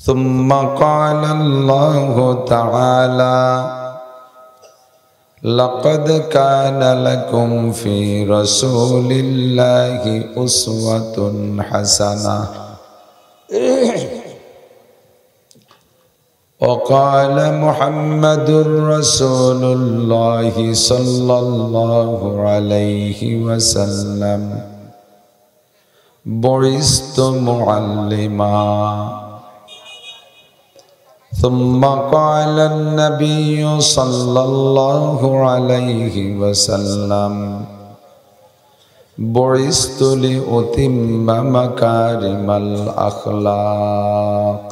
ثم قال الله تعالى لقد كان لكم في رسول الله أسوة حسنة وقال محمد رسول الله صلى الله عليه وسلم بعثت معلما ثم قال النبي صلى الله عليه وسلم بعثت لأتم مكارم الأخلاق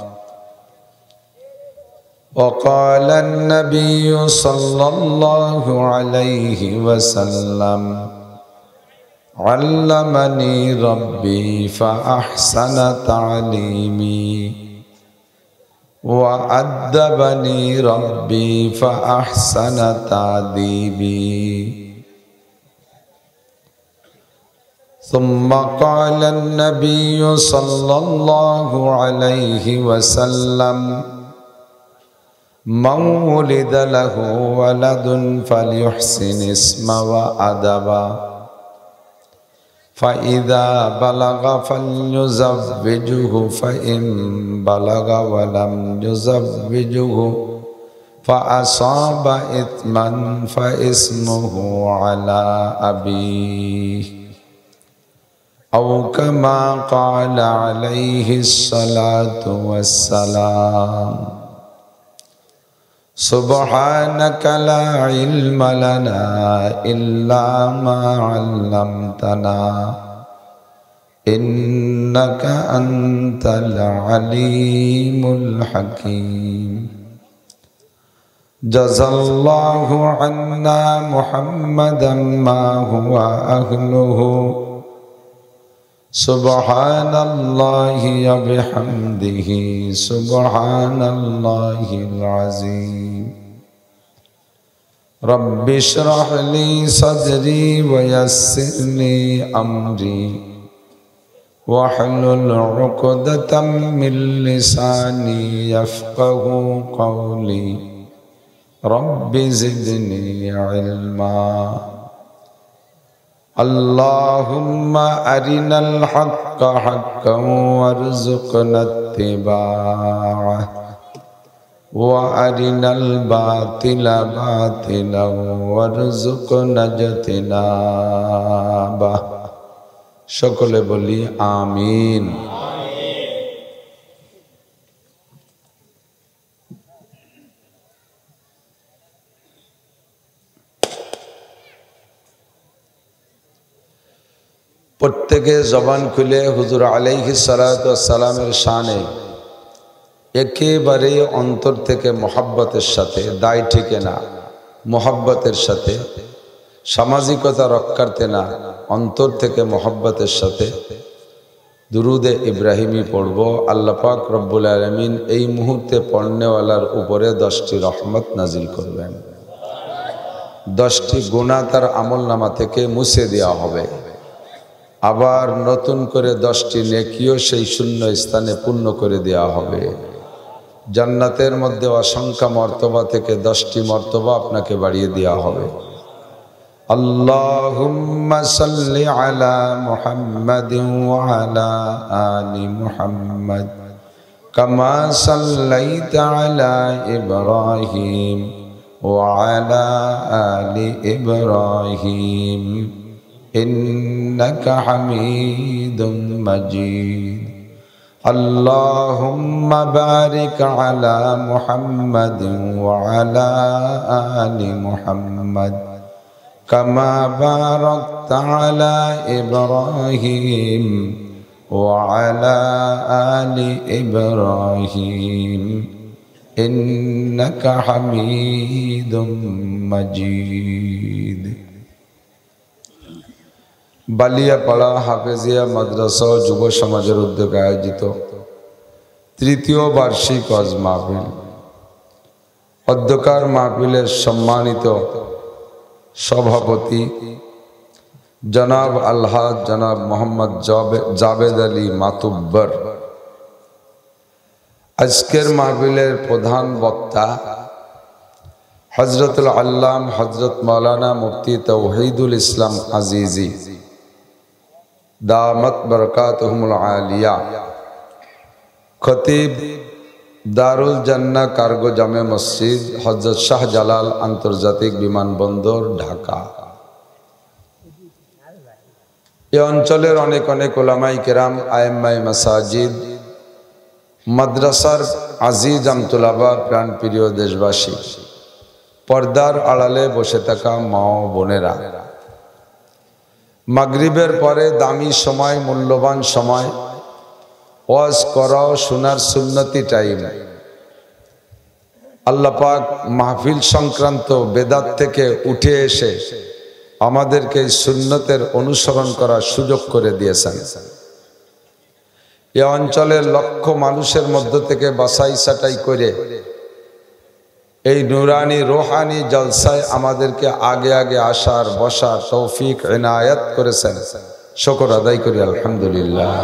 وقال النبي صلى الله عليه وسلم علمني ربي فأحسن تعليمي وأدبني ربي فأحسن تأديبي ثم قال النبي صلى الله عليه وسلم من ولد له ولد فليحسن اسمه وأدبه فإذا بلغ فليزوجه فإن بلغ ولم يزوجه فأصاب إثما فإسمه على أبيه أو كما قال عليه الصلاة والسلام سبحانك لا علم لنا إلا ما علمتنا إنك أنت العليم الحكيم جزا الله عنا محمدا ما هو أهله سبحان الله وبحمده سبحان الله العظيم رب اشرح لي صدري ويسر لي أمري واحلل عقدة من لساني يفقه قولي رب زدني علما اللهم أرنا الحق حقا وارزقنا اتباعه وأرنا الباطل باطلا وارزقنا اجتنابه সকলে বলি আমিন। প্রত্যেকে জবান খুলে হুজুর আলাইহিস সালাতু ওয়াস সালামের শানে একেবারে অন্তর থেকে মোহাব্বতের সাথে দায় ঠিকে না, মোহাব্বতের সাথে সামাজিকতা রক্ষার্থে না, অন্তর থেকে মোহাব্বতের সাথে দুরুদে ইব্রাহিমি পড়ব। আল্লাহ পাক রব্বুল আলামিন এই মুহূর্তে পড়নেওয়ালার উপরে 10টি রহমত নাজিল করবেন, 10টি গুনাহ তার আমলনামা থেকে মুছে দেওয়া হবে, আবার নতুন করে 10টি নেকিও সেই শূন্য স্থানে পূর্ণ করে দেওয়া হবে। জান্নাতের মধ্যে অসংখ্য মর্তবা থেকে 10টি মর্তবা আপনাকে বাড়িয়ে দেওয়া হবে। আল্লাহুম্মা সাল্লি আলা মুহাম্মাদিন ওয়া আলা আলি মুহাম্মাদ কামা সাল্লাইতা আলা ইব্রাহিম ওয়া আলা আলি ইব্রাহিম ইন্নাকা হামিদুম মাজিদ। আল্লাহুম্মা বারিক আলা মুহাম্মাদিন ওয়া আলা আলি মুহাম্মাদ কামা বারাকতা আলা ইব্রাহিম ওয়া আলা আলি ইব্রাহিম ইন্নাকা হামিদুম মাজিদ। বালিয়াপাড়া হাফেজিয়া মাদ্রাসা ও যুব সমাজের উদ্যোগে আয়োজিত 3য় বার্ষিক ওয়াজ মাহফিল। অধ্যকার মাহফিলের সম্মানিত সভাপতি জনাব আলহাজ জনাব মোহাম্মদ জাবেদ আলী মাতুব্বর, আজকের মাহফিলের প্রধান বক্তা হযরতুল আল্লাম হযরত মাওলানা মুফতি তাওহীদুল ইসলাম আজিজি দামাত বরকাতুহুমুল আলিয়া, খতিব দারুল জান্নাহ কার্গো জামে মসজিদ, হযরত শাহজালাল আন্তর্জাতিক বিমানবন্দর, ঢাকা। এই অঞ্চলের অনেক অনেক উলামায়ে কেরাম, আইম্মায়ে মাসাজিদ, মাদ্রাসার আজিজ আমতুলাবা, প্রাণ প্রিয় দেশবাসী, পর্দার আড়ালে বসে থাকা মা ও বোনেরা, মাগরিবের পরে দামি সময়, মূল্যবান সময়, ওয়াজ করাও শোনার সুন্নতি টাইম। আল্লাহ পাক মাহফিল সংক্রান্ত বেদাত থেকে উঠে এসে আমাদেরকে সুন্নতের অনুসরণ করার সুযোগ করে দিয়েছেন। এই অঞ্চলের লক্ষ মানুষের মধ্য থেকে বাছাই ছাঁটাই করে এই নুরানি রোহানি জলসায় আমাদেরকে আগে আগে আসার বসার তৌফিক ইনায়াত করেছেন। শুকর আদায় করি আলহামদুলিল্লাহ।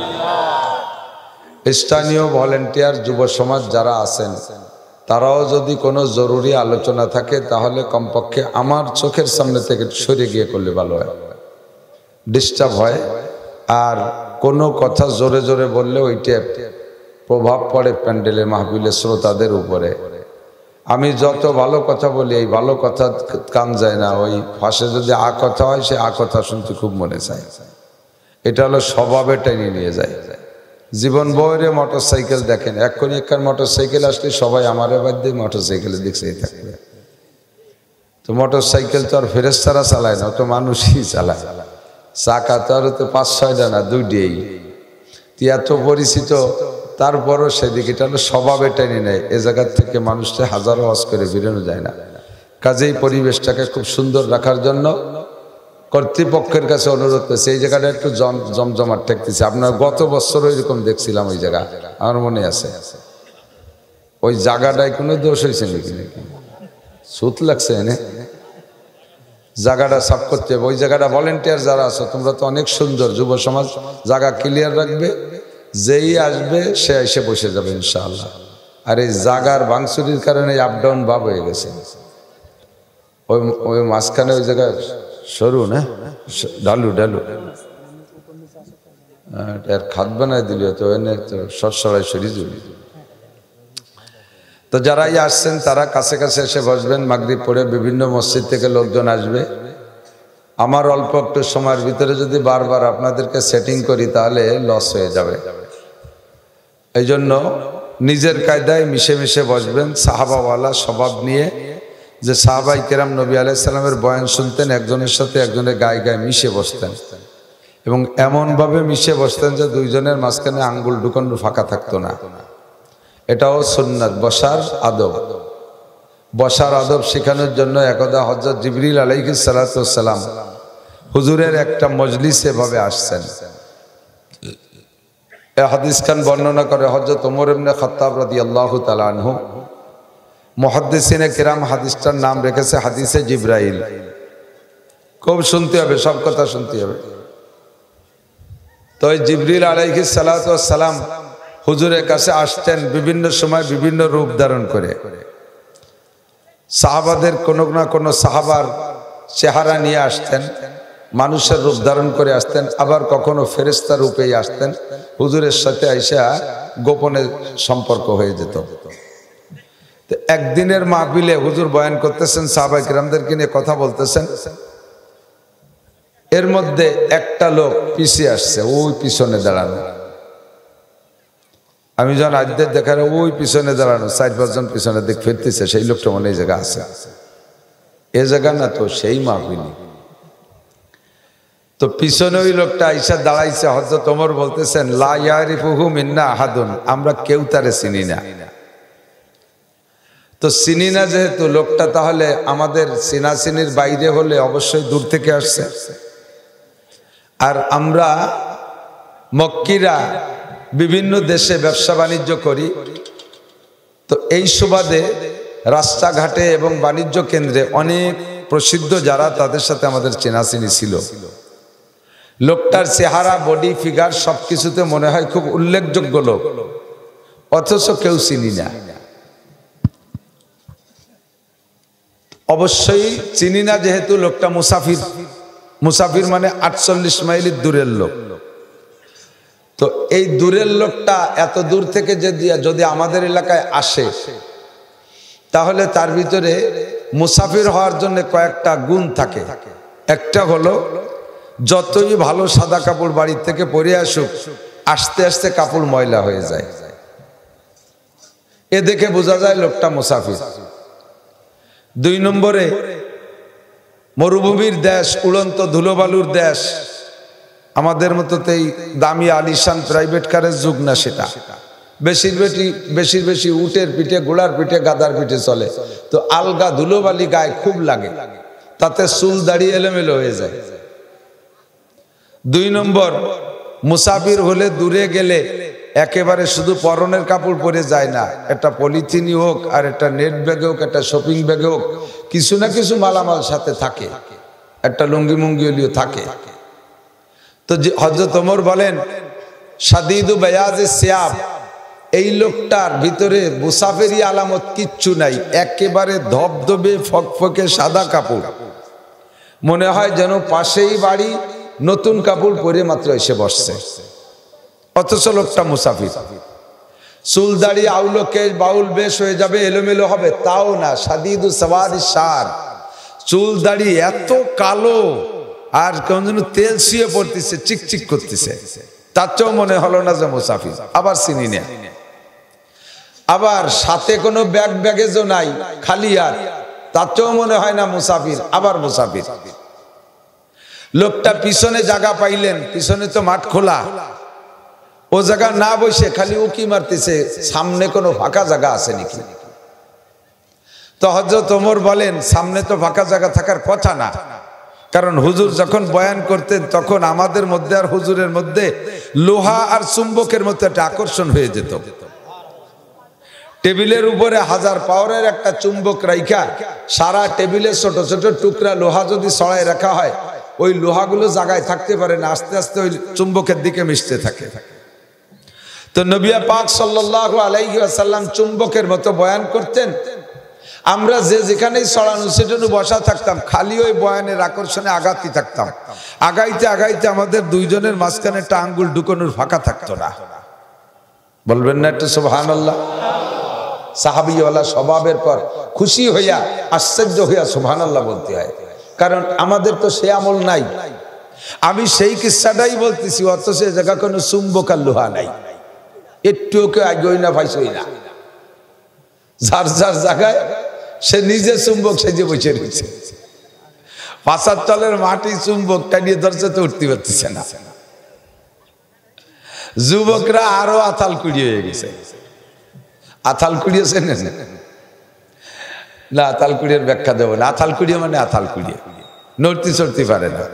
স্থানীয় ভলেন্টিয়ার, যুব সমাজ যারা আছেন, তারাও যদি কোনো জরুরি আলোচনা থাকে তাহলে কমপক্ষে আমার চোখের সামনে থেকে সরে গিয়ে করলে ভালো হয়, ডিস্টার্ব হয়। আর কোনো কথা জোরে জোরে বললে ওইটা প্রভাব পড়ে প্যান্ডেলে মাহফিলের শ্রোতাদের উপরে। আমি যত ভালো কথা বলি, এই ভালো কথা কান যায় না, ওই ফাঁসে যদি আ কথা হয় সে আ কথা শুনতে খুব মনে চায়। এটা হলো স্বভাবে টেনে নিয়ে যায়। জীবন বইরে মোটর সাইকেল দেখেন, এক্ষুনি একখান মোটর সাইকেল আসলে সবাই আমারে বাদ দিয়ে মোটর সাইকেলের দিকেই থাকবে। তো মোটর সাইকেল তো আর ফেরেশতারা চালায় না, তো মানুষই চালায়। চাকা তো আর তো ৫-৬টা না, ২টিই। এত পরিচিত, তারপরও সেদিকে এটা হলো স্বভাবে টেনে নেয়। এ জায়গার থেকে মানুষটা হাজারো ওয়াজ করে বেরোনো যায় না। কাজেই পরিবেশটাকে খুব সুন্দর রাখার জন্য কর্তৃপক্ষের কাছে অনুরোধ করছে, এই জায়গাটা একটু জমজমাট ঠেকতেছে। আপনার গত বছরও এরকম দেখছিলাম, ওই জায়গা আমার মনে আছে। ওই জায়গাটায় কোনো দোষ হয়েছে নাকি? সুত লাগছে এনে জায়গাটা সাফ করতে হবে। ওই জায়গাটা ভলেন্টিয়ার যারা আছো তোমরা তো অনেক সুন্দর, যুব সমাজ জায়গা ক্লিয়ার রাখবে, যেই আসবে সে এসে বসে যাবে ইনশাআল্লাহ। আর এই জায়গার ভাঙচুরির কারণে আপ ডাউন ভাব হয়ে গেছে। ওই মাঝখানে ওই জায়গায় সরু না, ঢালু ঢালু আর খাদ বানায় দিল তো এনে তো সরসরাই সরি জুড়ি। তো যারাই আসছেন তারা কাছে কাছে এসে বসবেন। মাগরিব পড়ে বিভিন্ন মসজিদ থেকে লোকজন আসবে। আমার অল্প একটু সময়ের ভিতরে যদি বারবার আপনাদেরকে সেটিং করি তাহলে লস হয়ে যাবে। এই জন্য নিজের কায়দায় মিশে মিশে বসবেন, সাহাবাওয়ালা স্বভাব নিয়ে। যে সাহাবাই কেরাম নবী আলাইহিস সালামের বয়ান শুনতেন, একজনের সাথে একজনের গায়ে গায়ে মিশে বসতেন, এবং এমনভাবে মিশে বসতেন যে দুইজনের মাঝখানে আঙ্গুল ঢুকানো ফাঁকা থাকতো না। এটাও সুন্নাত, বসার আদব। বসার আদব শেখানোর জন্য একদা হযরত জিবরিল আলাইহিস সালাতু ওয়াস সালাম হুজুরের একটা মজলিসে ভাবে আসছেন। এই হাদিস খান বর্ণনা করে হযরত ওমর ইবনে খাত্তাব রাদিয়াল্লাহু তাআলা আনহু। মুহাদ্দিসিনে কিরাম হাদিসটার নাম রেখেছে হাদিসে জিবরাইল। খুব শুনতে হবে, সব কথা শুনতে হবে। তো জিবরিল আলাইহিস সালাতু ওয়াস সালাম হুজুরের কাছে আসতেন বিভিন্ন সময় বিভিন্ন রূপ ধারণ করে। সাহাবাদের কোনো না কোনো সাহাবার চেহারা নিয়ে আসতেন, মানুষের রূপ ধারণ করে আসতেন, আবার কখনো ফেরেশতা রূপেই আসতেন। হুজুরের সাথে আইসা গোপনে সম্পর্ক হয়ে যেত। একদিনের মাহফিলে হুজুর বয়ান করতেছেন, সাহাবায়ে কিরামদেরকে নিয়ে কথা বলতেছেন। এর মধ্যে একটা লোক পিছিয়ে আসছে, ওই পিছনে দাঁড়ানো। আমি যখন আজদের দেখার ওই পিছনে দাঁড়ানো ৪-৫ জন পিছনে দিক ফিরতেছে, সেই লোকটা মনে এই জায়গা আছে। এ জায়গা না তো সেই মাহফিল। তো পিছনে ওই লোকটা আইসা দাঁড়াইছে। হযরত ওমর বলতেছেন, লা ইয়ারিফুহু মিন্না আহাদুন, আমরা কেউ তারে চিনি না। তো চিনি না যেহেতু লোকটা, তাহলে আমাদের চিনাচিনির বাইরে হলে অবশ্যই দূর থেকে আসছে। আর আমরা মক্কিরা বিভিন্ন দেশে ব্যবসা বাণিজ্য করি, তো এই সুবাদে রাস্তাঘাটে এবং বাণিজ্য কেন্দ্রে অনেক প্রসিদ্ধ যারা, তাদের সাথে আমাদের চেনাচিনি ছিল। লোকটার চেহারা, বডি ফিগার সবকিছুতে মনে হয় খুব উল্লেখযোগ্য লোক। অথচ কেউ চিনি না। অবশ্যই চিনি না, যেহেতু লোকটা মুসাফির। মুসাফির মানে 48 মাইলের দূরের লোক। তো এই দূরের লোকটা এত দূর থেকে যদি আমাদের এলাকায় আসে, তাহলে তার ভিতরে মুসাফির হওয়ার জন্য কয়েকটা গুণ থাকে। একটা হলো, যতই ভালো সাদা কাপড় বাড়ির থেকে পরে আসুক, আস্তে আস্তে কাপড় ময়লা হয়ে যায়। এ দেখে বোঝা যায় লোকটা মুসাফির। 2 নম্বরে, মরুভূমির দেশ, উড়ন্ত ধুলোবালুর দেশ, আমাদের মতোতেই দামি আলিশান প্রাইভেট কারের যুগ না সেটা। বেশি উটের পিঠে, ঘোড়ার পিঠে, গাদার পিঠে চলে। তো আলগা ধুলোবালি গায়ে খুব লাগে, তাতে চুল দাঁড়িয়ে এলোমেলো হয়ে যায়। 2 নম্বর, মুসাফির হলে দূরে গেলে একেবারে শুধু পরনের কাপড় পরে যায় না, একটা পলিথিনই হোক, আর একটা নেট ব্যাগে হোক, একটা শপিং ব্যাগে হোক, কিছু না কিছু মালামাল সাথে থাকে, একটা লুঙ্গি মুঙ্গি হলেও থাকে। তো হযরত ওমর বলেন, শাদীদু বায়াজিস সিয়াব, এই লোকটার ভিতরে মুসাফিরি আলামত কিচ্ছু নাই, একেবারে ধবধবে ফকফকে সাদা কাপড়, মনে হয় যেন পাশেই বাড়ি, নতুন কাপড় পরে মাত্র এসে বসছে, অথচ লোকটা মুসাফির। চুল দাড়ি আউলো কেশ বাউল বেশ হয়ে যাবে, এলোমেলো হবে, তাও না। শাদীদু সাওয়াদিস শার, চুল দাড়ি এত কালো আর কেমন যেন তেল শুয়ে পড়তেছে, চিকচিক করতেছে, তার চেয়েও মনে হলো না যে মুসাফির। আবার চিনি না। আবার সাথে কোনো ব্যাগেজও নাই, খালি আর, তার চেয়েও মনে হয় না মুসাফির, আবার মুসাফির। লোকটা পিছনে জায়গা পাইলেন, পিছনে তো মাঠ খোলা, ও জায়গা না বসে খালি উকি মারতেছে সামনে কোনো ফাঁকা জায়গা আছে নাকি। তো হযরত ওমর বলেন, সামনে তো ফাঁকা জায়গা থাকার কথা না, কারণ হুজুর যখন বয়ান করতেন তখন আমাদের মধ্যে আর হুজুরের মধ্যে লোহা আর চুম্বকের মধ্যে একটা আকর্ষণ হয়ে যেত। টেবিলের উপরে 1000 পাওয়ারের একটা চুম্বক রাইখা সারা টেবিলে ছোট ছোট টুকরা লোহা যদি ছড়ায় রাখা হয়, ওই লোহাগুলো জায়গায় থাকতে পারে না, আস্তে আস্তে ওই চুম্বকের দিকে মিশতে থাকে। তো নবী পাক সাল্লাল্লাহু আলাইহি ওয়াসাল্লাম চুম্বকের মতো বয়ান করতেন, আমরা যেখানেই ছড়ানো সেখানে বসা থাকতাম, খালি ওই বয়ানের আকর্ষণে আগাতে থাকতাম। আগাইতে আগাইতে আমাদের দুইজনের মাঝখানে একটা আঙ্গুল ঢুকানোর ফাঁকা থাকতো না। বলবেন না একটু সুবহানাল্লাহ? সাহাবীওয়ালা স্বভাবের পর খুশি হইয়া, আশ্চর্য হইয়া সুবহানাল্লাহ বলতে হয়, কারণ আমাদের তো সে আমল নাই। আমি সেই কিস্সাটাই বলতেছি, অথচ সে জায়গা কোনো চুম্বক আর লোহা নাই, একটুও কেউ আগেই না পাইছই না। যার যার জায়গায় সে নিজে চুম্বক সেজে বসে রয়েছে, পাঁচার তলের মাটি চুম্বকটা নিয়ে ধরছে তো উঠতে পারতেছে না। যুবকরা আরো আতাল কুড়িয়ে হয়ে গেছে। আতাল কুড়িয়েছে না, আতাল কুড়িয়ে ব্যাখ্যা দেবো না। আতাল কুড়িয়ে মানে আতাল কুড়িয়ে, নড়তে চড়তে পারে না।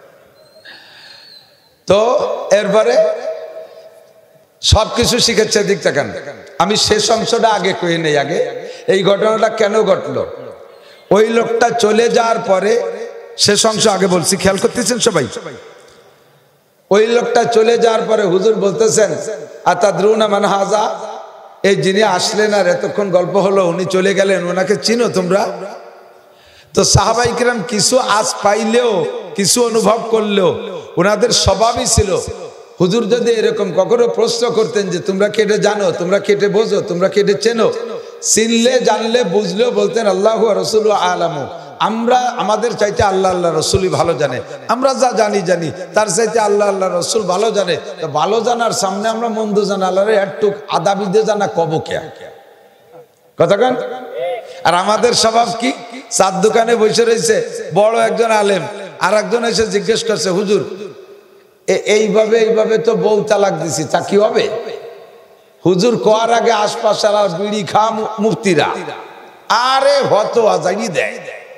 তো এরপরে সবকিছু শিখেছে, দিক থাকেন। আমি শেষ অংশটা আগে কয়ে নেই। আগে এই ঘটনাটা কেন ঘটলো, ওই লোকটা চলে যাওয়ার পরে শেষ অংশ আগে বলছি, খেয়াল করতেছেন সবাই? ওই লোকটা চলে যাওয়ার পরে হুজুর বলতেছেন, আতাদরুনা মান হাযা, এই যিনি আসলেন আর এতক্ষণ গল্প হলো, উনি চলে গেলেন, ওনাকে চিনো তোমরা? তো সাহাবায়ে কিরাম কিছু আজ পাইলেও, কিছু অনুভব করলেও, ওনাদের স্বভাবই ছিল, হুজুর যদি এরকম কখনো প্রশ্ন করতেন যে তোমরা কেটে জানো, তোমরা কেটে বোঝো, তোমরা কেটে চেনো, চিনলে জানলে বুঝলেও বলতেন আল্লাহু ওয়া রাসূলুহু আ'লামু, আমরা আমাদের চাইতে আল্লাহ আল্লাহ রসুলই ভালো জানে, আমরা যা জানি জানি তার চাইতে আল্লাহ আল্লাহ রসুল ভালো জানে। তো ভালো জানার সামনে আমরা মন্দ জানা আল্লাহরে একটু আদাবিদে জানা কব কে কথা কেন? আর আমাদের স্বভাব কি, চার দোকানে বসে রয়েছে বড় একজন আলেম, আর একজন এসে জিজ্ঞেস করছে, হুজুর এইভাবে এইভাবে তো বউ তালাক দিছি, তা কি হবে? হুজুর কোয়ার আগে আশপাশের আর বিড়ি খা মুফতিরা, আরে হতো আজানি দেয়,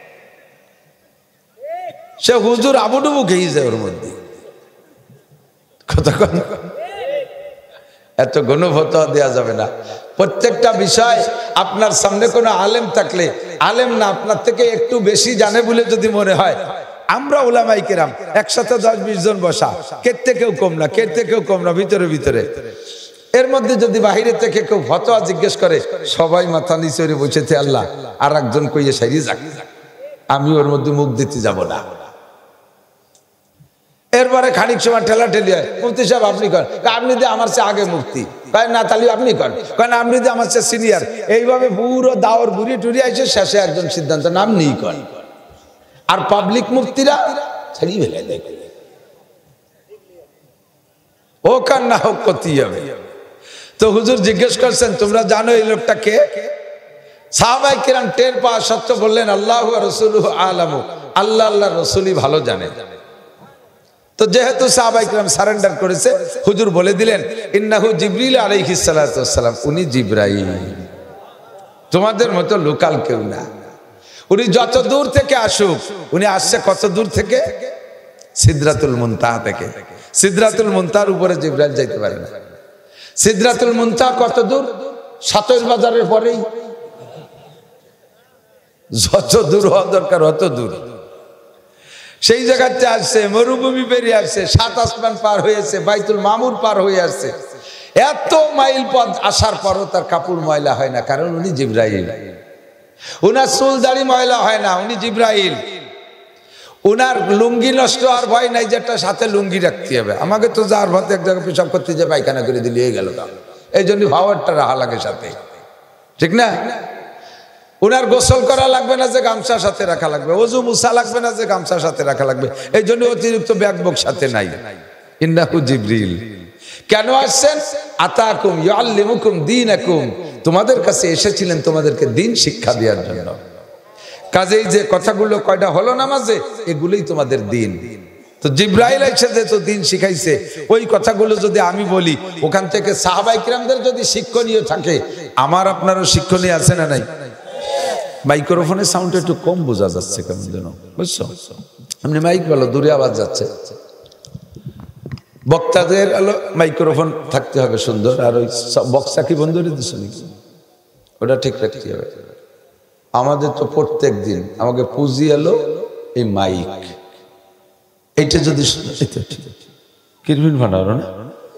সে হুজুর আবুডুবু খেয়ে যায় ওর মধ্যে। এত গণভতা দেওয়া যাবে না। প্রত্যেকটা বিষয় আপনার সামনে কোনো আলেম থাকলে, আলেম না আপনার থেকে একটু বেশি জানে বলে যদি মনে হয়, আমরা উলামায়ে কেরাম একসাথে 10-20 জন বসা, কেউ কম না, কেউ কম না, ভিতরে ভিতরে এর মধ্যে যদি বাহিরে থেকে কেউ ফতোয়া জিজ্ঞেস করে, সবাই মাথা নিচে করে বসেছে, আল্লাহ আর একজন কইয়ে সাইরে যাক, আমি ওর মধ্যে মুখ দিতে যাব না। এরপরে খানিক সময় ঠেলা ঠেলি হয়, মুফতি সাহেব আপনি করেন, আপনি দিয়ে আমার চেয়ে আগে মুফতি, কয় না তাহলে আপনি করেন, কয় না আপনি দিয়ে আমার চেয়ে সিনিয়র। এইভাবে পুরো দাওর ঘুরি টুরি আসে, শেষে একজন সিদ্ধান্ত নাম নেই করেন। আর পাবলিক মুফতিরা ছাড়িয়ে ফেলে দেখে ও কার না হোক করতেই হবে। তো হুজুর জিজ্ঞেস করছেন, তোমরা জানো এই লোকটা কে? সাহাবায়ে কেরাম টের পাওয়া সত্ত্বেও বললেন, আল্লাহু ওয়া রাসূলুহু আ'লামু, আল্লাহ আল্লাহর রাসূলই ভালো জানে। তো যেহেতু সাহাবায়ে কেরাম সারেন্ডার করেছে, হুজুর বলে দিলেন, ইন্নাহু জিবরিল আলাইহিস সালাতু ওয়াস সালাম, উনি জিবরাইল, তোমাদের মতো লোকাল কেউ না। উনি যত দূর থেকে আসুক, উনি আসছে কত দূর থেকে? সিদরাতুল মুনতাহা থেকে। সিদরাতুল মুনতাহার উপরে জিবরাইল যাইতে পারে না। সিদরাতুল মুনতাহা কত দূর? সাতর বাজারের পরেই, যত দূর হওয়া দরকার অত দূর। সেই জায়গাতে আসছে, মরুভূমি পেরিয়ে আসছে, 7 আসমান পার হয়েছে, বাইতুল মামুর পার হয়ে আসছে। এত মাইল পথ আসার পরও তার কাপড় ময়লা হয় না, কারণ উনি জিবরাইল। উনার চুল দাড়ি ময়লা হয় না, উনি জিবরাইল। উনার লুঙ্গি নষ্ট আর ভয় নাই, যেটা সাথে লুঙ্গি রাখতে হবে। আমাকে তো যার ভাতে এক জায়গায় পেশাব করতে যে পায়খানা করে দিলে হয়ে গেল, এই জন্য ভাওয়ারটা রাহা লাগে সাথে, ঠিক না? উনার গোসল করা লাগবে না যে গামছার সাথে রাখা লাগবে, ওযু মুসা লাগবে না যে গামছার সাথে রাখা লাগবে, এই জন্য অতিরিক্ত ব্যাগ বুক সাথে নাই। ইন্নাহু জিবরিল। কেন আসছেন? আতাকুম ইউআল্লিমুকুম দীনাকুম, তোমাদের কাছে এসেছিলেন তোমাদেরকে দিন শিক্ষা দেওয়ার জন্য। কাজেই যে কথাগুলো কয়টা হলো নামাজে, এগুলোই তোমাদের দিন। তো জিবরাইল এসে যে তো দিন শিখাইছে, ওই কথাগুলো যদি আমি বলি, ওখান থেকে সাহাবায়ে কিরামদের যদি শিক্ষণীয় থাকে, আমার আপনারও শিক্ষণীয় আছে না নাই? মাইক্রোফোনের সাউন্ড একটু কম বোঝা যাচ্ছে কেমন যেন, বুঝছো? এমনি মাইক বলো, দূরে আওয়াজ যাচ্ছে। বক্তাদের মাইক্রোফোন থাকতে হবে সুন্দর, আর ওই বক্সা কি বন্ধ করে দিচ্ছ নাকি? ওটা ঠিক রাখতে হবে। আমাদের তো প্রত্যেক দিন আমাকে পুঁজি এলো এই মাইক, এইটা যদি কিরমিন ভাড়ারো না,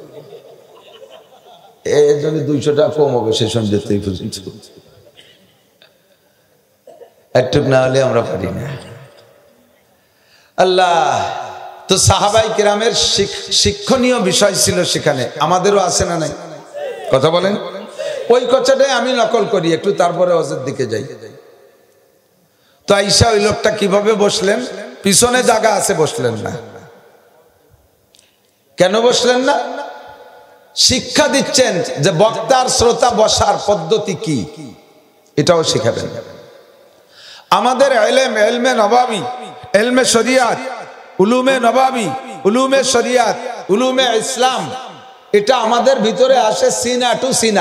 এই জন্য 200 টাকা কম হবে সেই সন্ধ্যে পর্যন্ত। একটু না হলে আমরা পারি না। আল্লাহ, তো সাহাবায়ে কেরামের শিক্ষণীয় বিষয় ছিল সেখানে, আমাদেরও আছে না নাই? কথা বলেন। ওই কথাটাই আমি নকল করি একটু, তারপরে হজের দিকে যাই। তো আয়েশা ওই লোকটা কিভাবে বসলেন? পিছনে জায়গা আছে, বসলেন না। কেন বসলেন না? শিক্ষা দিচ্ছেন যে বক্তার শ্রোতা বসার পদ্ধতি কি, এটাও শিখাবেন। আমাদের ইলমে নবাবী, ইলমে শরিয়াত, উলুমে নবাবী, উলুমে শরিয়াত, উলুমে ইসলাম, এটা আমাদের ভিতরে আসে সিনা টু সিনা।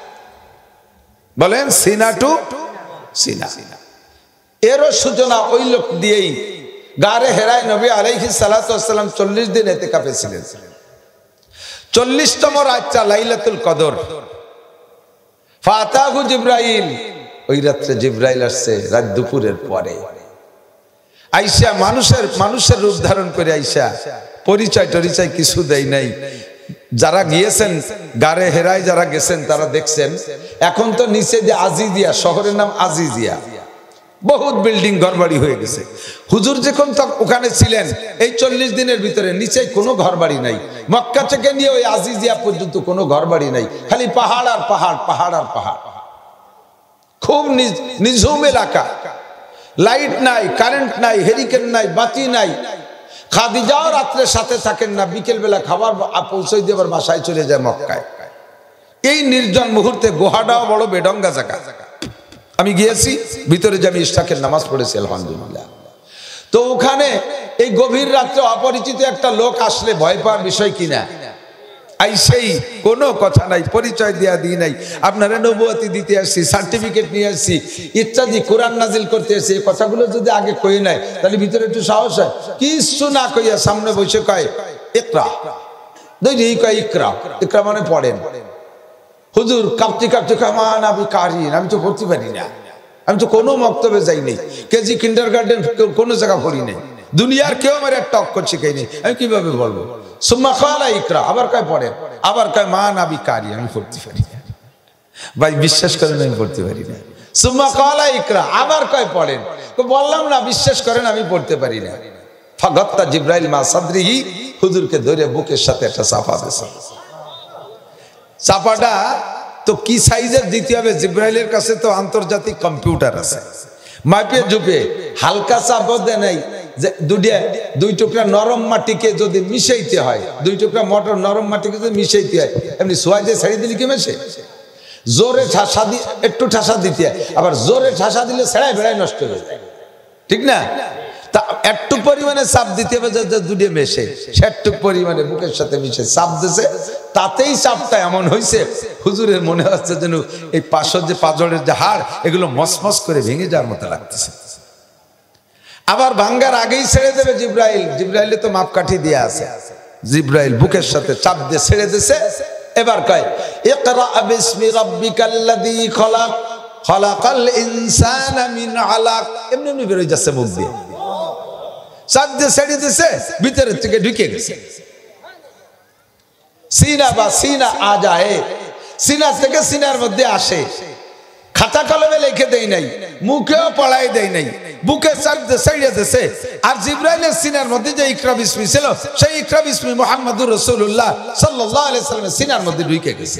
বলেন সিনা টু সিনা। এরও সূচনা ওই লোক দিয়েই। গারে হেরায় নবী আলাইহিস সালাতু ওয়াস সালাম 40 দিন ইতিকাফে ছিলেন। 40তম রাতটা লাইলাতুল কদর। ফাতাহু জিবরাইল, ওই রাত্রে জিবরাইল আসছে রাত দুপুরের পরে। আয়েশা মানুষের রূপ ধারণ করে আয়েশা, পরিচয় টরিচয় কিছু দেয় নাই। যারা গিয়েছেন গারে হেরায়, যারা গেছেন তারা দেখছেন, এখন তো নিচে যে আজিজিয়া, শহরের নাম আজিজিয়া, বহুত বিল্ডিং ঘরবাড়ি হয়ে গেছে। হুজুর যখন ওখানে ছিলেন এই 40 দিনের ভিতরে নিচে কোনো ঘরবাড়ি নাই। মক্কা থেকে নিয়ে ওই আজিজিয়া পর্যন্ত কোনো ঘরবাড়ি নাই, খালি পাহাড় আর পাহাড়, পাহাড় আর পাহাড়। খুব নিঝুম এলাকা, লাইট নাই, কারেন্ট নাই, হেরিকেন নাই, বাতি নাই। খাদিজাও রাত্রে সাথে থাকেন না, বিকেল বেলা খাবার পৌঁছে দেবার বাসায় চলে যায় মক্কায়। এই নির্জন মুহূর্তে গুহাটাও বড় বেডঙ্গা জায়গা। আমি গিয়েছি ভিতরে, যে আমি ইশরাকের নামাজ পড়েছি আলহামদুলিল্লাহ। তো ওখানে এই গভীর রাত্রে অপরিচিত একটা লোক আসলে ভয় পাওয়ার বিষয় কিনা? আইসেই কোনো কথা নাই, পরিচয় দেয়া দিই নাই, আপনারা নবুয়তি দিতে আসছি, সার্টিফিকেট নিয়ে আসছি ইত্যাদি, কোরআন নাজিল করতে আসছি। এই কথাগুলো যদি আগে কই নাই তাহলে ভিতরে একটু সাহস হয়। কিছু না কইয়া সামনে বসে কয় ইকরা, দুই কয় ইকরা, ইকরা মানে পড়েন। হুজুর কাঁপতে কাঁপতে কামান আমি কারি, আমি তো পড়তে পারি না, আমি তো কোনো মক্তবে যাই নাই, কেজি কিন্ডারগার্টেন কোনো জায়গা পড়ি নাই, দুনিয়ার কেউ আমার একটা অক্ষর শিখাই নেই, আমি কিভাবে বলবো? সুম্মা ক্বালা ইকরা, আবার কয় পড়েন, আবার কয় মা নাবি কারি, আমি পড়তে পারি না ভাই, বিশ্বাস করেন আমি পড়তে পারি না। সুম্মা ক্বালা ইকরা, আবার কয় পড়েন, বললাম না বিশ্বাস করেন আমি পড়তে পারি না। ফাগাত্তা জিবরাইল মা সাদরিহি, হুজুরকে ধরে বুকের সাথে একটা চাপা দিয়েছে। চাপাটা তো কি সাইজের দিতে হবে, জিবরাইলের কাছে তো আন্তর্জাতিক কম্পিউটার আছে, মাপে ঝুপে হালকা চাপও দেয় নাই, যে দুই টুকরা নরম মাটিকে যদি মিশাইতে হয়, দুই টুকরা মটর নরম মাটিকে যদি মিশাইতে হয়, এমনি সোয়াই দিয়ে ছাড়িয়ে দিলে কি মেশে? জোরে ঠাসা দিয়ে একটু ঠাসা দিতে হয়, আবার জোরে ঠাসা দিলে ছেড়াই বেড়াই নষ্ট হয়ে যায়, ঠিক না? তা একটু পরিমাণে চাপ দিতে হবে যে দুটো মেশে, সেটুক পরিমাণে বুকের সাথে মিশে চাপ দিছে, তাতেই চাপটা এমন হয়েছে হুজুরের মনে হচ্ছে যেন এই পাঁচশোর যে পাঁজরের যে হাড় এগুলো মসমস করে ভেঙে যাওয়ার মতো লাগতেছে। আবার ভাঙ্গার আগেই ছেড়ে দেবে জিবরাইল, জিবরাইলে তো মাপকাঠি দিয়ে আছে, জিবরাইল বুকের সাথে চাপ দিয়ে ছেড়ে দিছে। এবার কয় ইকরা বিসমি রাব্বিকাল্লাযী খলাক, খলাকাল ইনসানা মিন আলাক, এমনি এমনি বের হয়ে যাচ্ছে মুখ দিয়ে, চাপ দিয়ে ছেড়ে দিছে, ভিতরের থেকে ঢুকে গেছে। সিনা বা সিনা আ যায়, সিনা থেকে সিনার মধ্যে আসে, খাতা কলমে লিখে দেয় নাই, মুখেও পড়াই দেয় নাই, বুকে চাপ দিয়ে ছেড়ে দিছে। আর জিবরাইলের সিনার মধ্যে যে ইকরা বিসমি ছিল, সেই ইকরা বিসমি মুহাম্মদুর রাসূলুল্লাহ সাল্লাল্লাহু আলাইহি সাল্লামের সিনার মধ্যে ঢুকে গেছে।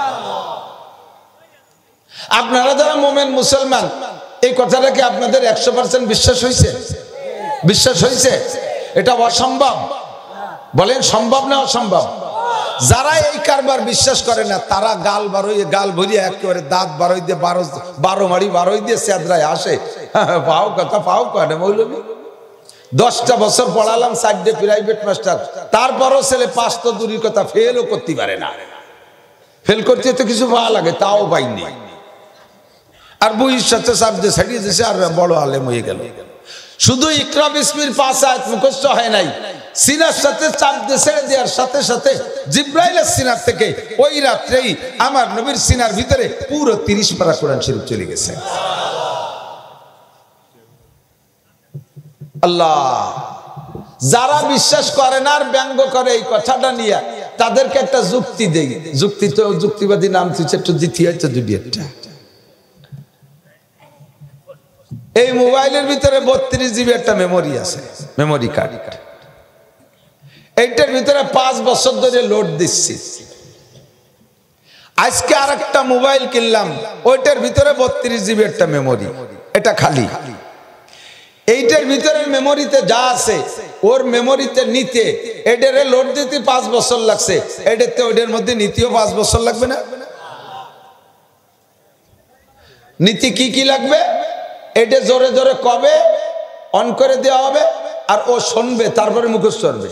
আপনারা যারা মোমেন মুসলমান, এই কথাটা কি আপনাদের 100% বিশ্বাস হয়েছে? বিশ্বাস হয়েছে? এটা অসম্ভব, বলেন সম্ভব না অসম্ভব? যারা এই কারবার বিশ্বাস করে না তারা গাল ভরিয়ে একেবারে দাঁত বারোই দিয়ে 12 মাড়ি বারোই দিয়ে চেদ্রায় আসে, পাও কথা পাও কানে মৌলবি। 10টা বছর পড়ালাম 4টে প্রাইভেট মাস্টার, তারপরও ছেলে পাস তো দূরের কথা ফেলও করতে পারে না। ফেল করতে তো কিছু ভালো লাগে, তাও পাইনি। আর বইয়ের সাথে চাপ দিয়ে ছাড়িয়ে দিয়েছে, আর বড় আলেম হয়ে গেল। শুধু ইকরা বিসমির 5 আয়াত মুখস্থ হয় নাই, সিনার সাথে চাপ দিয়ে ছেড়ে দেওয়ার সাথে সাথে জিবরাইলের সিনার থেকে ওই রাত্রেই আমার নবীর সিনার ভিতরে পুরো 30 পারা কোরআন শরীফ চলে গেছে। আল্লাহ, যারা বিশ্বাস করে না আর ব্যঙ্গ করে এই কথাটা নিয়ে, তাদেরকে একটা যুক্তি দেই। যুক্তি তো যুক্তিবাদী নাম তুই একটু দিতে হয়তো দুটি একটা। এই মোবাইলের ভিতরে 32 GB একটা মেমোরি আছে, মেমোরি কার্ড। এইটার ভিতরে 5 বছর ধরে লোড দিচ্ছি। আজকে আর একটা মোবাইল কিনলাম, ওইটার ভিতরে 32 GB একটা মেমোরি, এটা খালি। এইটার ভিতরে মেমোরিতে যা আছে ওর মেমোরিতে নিতে এটারে লোড দিতে 5 বছর লাগছে, এটাতে ওইটার মধ্যে নিতেও 5 বছর লাগবে না? নীতি কি কি লাগবে? এটা জোরে জোরে কবে অন করে দেওয়া হবে, আর ও শুনবে, তারপরে মুখস্থ করবে।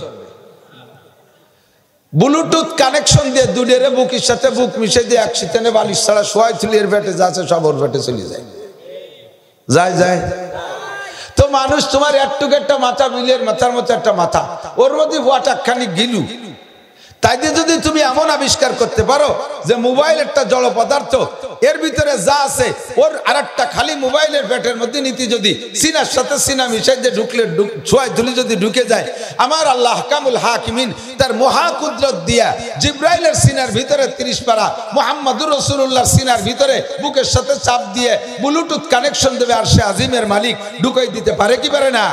ব্লুটুথ কানেকশন দিয়ে দুডেরে বুকের সাথে বুক মিশে দিয়ে একসাথে বালিশ ছাড়া শোয়াই তুলি, এর পেটে যা আছে সব ওর পেটে চলে যায়, যায় যায়। তো মানুষ তোমার একটুকু একটা মাথা, মিলের মাথার মতো একটা মাথা, ওর মধ্যে ওয়াটাকখানি গিলু। তাই দিয়ে যদি তুমি এমন আবিষ্কার করতে পারো যে মোবাইল একটা জড় পদার্থ, এর ভিতরে যা আছে ওর আরেকটা খালি মোবাইলের পেটের মধ্যে নীতি যদি সিনার সাথে সিনা মিশাই দিয়ে ঢুকলে ছোঁয়ায় ধুলি যদি ঢুকে যায়, আমার আল্লাহ আহকামুল হাকিমিন তার মহাকুদরত দিয়া জিবরাইলের সিনার ভিতরে 30 পারা, মুহাম্মদুর রাসূলুল্লাহর সিনার ভিতরে বুকের সাথে চাপ দিয়ে ব্লুটুথ কানেকশন দেবে, আর সে আজিমের মালিক ঢুকাই দিতে পারে কি পারে না?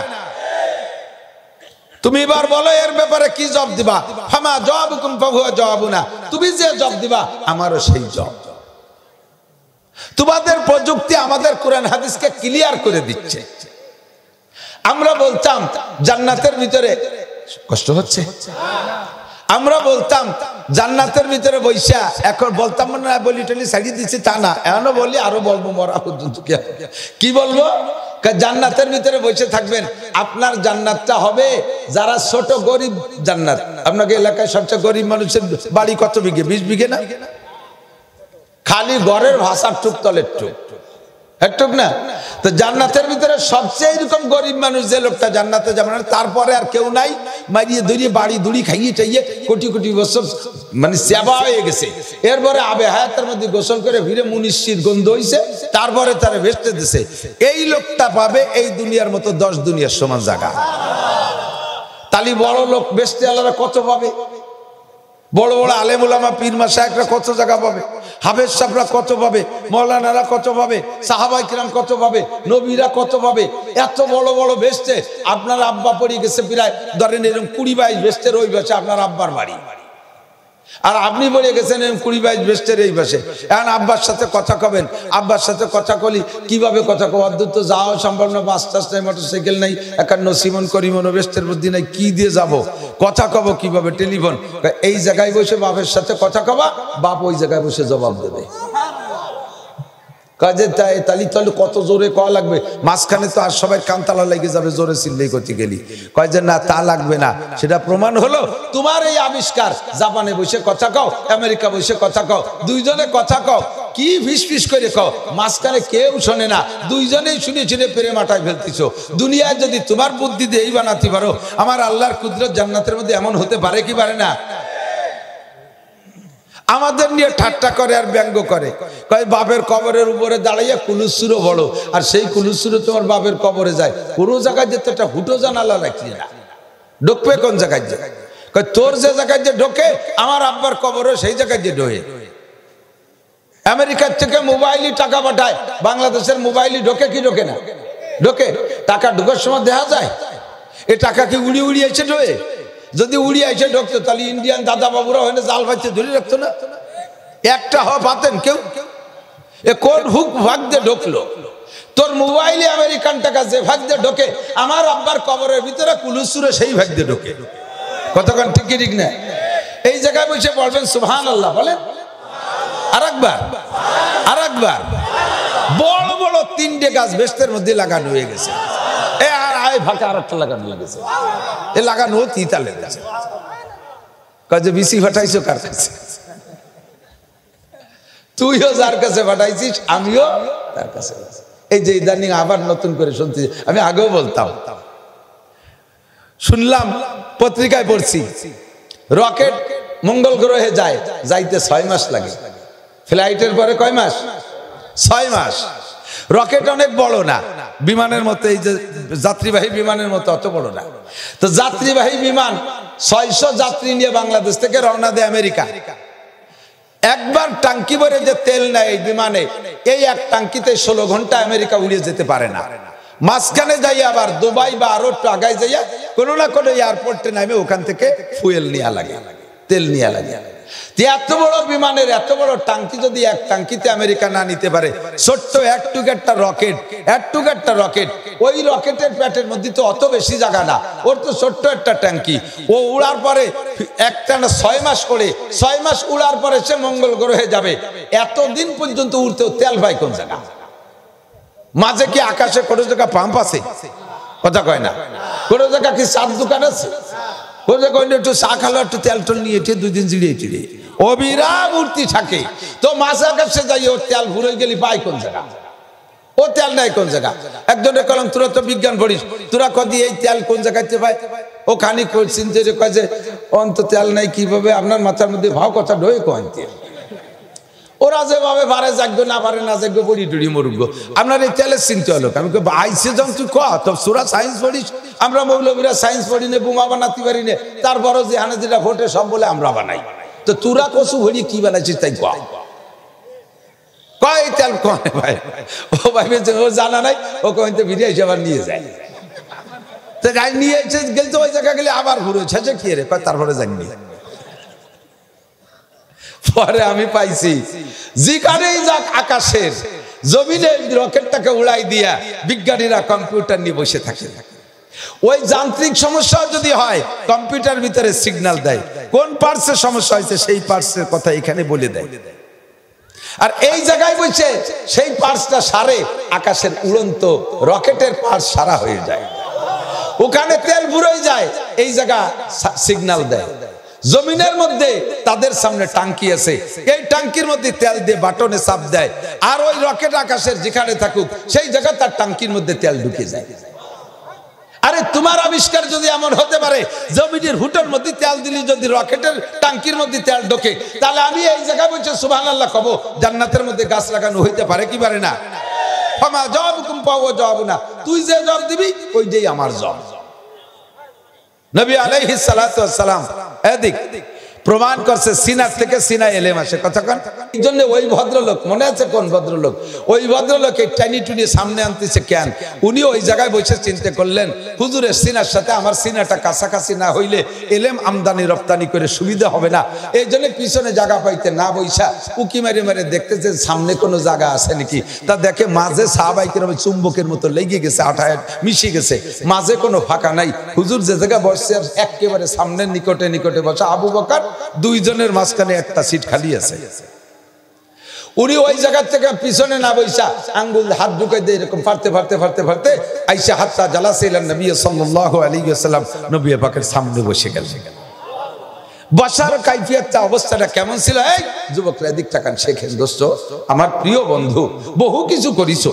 তুমি এবার বলো এর ব্যাপারে কি জবাব দিবা? ফামা জওয়াবুকুম ফাহুয়া জওয়াবুনা, তুমি যে জবাব দিবা আমারও সেই জবাব। তোমাদের প্রযুক্তি আমাদের কোরআন হাদিসকে ক্লিয়ার করে দিচ্ছে। আমরা বলতাম জান্নাতের ভিতরে, কষ্ট হচ্ছে, আমরা বলতাম জান্নাতের ভিতরে বৈশা, এখন বলতাম না বলি টলি ছাড়িয়ে দিচ্ছি তা না, এখনো বলি, আরো বলবো মরা পর্যন্ত। কি বলবো? জান্নাতের ভিতরে বসে থাকবেন, আপনার জান্নাতটা হবে যারা ছোট গরিব জান্নাত। আপনাকে এলাকায় সবচেয়ে গরিব মানুষের বাড়ি কত বিঘে? 20 বিঘে না? খালি ঘরের ভাষার টুক তলের টুক, একটুক না? তো জান্নাতের ভিতরে সবচেয়ে এরকম গরিব মানুষ যে লোকটা জান্নাতে যাবে না, তারপরে আর কেউ নাই, মারিয়ে ধরিয়ে বাড়ি দুড়ি খাইয়ে টাইয়ে কোটি কোটি বছর মানে সেবা হয়ে গেছে। এরপরে আবে হায়াতের মধ্যে গোসল করে ভিড়ে মুনিশির গন্ধ হইছে, তারপরে তারা ভেস্তে দিছে। এই লোকটা পাবে এই দুনিয়ার মতো 10 দুনিয়ার সমান জায়গা। তালি বড় লোক বেস্তে আলারা কত পাবে, বড় বড় আলেম ওলামা পীর মাশায়েখরা কত জায়গা পাবে, হাফেজ সাহেবরা কত পাবে, মৌলানারা কত পাবে, সাহাবায়ে কিরাম কত পাবে, নবীরা কত পাবে। এত বড় বড় বেস্তে আপনার আব্বা পড়ে গেছে প্রায় ধরেন এরকম 20-22 বেস্তের ওই পাশে আপনার আব্বার বাড়ি, আর আপনি বলে গেছেন 20-22 বেস্টের এই পাশে। এখন আব্বার সাথে কথা কবেন, আব্বার সাথে কথা কলি কিভাবে কথা কব, অদ্ভুত তো যাওয়া সম্ভব না, বাস টাস নাই, মোটরসাইকেল নাই, একান্ন সিমন করিমন বেস্টের মধ্যে নাই, কি দিয়ে যাব, কথা কব কিভাবে, টেলিফোন। এই জায়গায় বসে বাপের সাথে কথা কবা, বাপ ওই জায়গায় বসে জবাব দেবে। কাজে তাই তালি তাহলে কত জোরে কওয়া লাগবে, মাঝখানে তো আর সবাই কানতালা লেগে যাবে জোরে চিল্লেই করতে গেলি। কয় যে না তা লাগবে না, সেটা প্রমাণ হলো তোমার এই আবিষ্কার। জাপানে বসে কথা কও, আমেরিকা বসে কথা কও, দুইজনে কথা কও, কি ফিস ফিস করে কও, মাঝখানে কেউ শোনে না, দুইজনেই শুনে শুনে পেরে মাথায় ফেলতেছ। দুনিয়ায় যদি তোমার বুদ্ধি দিয়ে এই বানাতে পারো, আমার আল্লাহর কুদরত জান্নাতের মধ্যে এমন হতে পারে কি পারে না? আমাদের নিয়ে ঠাট্টা করে আর ব্যঙ্গ করে, কয় বাপের কবরের উপরে দাঁড়াইয়া কুলুসুরও বড়, আর সেই কুলুসুরও তোমার বাপের কবরে যায়, কোনো জায়গায় যেতে একটা হুটো জানালা রাখি না, ঢুকবে কোন জায়গায় যে, কয় তোর যে জায়গায় যে ঢোকে আমার আব্বার কবরও সেই জায়গায় যে ঢোকে। আমেরিকার থেকে মোবাইলই টাকা পাঠায়, বাংলাদেশের মোবাইলই ঢোকে কি ঢোকে না? ঢোকে। টাকা ঢোকার সময় দেখা যায় এ টাকা কি উড়ি উড়ি এসে ঢোকে? যদি উড়িয়ে এসে ঢুকতো তাহলে ইন্ডিয়ান দাদা বাবুরা হয় না জাল ভাইতে ধরে রাখতো না? একটা হওয়া পাতেন কেউ? এ কোন হুক ভাগ দিয়ে ঢুকলো? তোর মোবাইলে আমেরিকান টাকা যে ভাগ দিয়ে ঢোকে, আমার আব্বার কবরের ভিতরে কুলুসুরে সেই ভাগ দিয়ে ঢোকে। কতক্ষণ ঠিক ঠিক না? এই জায়গায় বসে বলবেন সুবহানাল্লাহ, বলেন আরেকবার, আরেকবার। বড় বড় 3টে গাছ বেস্তের মধ্যে লাগানো হয়ে গেছে, এ আর আয় ফাঁকা আর একটা লাগানো লেগেছে, এ লাগানো তিতালের কাছে। কাজে বিসি ফাটাইছো কার কাছে? তুইও যার কাছে ফাটাইছিস, আমিও তার কাছে। এই যে ইদানিং আবার নতুন করে শুনছি, আমি আগেও বলতাম, শুনলাম পত্রিকায় পড়ছি রকেট মঙ্গল গ্রহে যায়, যাইতে 6 মাস লাগে। ফ্লাইটের পরে কয় মাস? 6 মাস। রকেট অনেক বড় না, বিমানের মতো, এই যে যাত্রীবাহী বিমানের মতো অত বড় না। তো যাত্রীবাহী বিমান 600 যাত্রী নিয়ে বাংলাদেশ থেকে রওনা দেয় আমেরিকা। একবার টাঙ্কি ভরে যে তেল নেয় এই বিমানে, এই এক টাঙ্কিতে 16 ঘন্টা আমেরিকা উড়িয়ে যেতে পারে না। মাঝখানে যাই আবার দুবাই বা আরো একটু আগায় যাইয়া কোনো না কোনো এয়ারপোর্টে নামে ওখান থেকে ফুয়েল নেওয়া লাগে, তেল নেওয়া লাগে। এত বড় বিমানের এত বড় টাঙ্কি যদি এক টাঙ্কিতে আমেরিকা না নিতে পারে, ছোট্ট একটা রকেট, একটা রকেট, ওই রকেটের পেটের মধ্যে তো অত বেশি জায়গা না, ওর তো ছোট্ট একটা ট্যাঙ্কি। ও উড়ার পরে একটানা 6 মাস করে, 6 মাস উড়ার পরে সে মঙ্গল গ্রহে যাবে। এতদিন পর্যন্ত উড়তেও তেল ভাই কোন জায়গা? মাঝে কি আকাশে কোনো জায়গা পাম্প আছে? কথা কয় না। কোনো জায়গা কি চার দোকান আছে? একটু চা খালো, একটু তেল টোল নিয়ে 2 দিন জিড়িয়ে চিড়ে অবিরাম উঠতে থাকে। তো মাছের কাছে যাই ওর তেল ঘুরে গেলি পাই কোন জায়গা? ও তেল নাই কোন জায়গা? একজনের কলম, তোরা তো বিজ্ঞান পড়িস, তোরা কদি এই তেল কোন জায়গাতে পাই? ও খানি চিনতে কয় যে অন্ত তেল নাই কিভাবে? আপনার মাথার মধ্যে ভাও কথা ঢোয়ে কয়তে। ওরা যেভাবে পারে জাগবে, না পারে না জাগবে, পড়ি টড়ি মরুক। আপনার এই তেলের চিনতে হলো আমি আইসে যখন তুই তো সুরা সায়েন্স পড়িস, আমরা মৌলবীরা সায়েন্স পড়ি নে, বোমা বানাতে পারি নে, তারপরও যে হানে যেটা ভোটে সব বলে আমরা বানাই। তো তোরা কচু ভরি কি বানাইছিস তাই কয় তেল কয় ভাই? ও ভাইবে যে ও জানা নাই, ও কইতে ভিড়ে এসে আবার নিয়ে যায়। তো গাড়ি নিয়ে এসে গেল, তো ওই জায়গা গেলে আবার ঘুরে ছেঁচে কি রে কয়, তারপরে জানি। পরে আমি পাইছি যেখানেই যাক আকাশের জমিনে রকেটটাকে উড়াই দিয়া বিজ্ঞানীরা কম্পিউটার নিয়ে বসে থাকে। ওই যান্ত্রিক সমস্যা যদি হয়, কম্পিউটার ভিতরে সিগন্যাল দেয় কোন পার্টসের সমস্যা হয়েছে, সেই পার্টসের কথা এখানে বলে দেয়। আর এই জায়গায় বসে সেই পার্টসটা সারে, আকাশের উড়ন্ত রকেটের পার্টস সারা হয়ে যায়। ওখানে তেল ভরে যায়, এই জায়গা সিগন্যাল দেয়। জমিনের মধ্যে তাদের সামনে টাঙ্কি আছে, এই টাঙ্কির মধ্যে তেল দিয়ে বাটনে চাপ দেয়, আর ওই রকেট আকাশের যেখানে থাকুক সেই জায়গা তার টাঙ্কির মধ্যে তেল ঢুকে যায়। আরে তোমার আবিষ্কার যদি এমন হতে পারে, জমিনের হুটের মধ্যে তেল দিলে যদি রকেটের টাঙ্কির মধ্যে তেল ঢোকে, তাহলে আমি এই জায়গায় বলছি সুবহানাল্লাহ কব, জান্নাতের মধ্যে গাছ লাগানো হইতে পারে কি পারে না? ফামা জবাবুকুম পাওয়া জবাব না, তুই যে জবাব দিবি ওইটাই আমার জবাব। নবী আলাইহিস সালাতু ওয়াস সালাম এদিক প্রমাণ করছে সিনার থেকে সিনা এলেম আসে। কতক্ষণ এই জন্য ওই ভদ্রলোক মনে আছে কোন ভদ্রলোক? ওই ভদ্রলোক এই টাইনি টুনি সামনে আনতেছে কেন? উনি ওই জায়গায় বসে চিন্তা করলেন হুজুরের সিনার সাথে আমার সিনাটা কাছাকাছি না হইলে এলেম আমদানি রপ্তানি করে সুবিধা হবে না। এই জন্য পিছনে জায়গা পাইতে না বইসা উকি মারে মারে দেখতেছে সামনে কোনো জায়গা আছে নাকি। তা দেখে মাঝে সাহাবাইকের চুম্বকের মতো লেগে গেছে, আঠায় মিশে গেছে, মাঝে কোনো ফাঁকা নাই। হুজুর যে জায়গায় বসছে একেবারে সামনের নিকটে নিকটে বসা আবু বকর, দুইজনের মাঝখানে একটা সিট খালি আছে। উনি ওই জায়গা থেকে পিছনে না বইসা আঙ্গুল হাত ঢুকে দিয়ে এরকম ফাড়তে ফাড়তে ফাড়তে ফাড়তে আইসা হাত্তা জালাসিলেন নবী সাল্লাল্লাহু আলাইহি ওয়াসাল্লাম, নবী পাকের সামনে বসে গেলেন। বসার কাইফিয়তটা অবস্থাটা কেমন ছিল? এই যুবকরা দিক তাকান, শেখেন দোস্ত, আমার প্রিয় বন্ধু, বহু কিছু করিছো,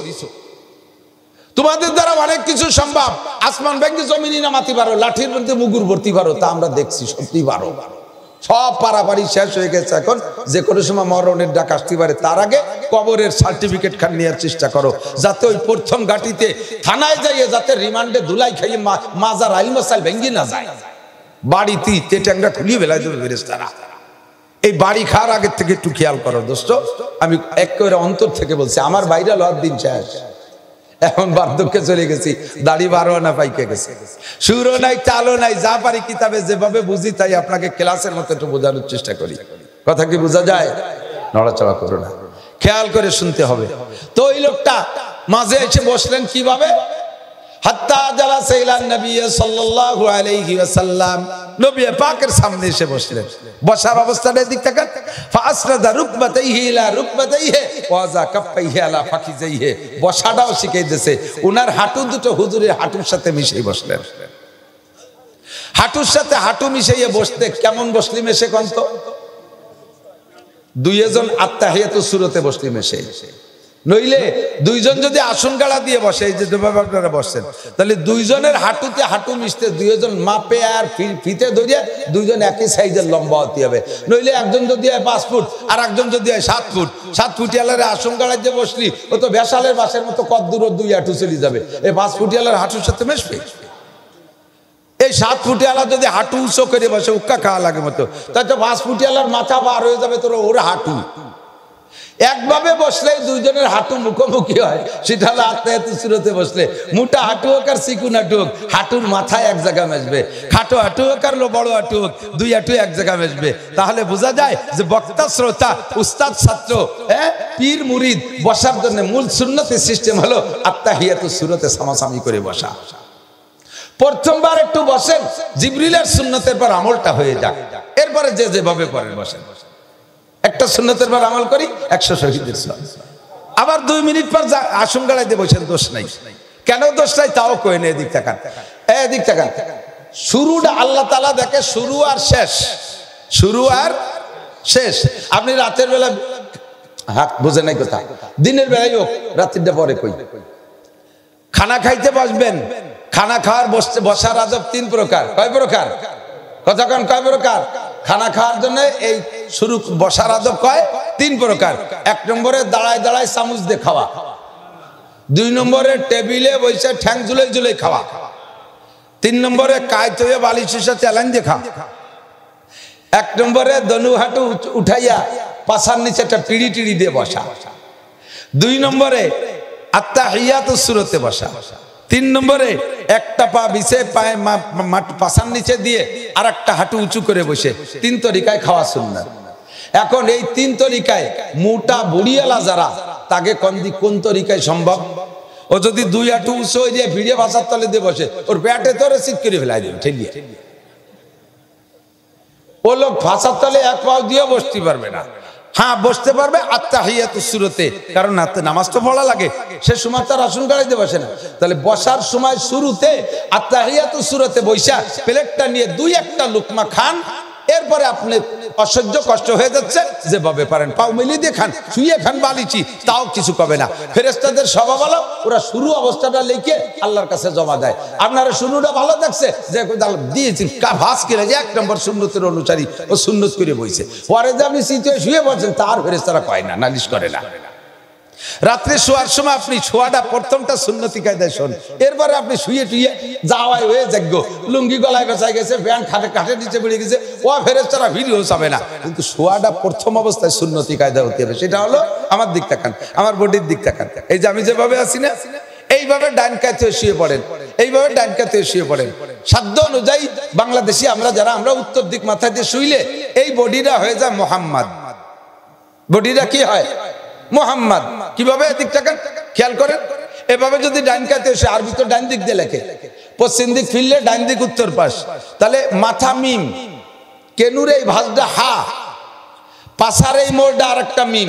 তোমাদের দ্বারা অনেক কিছু সম্ভব। আসমান ভেঙে জমিনে নামাতে পারো, লাঠির মধ্যে মুগুর ভর্তি পারো, তা আমরা দেখছি সত্যি পারো। সব পারাপারি শেষ হয়ে গেছে, এখন যে কোনো সময় মরণের ডাক আসতে পারে। তার আগে কবরের সার্টিফিকেট খান নেওয়ার চেষ্টা করো, যাতে ওই প্রথম গাটিতে থানায় যাইয়ে যাতে রিমান্ডে ধুলাই খাইয়ে মাজার আইল মশাল ভেঙ্গি না যায়। বাড়িতে তেটাংরা খুলিয়ে বেলায় দেবে ফেরেশতারা। এই বাড়ি খাওয়ার আগের থেকে একটু খেয়াল করো দোস্ত, আমি একেবারে অন্তর থেকে বলছি, আমার ভাইরাল হওয়ার দিন শেষ। এখন বার্ধক্যে চলে গেছি, দাড়ি বারো না পাইকে গেছে, সুরও নাই তালও নাই, যা পারি কিতাবে যেভাবে বুঝি তাই আপনাকে ক্লাসের মতো একটু বোঝানোর চেষ্টা করি। কথা কি বোঝা যায়? নড়াচড়া করো না, খেয়াল করে শুনতে হবে। তো ওই লোকটা মাঝে এসে বসলেন কিভাবে? হাত্তা জালাসা ইলান নবী সাল্লাল্লাহু আলাইহি ওয়াসাল্লাম, নবী পাকের সামনে এসে বসলেন। বসার অবস্থাটা দিক তাকান, ফাসরাদা রুকবাতাইহি ইলা রুকবাতাইহি ওয়াজা কাফাইহি আলা ফাকিজাইহি, বসাটাও শিখিয়ে দিয়েছে। উনার হাঁটু দুটো হুজুরের হাঁটুর সাথে মিশিয়ে বসলেন। হাঁটুর সাথে হাঁটু মিশিয়ে বসতে কেমন বসলি মেশে কন্ত? দুইজন আত্তাহিয়াতুস সুরতে বসলি মেশে। নইলে দুইজন যদি আসন গাড়া দিয়ে বসে, এই যে আপনারা বসছেন, তাহলে দুইজনের হাঁটুতে হাঁটু মিশতে দুইজন মাপে আর ফিতে ধরিয়ে দুইজন একই সাইজের লম্বা হতে হবে। নইলে একজন যদি হয় 5 ফুট আর একজন যদি হয় 7 ফুট, 7 ফুটিয়ালার আসন গাড়া দিয়ে বসলি ও তো বেশালের বাসের মতো কত দূর দুই হাঁটু চলে যাবে। এই 5 ফুটিয়ালার হাঁটুর সাথে মিশবে। এই 7 ফুটিয়ালা যদি হাঁটু উঁচু করে বসে উক্কা খাওয়া লাগে মতো, তাই তো 5 ফুটিয়ালার মাথা বার হয়ে যাবে তোর ওর হাঁটু। একভাবে বসলে দুইজনের হাঁটু মুখোমুখি হয়, সেটা হলো আত্মায়াতুস সুরতে বসলে। মোটা হাঁটু হোক আর চিকুন হাঁটু হোক, হাঁটুর মাথায় এক জায়গা মেশবে। খাটো হাঁটু হোক আর বড় হাঁটু হোক, দুই হাঁটু এক জায়গা মেশবে। তাহলে বোঝা যায় যে বক্তা শ্রোতা, উস্তাদ ছাত্র, পীর মুরিদ বসার জন্য মূল সুন্নতের সিস্টেম হলো আত্তাহিয়াতুস সুরতে সামাসামি করে বসা। প্রথমবার একটু বসেন, জিবরিলের সুন্নতের পর আমলটা হয়ে যাক, এরপরে যে যেভাবে করেন বসেন। একটা সুন্নতের পর আমল করি, 100 শহীদের সওয়াব। আবার 2 মিনিট পর আসন গাড়াই দিয়ে বসেন, দোষ নাই। কেন দোষ নাই তাও কই না। এদিক তাকান, এদিক তাকান। শুরুটা আল্লাহ তাআলা দেখে, শুরু আর শেষ, শুরু আর শেষ। আপনি রাতের বেলা হাত বুঝে নাই কথা, দিনের বেলায় হোক, রাত্রিটা পরে কই। খানা খাইতে বসবেন, খানা খাওয়ার বসার আদব 3 প্রকার। কয় প্রকার? কতক্ষণ? কয় প্রকার? খানা খাওয়ার জন্য এই শুরু বসার আদব কয় 3 প্রকার। 1 নম্বরে দাঁড়ায় দাঁড়ায় চামচ দিয়ে খাওয়া। 2 নম্বরে টেবিলে বসে ঠ্যাং ঝুলে ঝুলে খাওয়া। 3 নম্বরে কায়ত হয়ে বালিশের সাথে এলান দিয়ে খাওয়া। 1 নম্বরে দনু হাঁটু উঠাইয়া পাছার নিচে একটা পিড়ি টিড়ি দিয়ে বসা। 2 নম্বরে আত্তাহিয়াতুস সুরতে বসা। 3 নম্বরে একটা পা বিছে পায়ে পাছার নিচে দিয়ে আর একটা হাঁটু উঁচু করে বসে। 3 তরিকায় খাওয়া সুন্নাত। এখন এই 3 তরিকায় মোটা বুড়িয়ালা যারা, তাকে কোন তরিকায় সম্ভব? ও যদি 2 হাঁটু উঁচু হয়ে দিয়ে ভিড়ে ভাষার তলে দিয়ে বসে, ওর পেটে তোরে চিৎ করে ফেলাই দেবে ঠেলিয়ে। ও লোক ভাষার তলে 1 পাও দিয়ে বসতে পারবে না। হ্যাঁ, বসতে পারবে আত্তাহিয়াতুস সুরতে, কারণ নামাজ তো পড়া লাগে, সে সময় তার আসন গাড়াইতে বসে না। তাহলে বসার সময় শুরুতে আত্তাহিয়াতুস সুরতে বৈশা প্লেটটা নিয়ে 2-1টা লুকমা খান। এরপরে আপনি অসহ্য কষ্ট হয়ে যাচ্ছে, যেভাবে পারেন পাও মিলিয়ে দিয়ে খান, শুয়ে খান বালিচি, তাও কিছু কবে না। ফেরেশতাদের স্বভাব ভালো, ওরা শুরু অবস্থাটা লিখে আল্লাহর কাছে জমা দেয়। আপনারা শুরুটা ভালো দেখছে যে দিয়েছি ভাস কিনে যে 1 নম্বর সুন্নতের অনুসারী ও সুন্নত করে বইছে, পরে যে আপনি শীতে শুয়ে বলছেন তার ফেরেশতারা কয় না, নালিশ করে না। রাত্রে শোয়ার সময় আপনি শোয়াটা প্রথমটা সুন্নতি কায়দায় শোন, এরপরে আপনি শুয়ে টুয়ে যাওয়াই হয়ে যাগ্য, লুঙ্গি গলায় বেঁচাই গেছে, ব্যান্ড খাটে কাঠে নিচে বেড়ে গেছে, ও ফেরেশতারা ভিডিও চাবে না, কিন্তু শোয়াটা প্রথম অবস্থায় সুন্নতি কায়দা হতে হবে। সেটা হলো আমার দিক তাকান, আমার বডির দিক তাকান। এই যে আমি যেভাবে আছি না, এইভাবে ডান কাতে শুয়ে পড়েন, এইভাবে ডান কাতে শুয়ে পড়েন। সাধ্য অনুযায়ী বাংলাদেশি আমরা যারা, আমরা উত্তর দিক মাথায় দিয়ে শুইলে এই বডিটা হয়ে যায় মোহাম্মদ। বডিটা কি হয়? মোহাম্মদ। কিভাবে দিক তাকান, খেয়াল করেন। এভাবে যদি ডান কাতে এসে, আরবি তো ডান দিক দিয়ে লেখে, পশ্চিম দিক ফিরলে ডান দিক উত্তর পাশ, তাহলে মাথা মিম, কেনুর এই ভাঁজটা হা, পাশার এই মোড়টা আর একটা মিম,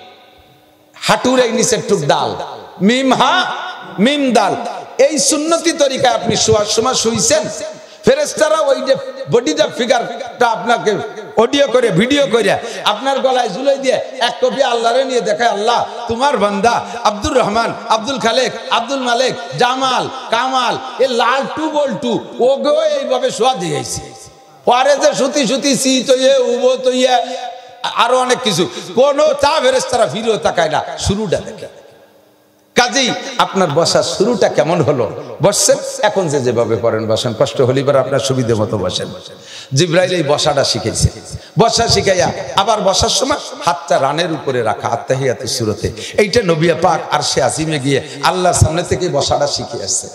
হাঁটুর এই নিচের টুক দাল, মিম হা মিম দাল। এই সুন্নতি তরিকায় আপনি শোয়ার সময় শুইছেন, ফেরেশতারা ওই যে বডিটা ফিগারটা আপনাকে অডিও করে ভিডিও করে আপনার গলায় ঝুলাই দিয়ে এক কপি আল্লাহরে নিয়ে দেখায়, আল্লাহ তোমার বান্দা আব্দুর রহমান, আব্দুল খালেক, আব্দুল মালেক, জামাল, কামাল, এ লাল টু বল টু ওগো এইভাবে শোয়া দিয়েছে। পরে যে সুতি সুতি সি তৈয়ে উবো তৈয়ে আরো অনেক কিছু, কোনো তা ফেরেশতারা ফিরেও তাকায় না, শুরুটা দেখে। কাজেই আপনার বসার শুরুটা কেমন হলো? বসছেন, এখন যেভাবে পড়েন বসেন, কষ্ট হলিবার আপনার সুবিধা মতো বসেন। জিবরাইল এই বসাটা শিখেছে, বসা শিখাইয়া আবার বসার সময় হাতটা রানের উপরে রাখা, আত্তাহিয়াতুস সূরাতে। এইটা নবী পাক আরশে আজিমে গিয়ে আল্লাহর সামনে থেকে বসাটা শিখে আসছে।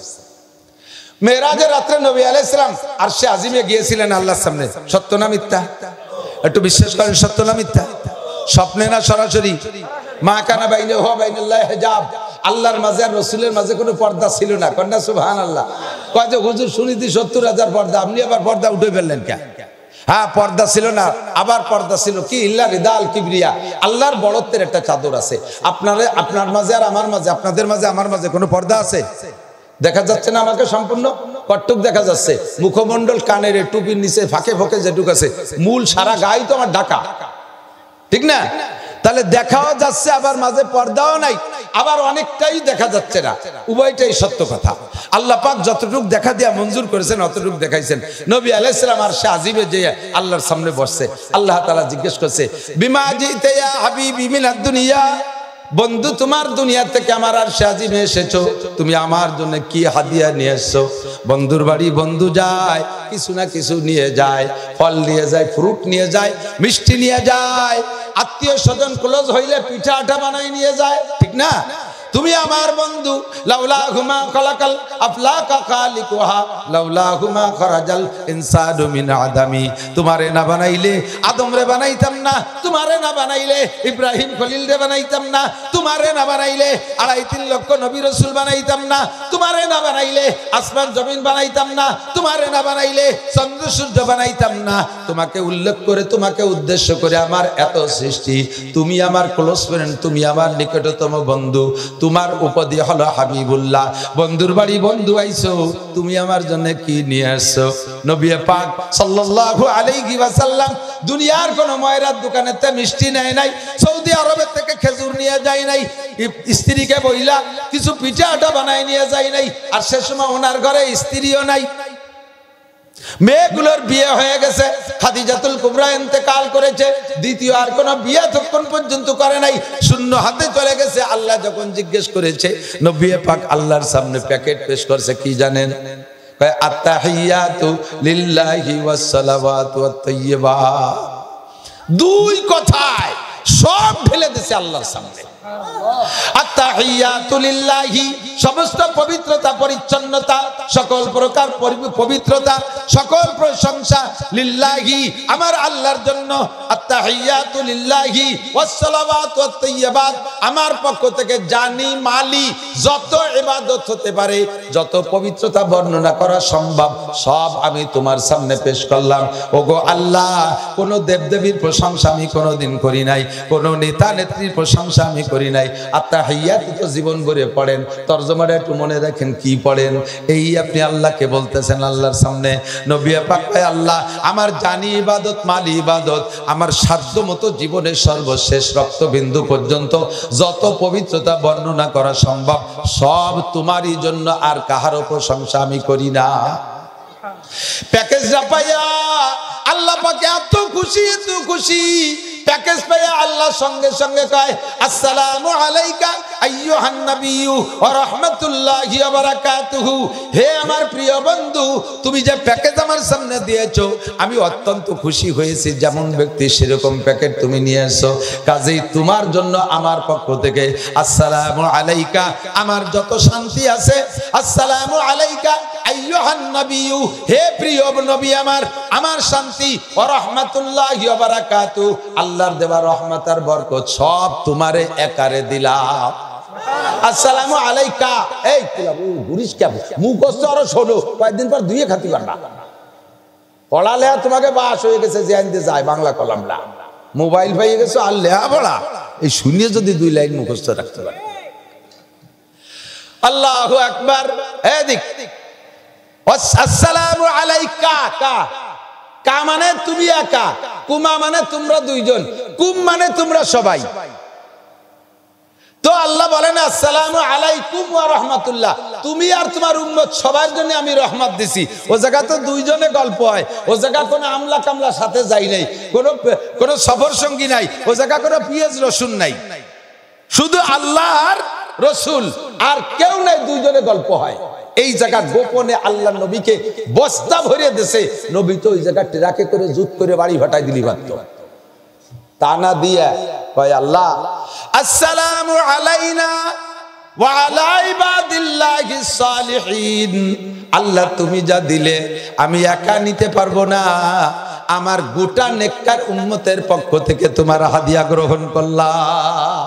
মেরাজের রাত্রে নবী আলাইহিস সালাম আরশে আজিমে গিয়েছিলেন আল্লাহর সামনে। সত্য না মিথ্যা? একটু বিশ্বাস করেন, সত্য না মিথ্যা? স্বপ্নে না সরাসরি? মা কানা বাইনাহু ওয়া বাইনাল্লাহি হিজাব, আল্লাহর মাঝে আর রাসূলের মাঝে কোনো পর্দা ছিল না। কন্যা সুবহানাল্লাহ। কয় যে হুজুর শুনিছি 70,000 পর্দা, আপনি আবার পর্দা উঠে ফেললেন কেন? হ্যাঁ, পর্দা ছিল না, আবার পর্দা ছিল কি? ইল্লা রিদাল কিবরিয়া, আল্লাহর বড়ত্বের একটা চাদর আছে। আপনার মাঝে আর আমার মাঝে, আপনাদের মাঝে আমার মাঝে কোনো পর্দা আছে? দেখা যাচ্ছে না আমাকে সম্পূর্ণ? কটটুক দেখা যাচ্ছে, মুখমণ্ডল, কানের, টুপির নিচে ফাঁকে ফাঁকে যেটুক আছে, মূল সারা গায়ে তো আমার ঢাকা, ঠিক না? তাহলে দেখাও যাচ্ছে, আবার মাঝে পর্দাও নাই, আবার অনেকটাই দেখা যাচ্ছে না। উভয়টাই সত্য কথা। আল্লাহ পাক যতটুক দেখা দিয়া মঞ্জুর করেছেন অতটুক দেখাইছেন। নবী আলাইহিস সালাম আরশে আজিমে যে আল্লাহর সামনে বসছে, আল্লাহ তাআলা জিজ্ঞেস করছে, বিমা জিতা ইয়া হাবিবি মিনাদ দুনিয়া, বন্ধু তোমার দুনিয়া থেকে আমার আরশে আজিমে এসেছো, তুমি আমার জন্য কি হাদিয়া নিয়ে এসেছো? বন্ধুর বাড়ি বন্ধু যায়, কিছু না কিছু নিয়ে যায়, ফল নিয়ে যায়, ফ্রুট নিয়ে যায়, মিষ্টি নিয়ে যায়, আত্মীয় স্বজন ক্লোজ হইলে পিঠা আটা বানাই নিয়ে যায়, ঠিক না? তুমি আমার বন্ধু, লাউলাহুমা খালাকাল আফলাকা খালিকুহা লাউলাহুমা খরাজাল ইনসানু মিন আদামি, তোমারে না বানাইলে আদম রে বানাইতাম না, তোমারে না বানাইলে ইব্রাহিম খলিল রে বানাইতাম না, তোমারে না বানাইলে 2.5-3 লক্ষ নবী রাসূল বানাইতাম না, তোমারে না বানাইলে আসমান জমিন বানাইতাম না, তোমারে না বানাইলে চন্দ্র সূর্য বানাইতাম না। তোমাকে উল্লেখ করে, তোমাকে উদ্দেশ্য করে আমার এত সৃষ্টি, তুমি আমার ক্লোজ ফ্রেন্ড, তুমি আমার নিকটতম বন্ধু, তোমার উপাধি হলো হাবিবুল্লাহ। বন্ধুর বাড়ি বন্ধু আইছো, তুমি আমার জন্য কি নিয়ে আসছো? নবী পাক সাল্লাল্লাহু আলাইহি ওয়াসাল্লাম দুনিয়ার কোন ময়রার দোকানেতে মিষ্টি নেয় নাই, সৌদি আরবের থেকে খেজুর নিয়ে যায় নাই, স্ত্রীকে বইলা কিছু পিঠা আটা বানায় নিয়ে যায় নাই, আর সে সময় ওনার ঘরে স্ত্রীও নাই, মেয়েগুলোর বিয়ে হয়ে গেছে, খাদিজাতুল কুবরা ইন্তেকাল করেছে, দ্বিতীয় আর কোনো বিয়ে তখন পর্যন্ত করে নাই, শূন্য হাতে চলে গেছে। আল্লাহ যখন জিজ্ঞেস করেছে, নবী পাক আল্লাহর সামনে প্যাকেট পেশ করছে, কি জানেন? আত্তাহিয়াতু লিল্লাহি ওয়াস সালাওয়াতু ওয়াত তাইয়্যিবাত, দুই কথায় সব ঢেলে দিয়েছে আল্লাহর সামনে। আত্তাহিয়াতু লিল্লাহি, সমস্ত পবিত্রতা পরিচ্ছন্নতা, সকল প্রকার পবিত্রতা, সকল প্রশংসা লিল্লাহি, আমার আল্লাহর জন্য। আত্তাহিয়াতু লিল্লাহি ওয়াস সালাওয়াতু ওয়াত তাইয়্যিবাত, আমার পক্ষ থেকে জানি মালি যত ইবাদত হতে পারে, যত পবিত্রতা বর্ণনা করা সম্ভব, সব আমি তোমার সামনে পেশ করলাম। ওগো আল্লাহ, কোন দেবদেবীর প্রশংসা আমি কোনোদিন করি নাই, কোন নেতা নেত্রীর প্রশংসা আমি করি নাই। আত্তাহিয়াত তো জীবন ভরে পড়েন, তরজমাটা একটু মনে রাখেন কি পড়েন। এই আপনি আল্লাহকে বলতেছেন আল্লাহর সামনে। নবী পাক কয়, আল্লাহ আমার জানি ইবাদত, মালি ইবাদত, আমার সাধ্য মতো জীবনের সর্বশেষ রক্তবিন্দু পর্যন্ত যত পবিত্রতা বর্ণনা করা সম্ভব সব তোমারই জন্য, আর কাহারও প্রশংসা আমি করি না। প্যাকেজটা পাইয়া আল্লাহ পাক এত খুশি, এত খুশি, প্যাকেজ পেয়ে আল্লাহ সঙ্গে সঙ্গে কয় আসসালামু আলাইকা আইয়ুহান নাবিয়্যু ওয়া রাহমাতুল্লাহি ওয়া বারাকাতুহু। হে আমার প্রিয় বন্ধু, তুমি যে প্যাকেজ আমার সামনে দিয়েছো আমি অত্যন্ত খুশি হয়েছি। যেমন ব্যক্তি সেরকম প্যাকেট তুমি নিয়ে এসো, কাজেই তোমার জন্য আমার পক্ষ থেকে আসসালামু আলাইকা, আমার যত শান্তি আছে। আসসালামু আলাইকা আইয়ুহান নাবিয়্যু, হে প্রিয় নবী আমার শান্তি। ওয়া রাহমাতুল্লাহি ওয়া বারাকাতুহু, আল্লাহর দেওয়া রহমত আর বরকত সব তোমারে একারে দিলাম। আসসালামু আলাইকা। এই ঘুরিস কে মুখস্থ আরো শোনো, কয়েকদিন পর দুইয়ে খাতি পারবা। পড়ালে তোমাকে বাস হয়ে গেছে যে আনতে যায় বাংলা কলামটা, মোবাইল পেয়ে গেছো আর লেহা পড়া এই শুনিয়ে যদি 2 লাইন মুখস্থ রাখতে পারে। আল্লাহু আকবার। এদিক আসসালামু আলাইকা, কা মানে তুমি একা, কুমা মানে তোমরা দুইজন, কুম মানে তোমরা সবাই। তো আল্লাহ বলেন আসসালামু আলাইকুম ওয়া রাহমাতুল্লাহ, তুমি আর তোমার উম্মত সবার জন্য আমি রহমত দিছি। ও জায়গা তো দুইজনে গল্প হয়, ও জায়গা কোনো আমলা কামলা সাথে যাই নাই, কোনো সফর সঙ্গী নাই, ও জায়গা কোনো পিয়াজ রসুন নাই, শুধু আল্লাহ আর রসুল আর কেউ নাই, দুইজনে গল্প হয়। এই জায়গা গোপনে আল্লাহ নবীকে বস্তা ভরিয়ে দিয়েছে। নবী তো ওই জায়গা ট্রাকে করে জুত করে বাড়ি ভাটাই দিলি পারত, তা না দিয়া কয় আল্লাহ আসসালামু আলাইনা ওয়া আলা ইবাদিল্লাহিস সালিহিন। আল্লাহ তুমি যা দিলে আমি একা নিতে পারবো না, আমার গোটা নেককার উম্মতের পক্ষ থেকে তোমার হাদিয়া গ্রহণ করলাম।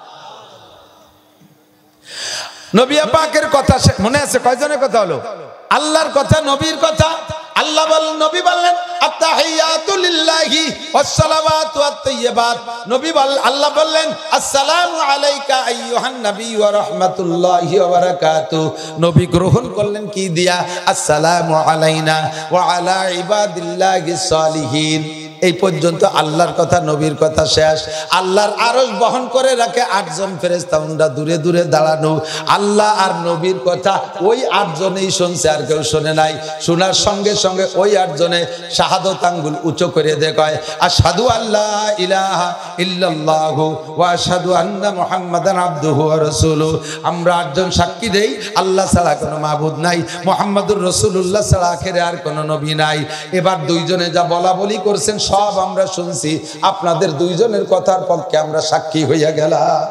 নবী পাকের কথা মনে আছে? কয়জনের কথা হলো? আল্লাহর কথা, নবীর কথা। আল্লাহ বলেন, নবী বললেন আত্তাহিয়াতু লিল্লাহি ওয়াস সালাওয়াতু ওয়াত তাইয়্যিবাত। নবী আল্লাহ বললেন আসসালামু আলাইকা আইয়ুহান নাবিয়্যু ওয়া রাহমাতুল্লাহি ওয়া বারাকাতুহু। নবী গ্রহণ করলেন কি দিয়া? আসসালামু আলাইনা ওয়া আলা ইবাদিল্লাহিস সালিহিন। এই পর্যন্ত আল্লাহর কথা, নবীর কথা শেষ। আল্লাহর আরশ বহন করে রাখে 8 জন ফেরেশতা, উনরা দূরে দূরে দাঁড়ানো। আল্লাহ আর নবীর কথা ওই 8 জনেই শুনছে, আর কেউ শুনে নাই। শোনার সঙ্গে সঙ্গে ওই 8 জনে শাহাদত আঙ্গুল উঁচু করে দেখায় আশহাদু আল্লা ইলাহা ইল্লাল্লাহু ওয়া আশহাদু আন্না মুহাম্মাদান আবদুহু ওয়া রাসূলুহু। আমরা 8 জন সাক্ষী দেই আল্লাহ ছাড়া কোনো মাবুদ নাই, মুহাম্মাদুর রাসূলুল্লাহ ছাড়া আখেরে আর কোনো নবী নাই। এবার 2 জনে যা বলা বলি করছেন সব আমরা শুনছি, আপনাদের 2 জনের কথার পক্ষে আমরা সাক্ষী হইয়া গেলাম।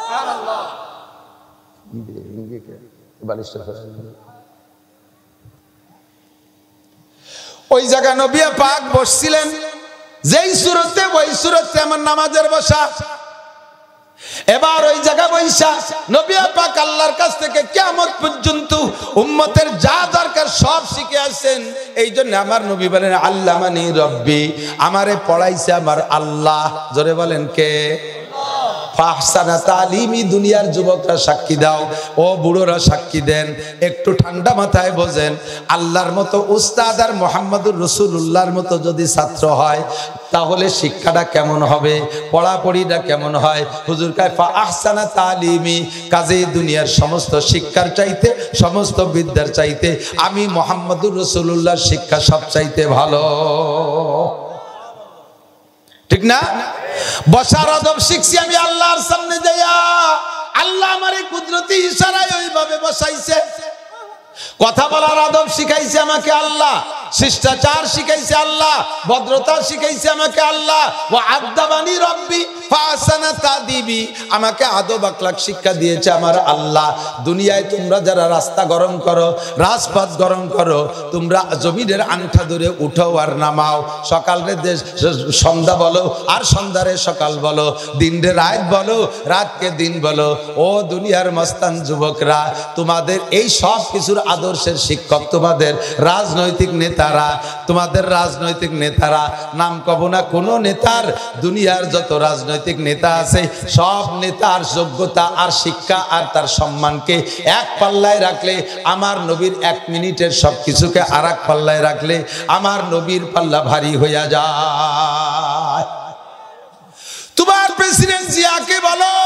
ওই জায়গা নবী পাক বসছিলেন, যেই সুরতে ওই সুরতে আমার নামাজের বসা। এবার ওই জায়গা বৈশা নবী পাক আল্লাহর কাছ থেকে কিয়ামত পর্যন্ত উম্মতের যা দরকার সব শিখে আসেন। এই জন্য আমার নবী বলেন আল্লামানি রব্বি, আমারে পড়াইছে আমার আল্লাহ। জোরে বলেন কে? ফাহসানা তালিমি। দুনিয়ার যুবকরা সাক্ষী দাও, ও বুড়োরা সাক্ষী দেন, একটু ঠান্ডা মাথায় বোঝেন। আল্লাহর মতো উস্তাদ আর মুহাম্মদুর রাসূলুল্লাহর মতো যদি ছাত্র হয় তাহলে শিক্ষাটা কেমন হবে, পড়াপড়িটা কেমন হয়। হুজুর কয় ফাহসানা তালিমি, কাজেই দুনিয়ার সমস্ত শিক্ষার চাইতে, সমস্ত বিদ্যার চাইতে আমি মুহাম্মদুর রাসূলুল্লাহর শিক্ষা সবচাইতে ভালো। ঠিক না? বসার আদব শিখছি আমি আল্লাহর সামনে যাইয়া। আল্লাহ আমারে কুদরতি ইশারায় ওইভাবে বসাইছে। কথা বলার আদব শিখাইছে আমাকে আল্লাহ, শিষ্টাচার শিখাইছে আল্লাহ, ভদ্রতা শিখাইছে আমাকে আল্লাহ। ওয়া আদাবানি রব্বি ফাহসানা তাদিবি, আমাকে আদব আখলাক শিক্ষা দিয়েছে আমার আল্লাহ। দুনিয়ায় তোমরা যারা রাস্তা গরম করো, রাজপথ গরম করো, তোমরা জমিনের আংটা ধরে উঠো আর নামাও। সকালে সন্ধ্যা বলো আর সন্ধ্যারে সকাল বলো, দিনরে রাত বলো, রাতকে দিন বলো। ও দুনিয়ার মস্তান যুবকরা, তোমাদের এই সব কিছুর আদর্শের শিক্ষক তোমাদের রাজনৈতিক নেতারা। তোমাদের রাজনৈতিক নেতারা, নাম কব না কোনো নেতার, দুনিয়ার যত রাজনৈতিক নেতা আছে সব নেতার যোগ্যতা আর শিক্ষা আর তার সম্মানকে এক পাল্লায় রাখলে, আমার নবীর 1 মিনিটের সব কিছুকে আর এক পাল্লায় রাখলে আমার নবীর পাল্লা ভারী হইয়া যায়। তোমার প্রেসিডেন্ট জিয়াকে বলো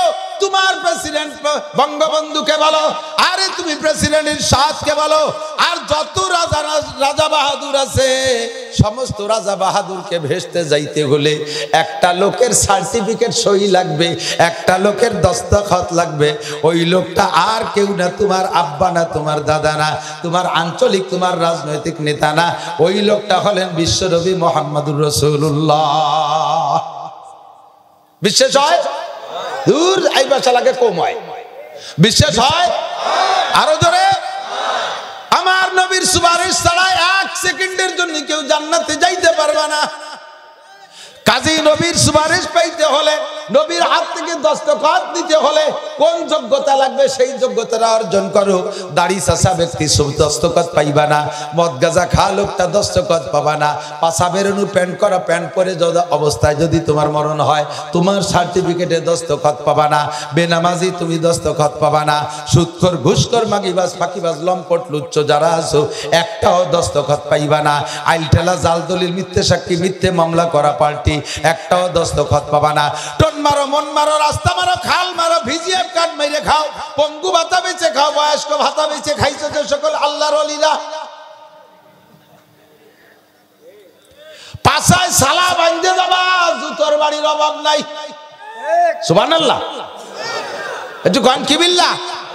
তোমার প্রেসিডেন্ট বঙ্গবন্ধুকে বলো, আরে তুমি প্রেসিডেন্টের সাথকে বলো, আর যত রাজা বাহাদুর আছে সমস্ত রাজা বাহাদুরকে ভেস্তে যাইতে হলে একটা লোকের সার্টিফিকেট সই লাগবে, একটা লোকের দস্তখত লাগবে। ওই লোকটা আর কেউ না, তোমার আব্বা না, তোমার দাদা না, তোমার আঞ্চলিক, তোমার রাজনৈতিক নেতা না, ওই লোকটা হলেন বিশ্বনবী মুহাম্মদুর রাসূলুল্লাহ। বিশ্বাস হয়? দূর এই ভাষা লাগে কম হয়। বিশ্বাস হয়? আরো জোরে। আমার নবীর সুপারিশ ছাড়া 1 সেকেন্ডের জন্য কেউ জান্নাতে যাইতে পারবে না। কাজী নবীর সুপারিশ পাইতে হলে, নবীর হাত থেকে দস্তখত দিতে হলে কোন যোগ্যতা লাগবে সেই যোগ্যতা অর্জন করো। দাড়ি চাষা ব্যক্তি দস্তখত পাইবা না, মদ গাঁজা খা লোকটা দস্তখত পাবা না, পাশা বেরোনো প্যান্ট করা প্যান্ট পরে অবস্থায় যদি তোমার মরণ হয় তোমার সার্টিফিকেটে দস্তখত পাবা না, বেনামাজি তুমি দস্তখত পাবা না, সুদখোর ঘুষখোর মাগিবাজ ফাঁকিবাজ লম্পট লুচ্চ যারা আছো একটাও দস্তখত পাইবা না। আইলটেলা জাল দলিল মিথ্যে সাক্ষী মিথ্যে মামলা করা পাল্টি একটাও দস্তখত পাবা না। টন মারো, মন মারো, রাস্তা মারো, খাল মারো, ভিজিএফ কার্ড মেরে খাও, পঙ্গু ভাতা বেচে খাও, বয়স্ক ভাতা বেচে খাইছো যে সকল আল্লাহর ওলিরা, পাছায় সালা বাঁধে যাবা, জুতোর বাড়ির অভাব নাই। সুবহানাল্লাহ। একটু গান কি বিল্লাহ।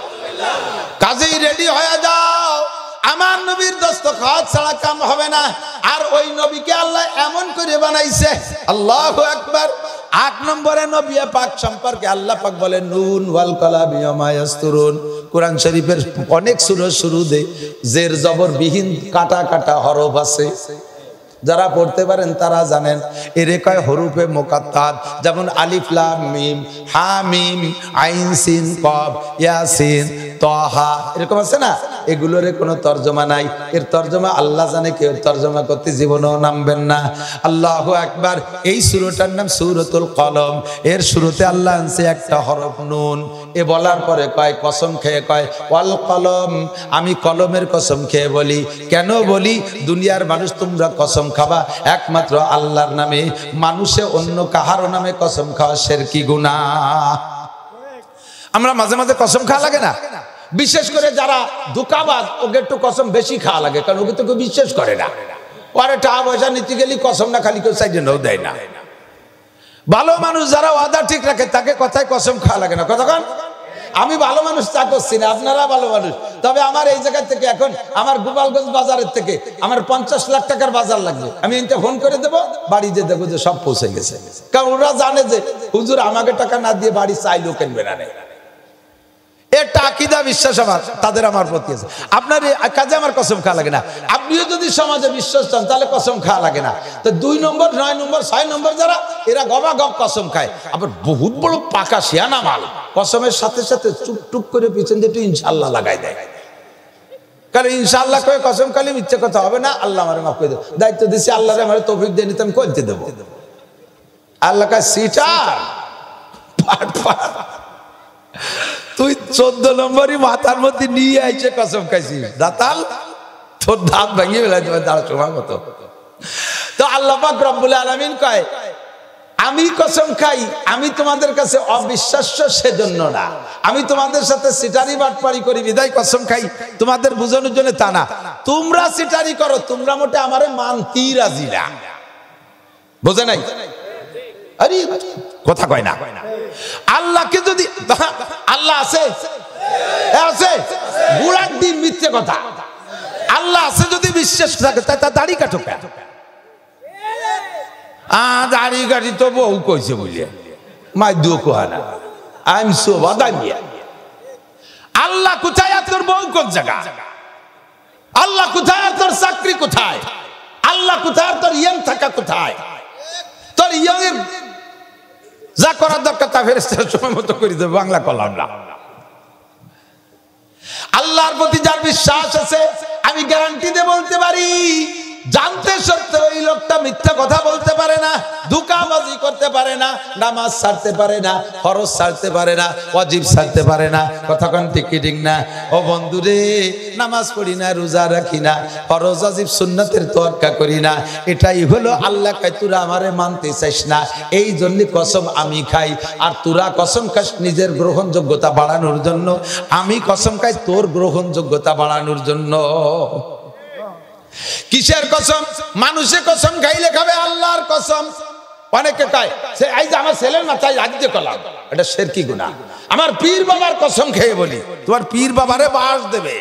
কাজেই রেডি হয়ে যাও, আমার নবীর দস্তখত ছাড়া কাম হবে না। আর ওই নবীকে আল্লাহ এমন করে বানাইছে, আল্লাহু আকবার। 8 নম্বরে নবী পাক সম্পর্কে আল্লাহ পাক বলেন নুন ওয়াল কালামি ওয়া মা ইয়াসতুরুন। কোরআন শরীফের অনেক সূরার শুরুতে জের জবর বিহীন কাটা কাটা হরফ আছে, যারা পড়তে পারেন তারা জানেন। এরে কয় হরুফে মুকাত্তাত, যেমন আলিফ লাম মিম, হা মিম, আইন সিন কফ ইয়াসিন তাহা, এরকম আছে না? এগুলোর কোনো তর্জমা নাই, এর তর্জমা আল্লাহ জানে, কেউ তর্জমা করতে জীবনেও নামবেন না। আল্লাহু আকবার। এই সূরাটার নাম সূরাতুল কলম। এর শুরুতে আল্লাহ আনছে একটা হরফ নুন। এ বলার পরে কয় কসম খেয়ে কয় ওয়াল কলম, আমি কলমের কসম খেয়ে বলি। কেন বলি? দুনিয়ার মানুষ তোমরা কসম খাবা একমাত্র আল্লাহর নামে, মানুষে অন্য কাহারো নামে কসম খাওয়া শিরকি গুনাহ। আমরা মাঝে মাঝে কসম খাওয়া লাগে না? বিশেষ করে যারা ধোঁকাবাজ ওকে একটু কসম বেশি খাওয়া লাগে, কারণ ওকে তো কেউ বিশ্বাস করে না। ওরে টাকা পয়সা নিতে গেলে কসম না খালি কেউ সাইডে নাও দেয় না। ভালো মানুষ যারা ওয়াদা ঠিক রাখে তাকে কথায় কসম খাওয়া লাগে না। কতক্ষণ আমি ভালো মানুষ তা করছি না, আপনারা ভালো মানুষ। তবে আমার এই জায়গা থেকে এখন আমার গোপালগঞ্জ বাজারের থেকে আমার 50 লাখ টাকার বাজার লাগবে, আমি এটা ফোন করে দেবো, বাড়ি যে দেখবো যে সব পৌঁছে গেছে। কারণ ওরা জানে যে হুজুর আমাকে টাকা না দিয়ে বাড়ি চাইলেও কিনবে না। এটা আকীদা বিশ্বাস আমার, তাদের আমার প্রতি আছে। আপনার কাজে আমার কসম খাওয়া লাগে না। আপনিও যদি সমাজে বিশ্বাস চান তাহলে কসম খাওয়া লাগে না। তো 2 নম্বর 9 নম্বর 6 নম্বর যারা, এরা গবা গপ কসম খায়। আবার বহুত বড় পাকা শিয়ানা মাল কসমের সাথে সাথে চুপটুপ করে পিছন দিয়ে একটু ইনশাআল্লাহ লাগাই দেয়। কারণ ইনশাআল্লাহ কয়ে কসম খালি মিথ্যে কথা হবে না। আল্লাহ আমার মাফ করে দেবে, দায়িত্ব দিচ্ছি, আল্লাহ আমার তৌফিক দিয়ে নিতে আমি করতে দেবো। আল্লাহ কাছে সিটার তুই 14 নম্বরই মাথার মধ্যে নিয়ে আইছে কসম খাইছিস, দাতাল তোর দাঁত ভাঙিয়ে ফেলাই দেবে তার সময় মতো। তো আল্লাহ পাক রব্বুল আলামিন কয় আমি কসম খাই, আমি তোমাদের কাছে অবিশ্বাস্য সেজন্য না, আমি তোমাদের সাথে সিটারি বাটপারি করি বিদায় কসম খাই, তোমাদের বোঝানোর জন্য তা না। তোমরা সিটারি করো, তোমরা মোটে আমারে মানতেই রাজি না। বোঝে নাই? আরে কথা কয় না। আল্লাহকে যদি আল্লাহ আছে আছে বুড়ার দিন মিথ্যে কথা। আল্লাহ আছে যদি বিশ্বাস থাকে তার দাড়ি কাটো কেন? দাড়ি কাটি তো বউ কইছে বুঝলে মাই দুঃখ কোহা না, আই এম সো বাদামিয়া। আল্লাহ কোথায় আর তোর বউ কোন জায়গা? আল্লাহ কোথায় আর তোর চাকরি কোথায়? আল্লাহ কোথায় আর তোর ইয়ং থাকা কোথায়? তোর ইয়ং এর যা করার দরকার তা ফেরেশতার সময় মতো করে দেবে। বাংলা কলাম না। আল্লাহর প্রতি যার বিশ্বাস আছে আমি গ্যারান্টি দিয়ে বলতে পারি জানতে সত্ত্বেও এই লোকটা মিথ্যা কথা বলতে পারে না, ধোঁকাবাজি করতে পারে না, নামাজ ছাড়তে পারে না, ফরজ ছাড়তে পারে না, ওয়াজিব ছাড়তে পারে না। কথা কোন ঠিক কি ঠিক না? ও বন্ধু রে, নামাজ পড়ি না, রোজা রাখি না, ফরজ ওয়াজিব সুন্নাতের তোয়াক্কা করি না, এটাই হলো আল্লাহ কয় তোরা আমারে মানতে চাইস না, এই জন্য কসম আমি খাই। আর তোরা কসম খাস নিজের গ্রহণযোগ্যতা বাড়ানোর জন্য, আমি কসম খাই তোর গ্রহণযোগ্যতা বাড়ানোর জন্য। কিসের কসম? মানুষে কসম খাইলে খাবে, আল্লাহর কসম। অনেকে কয় সে এই যে আমার ছেলের মাথায় হাত দিয়ে কলাম, এটা শিরকি গুনাহ। আমার পীর বাবার কসম খেয়ে বলি, তোমার পীর বাবারে বাস দেবে,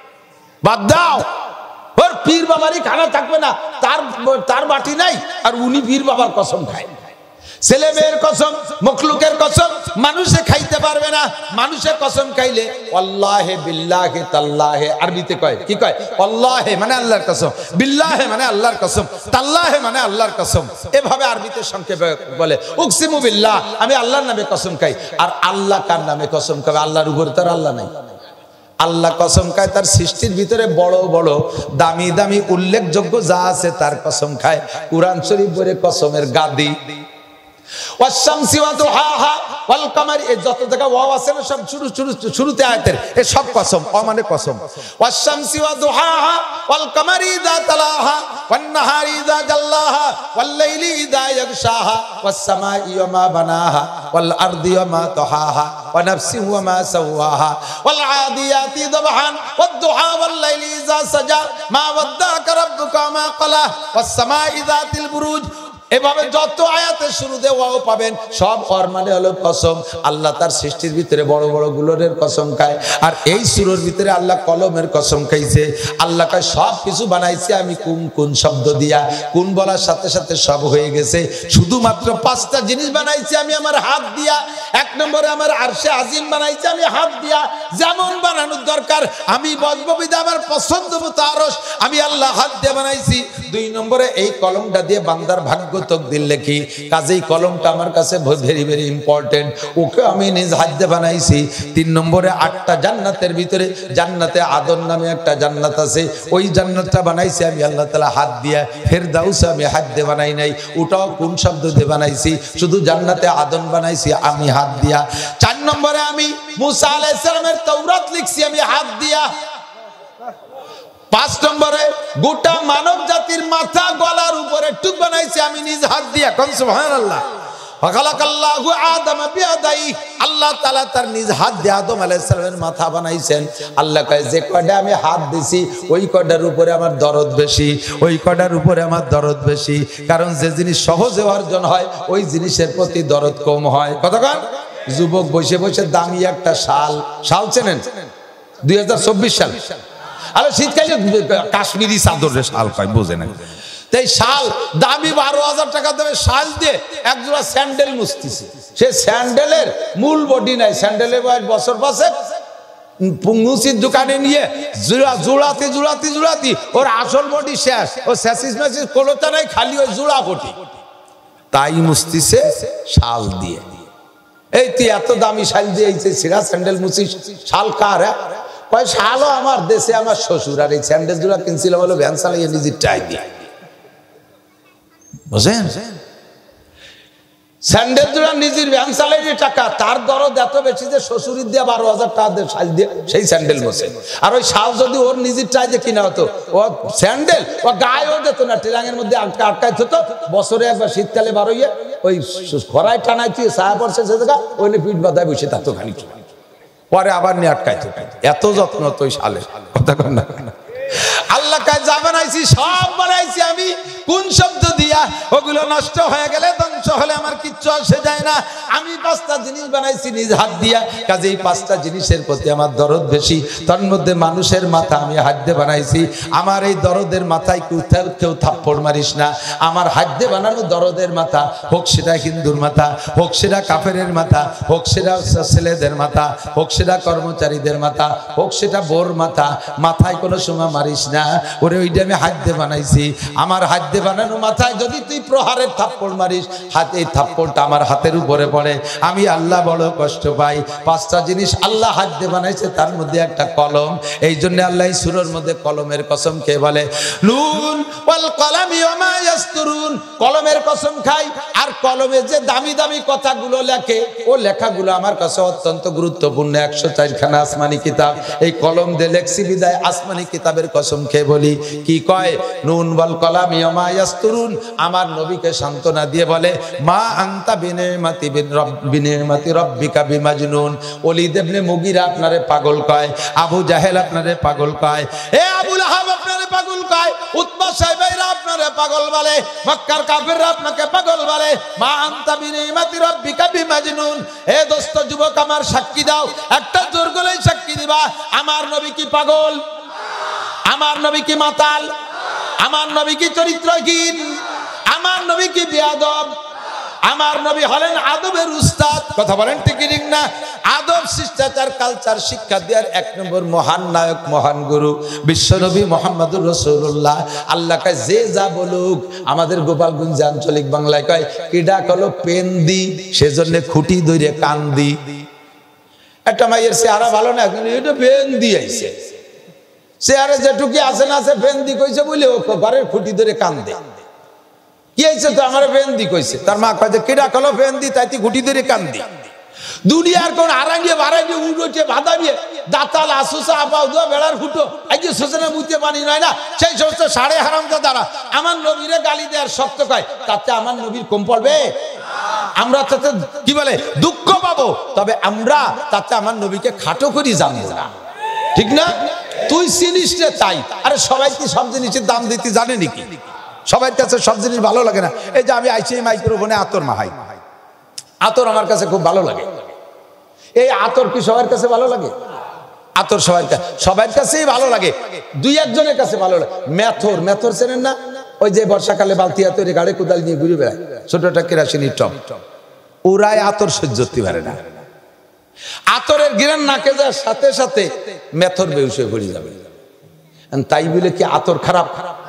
বাদ দাও। ওর পীর বাবারই খানা থাকবে না, তার বাটি নাই, আর উনি পীর বাবার কসম খায়। ছেলে মেয়ের কসম, মখলুকের কসম মানুষে খাইতে পারবে না। মানুষের কসম খাইলে আল্লাহে বিল্লাহে তাল্লাহে, আরবিতে কয় কি কয়? আল্লাহে মানে আল্লাহর কসম, বিল্লাহে মানে আল্লাহর কসম, তাল্লাহে মানে আল্লাহর কসম, এভাবে আরবিতে সংক্ষেপে বলে উকসিমু বিল্লাহ, আমি আল্লাহর নামে কসম খাই। আর আল্লাহ কার নামে কসম খাবে? আল্লাহর উপরে তার আল্লাহ নাই। আল্লাহ কসম খায় তার সৃষ্টির ভিতরে বড় বড় দামি দামি উল্লেখযোগ্য যা আছে তার কসম খায়। কুরআন শরীফ বলে কসমের গাদি। ওয়াশ-শামসি ওয়া দুহাহা ওয়াল কামারি, এই যত জায়গা ওয়াও আছে না সব শুরুতে আয়াতের, এই সব কসম, ও মানে কসম। ওয়াশ-শামসি ওয়া দুহাহা ওয়াল কামারি ইযা তালাহা ওয়ান নাহারি ইযা জাল্লাহা ওয়াল লাইলি ইযা ইয়াগশাহা ওয়াস সামাই ওয়া মা বানাহা ওয়াল আরদি ওয়া মা তাহাহা ওয়া নাফসিন ওয়া মা সাওয়াহা ওয়াল আদিয়াতি দাবহান ওয়াদ দুহা ওয়াল লাইলি ইযা সাজা মা ওয়াদ্দাকা রাব্বুকা মা ক্বালা ওয়াস সামাই যাতিল বুরুজ। এভাবে যত আয়াতের শুরুতে ওয়াও পাবেন সব ওর মানে হলো কসম। আল্লাহ তার সৃষ্টির ভিতরে বড় বড় গুলোর কসম খায়। আর এই সূরার ভিতরে আল্লাহ কলমের কসম খাইছে। আল্লাহ কয় সব কিছু বানাইছে আমি কোন কোন শব্দ দিয়া, কোন বলার সাথে সাথে সব হয়ে গেছে। শুধুমাত্র 5টা জিনিস বানাইছি আমি আমার হাত দিয়া। 1 নম্বরে আমার আরশে আজিম বানাইছি আমি হাত দিয়া, যেমন বানানোর দরকার আমি বজববিদা আমার পছন্দ মতো আরশ আমি আল্লাহ হাত দিয়ে বানাইছি। 2 নম্বরে এই কলমটা দিয়ে বান্দার ভাগ্য তকদির লেখি, কাজেই কলমটা আমার কাছে ভেরি ভেরি ইম্পর্টেন্ট, ওকে আমি নিজ হাত দিয়ে বানাইছি। 3 নম্বরে 8টা জান্নাতের ভিতরে জান্নাতে আদন নামে একটা জান্নাত আছে, ওই জান্নাতটা বানাইছি আমি আল্লাহ তাআলা হাত দিয়া। ফেরদাউস আমি হাত দিয়ে বানাই নাই, ওটাও কোন শব্দ দিয়ে বানাইছি? শুধু জান্নাতে আদন বানাইছি আমি হাত দিয়া। 4 নম্বরে আমি মুসা আলাইহিস সালামের তাওরাত লিখছি আমি হাত দিয়া। 5 নম্বরে গোটা মানব জাতির মাথা গলার উপরে টুক বানাইছি আমি নিজ হাত দিয়া। কোন সুবহানাল্লাহ। খালাকাল্লাহু আদম বিয়াদাই, আল্লাহ তাআলা তার নিজ হাত দিয়ে আদম আলাইহিস সালামের মাথা বানাইছেন। আল্লাহ কয় যে কয়টা আমি হাত দিছি ওই কয়টার উপরে আমার দরদ বেশি, ওই কয়টার উপরে আমার দরদ বেশি। কারণ যে জিনিস সহজে অর্জন হয় ওই জিনিসের প্রতি দরদ কম হয়। কতক্ষণ যুবক বসে বসে দামি একটা শাল চেনেন? 2024 সাল, আরে শীতকালে কাশ্মীরি চাদরের শাল কয়, বোঝে না। তাই শাল দামি 12,000 টাকা দেবে, শাল দিয়ে এক জোড়া স্যান্ডেল মুছতেছে। সে স্যান্ডেলের মূল বডি নাই, স্যান্ডেলের বয়স বছর 5 মুচির দোকানে নিয়ে জোড়াতি ওর আসল বডি শেষ, ও স্যাসিস ম্যাসিস কোনোটা নাই, খালি ওই জোড়া বডি, তাই মুছতেছে শাল দিয়ে। এই তুই এত দামি শাল দিয়ে সিরা স্যান্ডেল মুছিস, শাল কার? কয় শালও আমার দেশে আমার শ্বশুর, আর এই স্যান্ডেল জোড়া কিনছিলাম হলো ভ্যান চালিয়ে নিজের টাই দিয়ে। বুঝেন? স্যান্ডেল জোড়া নিজের ভ্যান চালাইয়ে টাকা, তার দরদ এত বেশি যে শ্বশুরের দিয়ে 12,000 টাকা দিয়ে শাল দিয়ে সেই স্যান্ডেল বসে। আর ওই শাল যদি ওর নিজের টাই দিয়ে কিনা হতো, ও স্যান্ডেল ও গায়েও যেত না, ট্রেলাঙের মধ্যে আটকাইত হতো। বছরে একবার শীতকালে বার হইয়ে ওই খরায় টানাই তুই ছায়া পড়ছে সে জায়গা, ওই পিঠ বাঁধায় বসে থাকতো খানিক, পরে আবার নিয়ে আটকাইতো। এত যত্ন তো ওই শালে। কথা কন না? আল্লাহ কাজ যা বানাইছি সব বানাইছি আমি কোন শব্দ দিয়া? ওগুলো নষ্ট হয়ে গেলে ধ্বংস হলে আমার কিচ্ছু আসে যায় না। আমি 5টা জিনিস বানাইছি নিজ হাত দিয়া, কাজেই 5টা জিনিসের প্রতি আমার দরদ বেশি। তার মধ্যে মানুষের মাথা আমি হাত দিয়ে বানাইছি। আমার এই দরদের মাথায় কেউ থাপ্পড় মারিস না। আমার হাত দিয়ে বানানো দরদের মাথা, হোক সেটা হিন্দুর মাথা, হোক সেটা কাফেরের মাথা, হোক সেটা ছেলেদের মাথা, হোক সেটা কর্মচারীদের মাথা, হোক সেটা বোর মাথা, মাথায় কোনো সময় মারিস না। ওরে ওইটা আমি হাত দিয়ে বানাইছি। আমার হাত দিয়ে দিয়ে বানানো মাথায় যদি তুই প্রহারের থাপ্পড় মারিস, হাতে এই থাপ্পড়টা আমার হাতের উপরে পড়ে, আমি আল্লাহ বড় কষ্ট পাই। 5টা জিনিস আল্লাহ হাত দিয়ে বানাইছে, তার মধ্যে একটা কলম। এই জন্য আল্লাহ সূরার মধ্যে কলমের কসম খেয়ে বলে নুন ওয়াল কলামি ওয়া মা ইয়াসতুরুন, কলমের কসম খাই। আর কলমে যে দামি দামি কথাগুলো লেখে, ও লেখাগুলো আমার কাছে অত্যন্ত গুরুত্বপূর্ণ। 104 খানা আসমানি কিতাব এই কলম দিয়ে লেখছি বিদায় আসমানি কিতাবের কসম খেয়ে বলি, কি কয়? নুন ওয়াল কলামি ওয়া মা ইয়াসতুরুন। আমার নবীকে সান্ত্বনা দিয়ে বলে মা আনতা বিনিমাতি রাব্বিকা বিমাজনুন। ওলীদ ইবনে মুগীরা আপনারে পাগল কয়, আবু জাহেল আপনারে পাগল কয়, এ আবু লাহাব আপনারে পাগল কয়, উতবা সাইবাইরা আপনারে পাগল বলে, মক্কার কাফিররা আপনাকে পাগল বলে। মা আনতা বিনিমাতি রাব্বিকা বিমাজনুন। হে দোস্ত যুবক, আমার সাক্ষী দাও, একটা জোর গলায় সাক্ষী দিবা, আমার নবী কি পাগল? আমার নবী কি মাতাল? আমার নবী কি চরিত্রহীন? আমার নবী কি বেয়াদব? আমার নবী হলেন আদবের উস্তাদ। কথা বলেন ঠিক ঠিক না? আদব, শিষ্টাচার, কালচার শিক্ষা দেওয়ার 1 নম্বর মহান নায়ক, মহান গুরু বিশ্বনবী মুহাম্মদুর রাসূলুল্লাহ। আল্লাহ কয় যে যা বলুক, আমাদের গোপালগঞ্জ আঞ্চলিক বাংলায় কয় কিডা কলো পেন দি, সেজন্য খুঁটি ধরে কান দি। একটা মাইয়ের চেহারা ভালো না, এটা পেন দি আইছে, চেহারা যেটুকি আছে না আছে পেন দি কইছে বলে ও ঘরের খুঁটি ধরে কান দে। কি হয়েছে তো আমার ফেন্দি কইছে, তার মা কয় যে কিডা কলো ফেন্দি, তাইতে গুটি ধরে কান্দি। দুনিয়ার কোন আরাঙ্গে বারাঙ্গে উড়োটে বাধা দিয়ে দাতাল আসুসা আপাও দোয়া বেড়ার ফুটো আজকে সোজনে মুতে পানি নয় না, সেই সমস্ত সাড়ে হারামটা দ্বারা আমার নবীরে গালি দেওয়ার শক্ত কয়, তাতে আমার নবীর কম পড়বে? আমরা তাতে কি বলে দুঃখ পাবো, তবে আমরা তাতে আমার নবীকে খাটো করি জানবো না, ঠিক না? তুই চিনিস রে তাই। আরে সবাই কি সব জিনিসের দাম দিতে জানে নাকি? সবার কাছে সব জিনিস ভালো লাগে না। এই যে আমি আইছি এই মাইক্রোফোনে আতর মাহাই, আতর আমার কাছে খুব ভালো লাগে। এই আতর কি সবার কাছে ভালো লাগে? আতর সবার কাছেই ভালো লাগে, 2-1 জনের কাছে ভালো লাগে। মেথর চেনেন না? ওই যে বর্ষাকালে বালতি আতরে গাড়ি কোদাল নিয়ে ঘুরে বেড়ায়, ছোটটা কেরাসিনির টপ, ওরাই আতর সহ্য করতে পারে না। আতরের ঘিরান নাকে যাওয়ার সাথে সাথে মেথর বেহুশ হয়ে পড়ে যাবে। তাই বলে কি আতর খারাপ?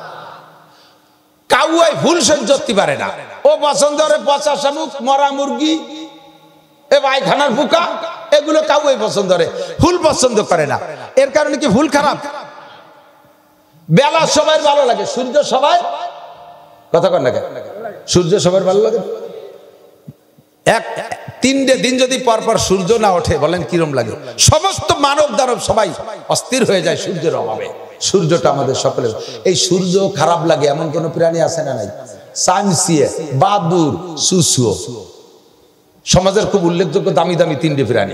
কাউয়াই ফুল সহ্য করতে পারে না, ও পছন্দ করে পচা শামুক, মরা মুরগি, এ পায়খানার পোকা, এগুলো কাউয়াই পছন্দ করে, ফুল পছন্দ করে না। এর কারণে কি ফুল খারাপ? বেলা সবাই ভালো লাগে, সূর্য সবাই কথা কর না, সূর্য সবার ভালো লাগে। 3টে দিন যদি পরপর সূর্য না ওঠে, বলেন কিরম লাগে? সমস্ত মানব দানব সবাই অস্থির হয়ে যায় সূর্যের অভাবে। সূর্যটা আমাদের সকলের। এই সূর্য খারাপ লাগে এমন কোন প্রাণী আছে না? নাই। সামসিয়ে, বাদুর, সুসুও সমাজের খুব উল্লেখযোগ্য দামি দামি 3টে প্রাণী।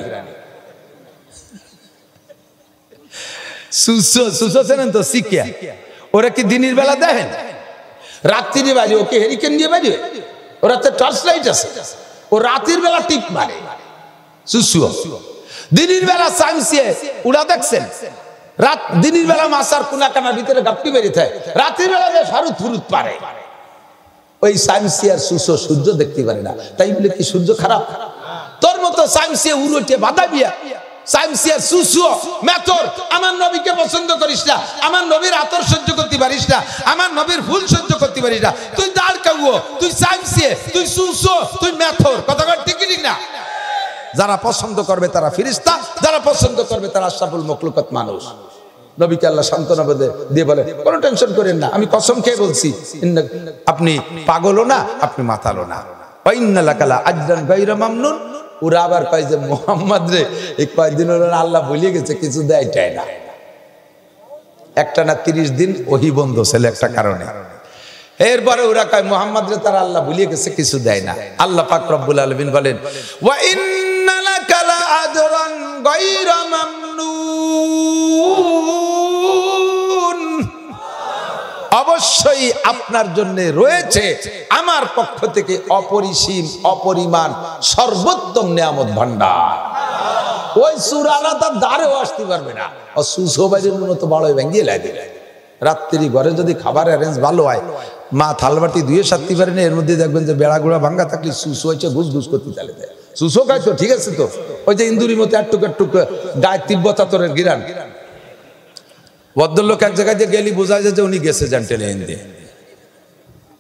সুসুও চেনেন তো? শিখিয়া ওরা কি দিনের বেলা দেখেন? রাত্রির বাড়ি ওকে হেরিকেন দিয়ে বাড়ি, ওরা তো টর্চ লাইট আছে, ও রাতের বেলা টিপ মারে। সুসুও দিনের বেলা সামসিয়ে উড়া দেখছেন, দিনের বেলা মাছার কোনা কানার ভিতরে গাপটি বেরিয়ে থাকে, রাতের বেলা যে ফারুত ফুরুত পারে। ওই সাইমসিয়ার সুসো সূর্য দেখতে পারে না, তাই বলে কি সূর্য খারাপ? তোর মতো সাইমসিয়া উড়োটে বাধা বিয়া, সাইমসিয়ার সুসো মেথর আমার নবীকে পছন্দ করিস না, আমার নবীর আতর সহ্য করতে পারিস না, আমার নবীর ফুল সহ্য করতে পারিস না, তুই দাঁড় কাউও, তুই সাইমসিয়া, তুই সুসো, তুই মেথর। কথা কর ঠিক ঠিক না? যারা পছন্দ করবে তারা ফেরেশতা, যারা পছন্দ করবে তারা আশরাফুল মাখলুকাত মানুষ। নবীকে আল্লাহ সান্ত্বনা দিয়ে বলে কোনো টেনশন করেন না, আমি কসম খেয়ে বলছি, আপনি পাগলও না, আপনি মাতালও না। ওয়া ইন্না লাকা লা আজরান গায়রা মামনুন। ওরা আবার কয় যে মুহাম্মদ রে এই কয়েকদিন আল্লাহ ভুলিয়ে গেছে, কিছু দেয়টাই না। একটা না 30 দিন ওহী বন্ধ ছিল একটা কারণে। এরপরে ওরা কয় মুহাম্মদ রে তারা আল্লাহ ভুলিয়ে গেছে, কিছু দেয় না। আল্লাহ পাক রব্বুল আলামিন বলেন ওয়া ইন্না লাকা লা আজরান গায়রা মামনুন, অবশ্যই আপনার জন্য রয়েছে আমার পক্ষ থেকে অপরিসীম অপরিমাণ সর্বোত্তম নিয়ামত ভান্ডার। ওই সূরাটা তার দ্বারেও আসতে পারবে না, ও সুসোবাইয়ের মতো বড় ভেঙে লাগে। রাত্রি ঘরে যদি খাবার অ্যারেঞ্জ ভালো হয়, মা থালবাটি ধুয়ে সারতে পারে না, এর মধ্যে দেখবেন যে বেড়া গুড়া ভাঙ্গা থাকলে সুসো হয়েছে ঘুষ ঘুষ করতে চালে দেয়। সুসো খায় তো ঠিক আছে, তো ওই যে ইন্দুরির মতো একটুক একটুক গায়ে তিব্বত আতরের গিরান। ভদ্রলোক এক জায়গায় যে গেলি বোঝা যায় যে উনি গেছে জানটেলে দিয়ে।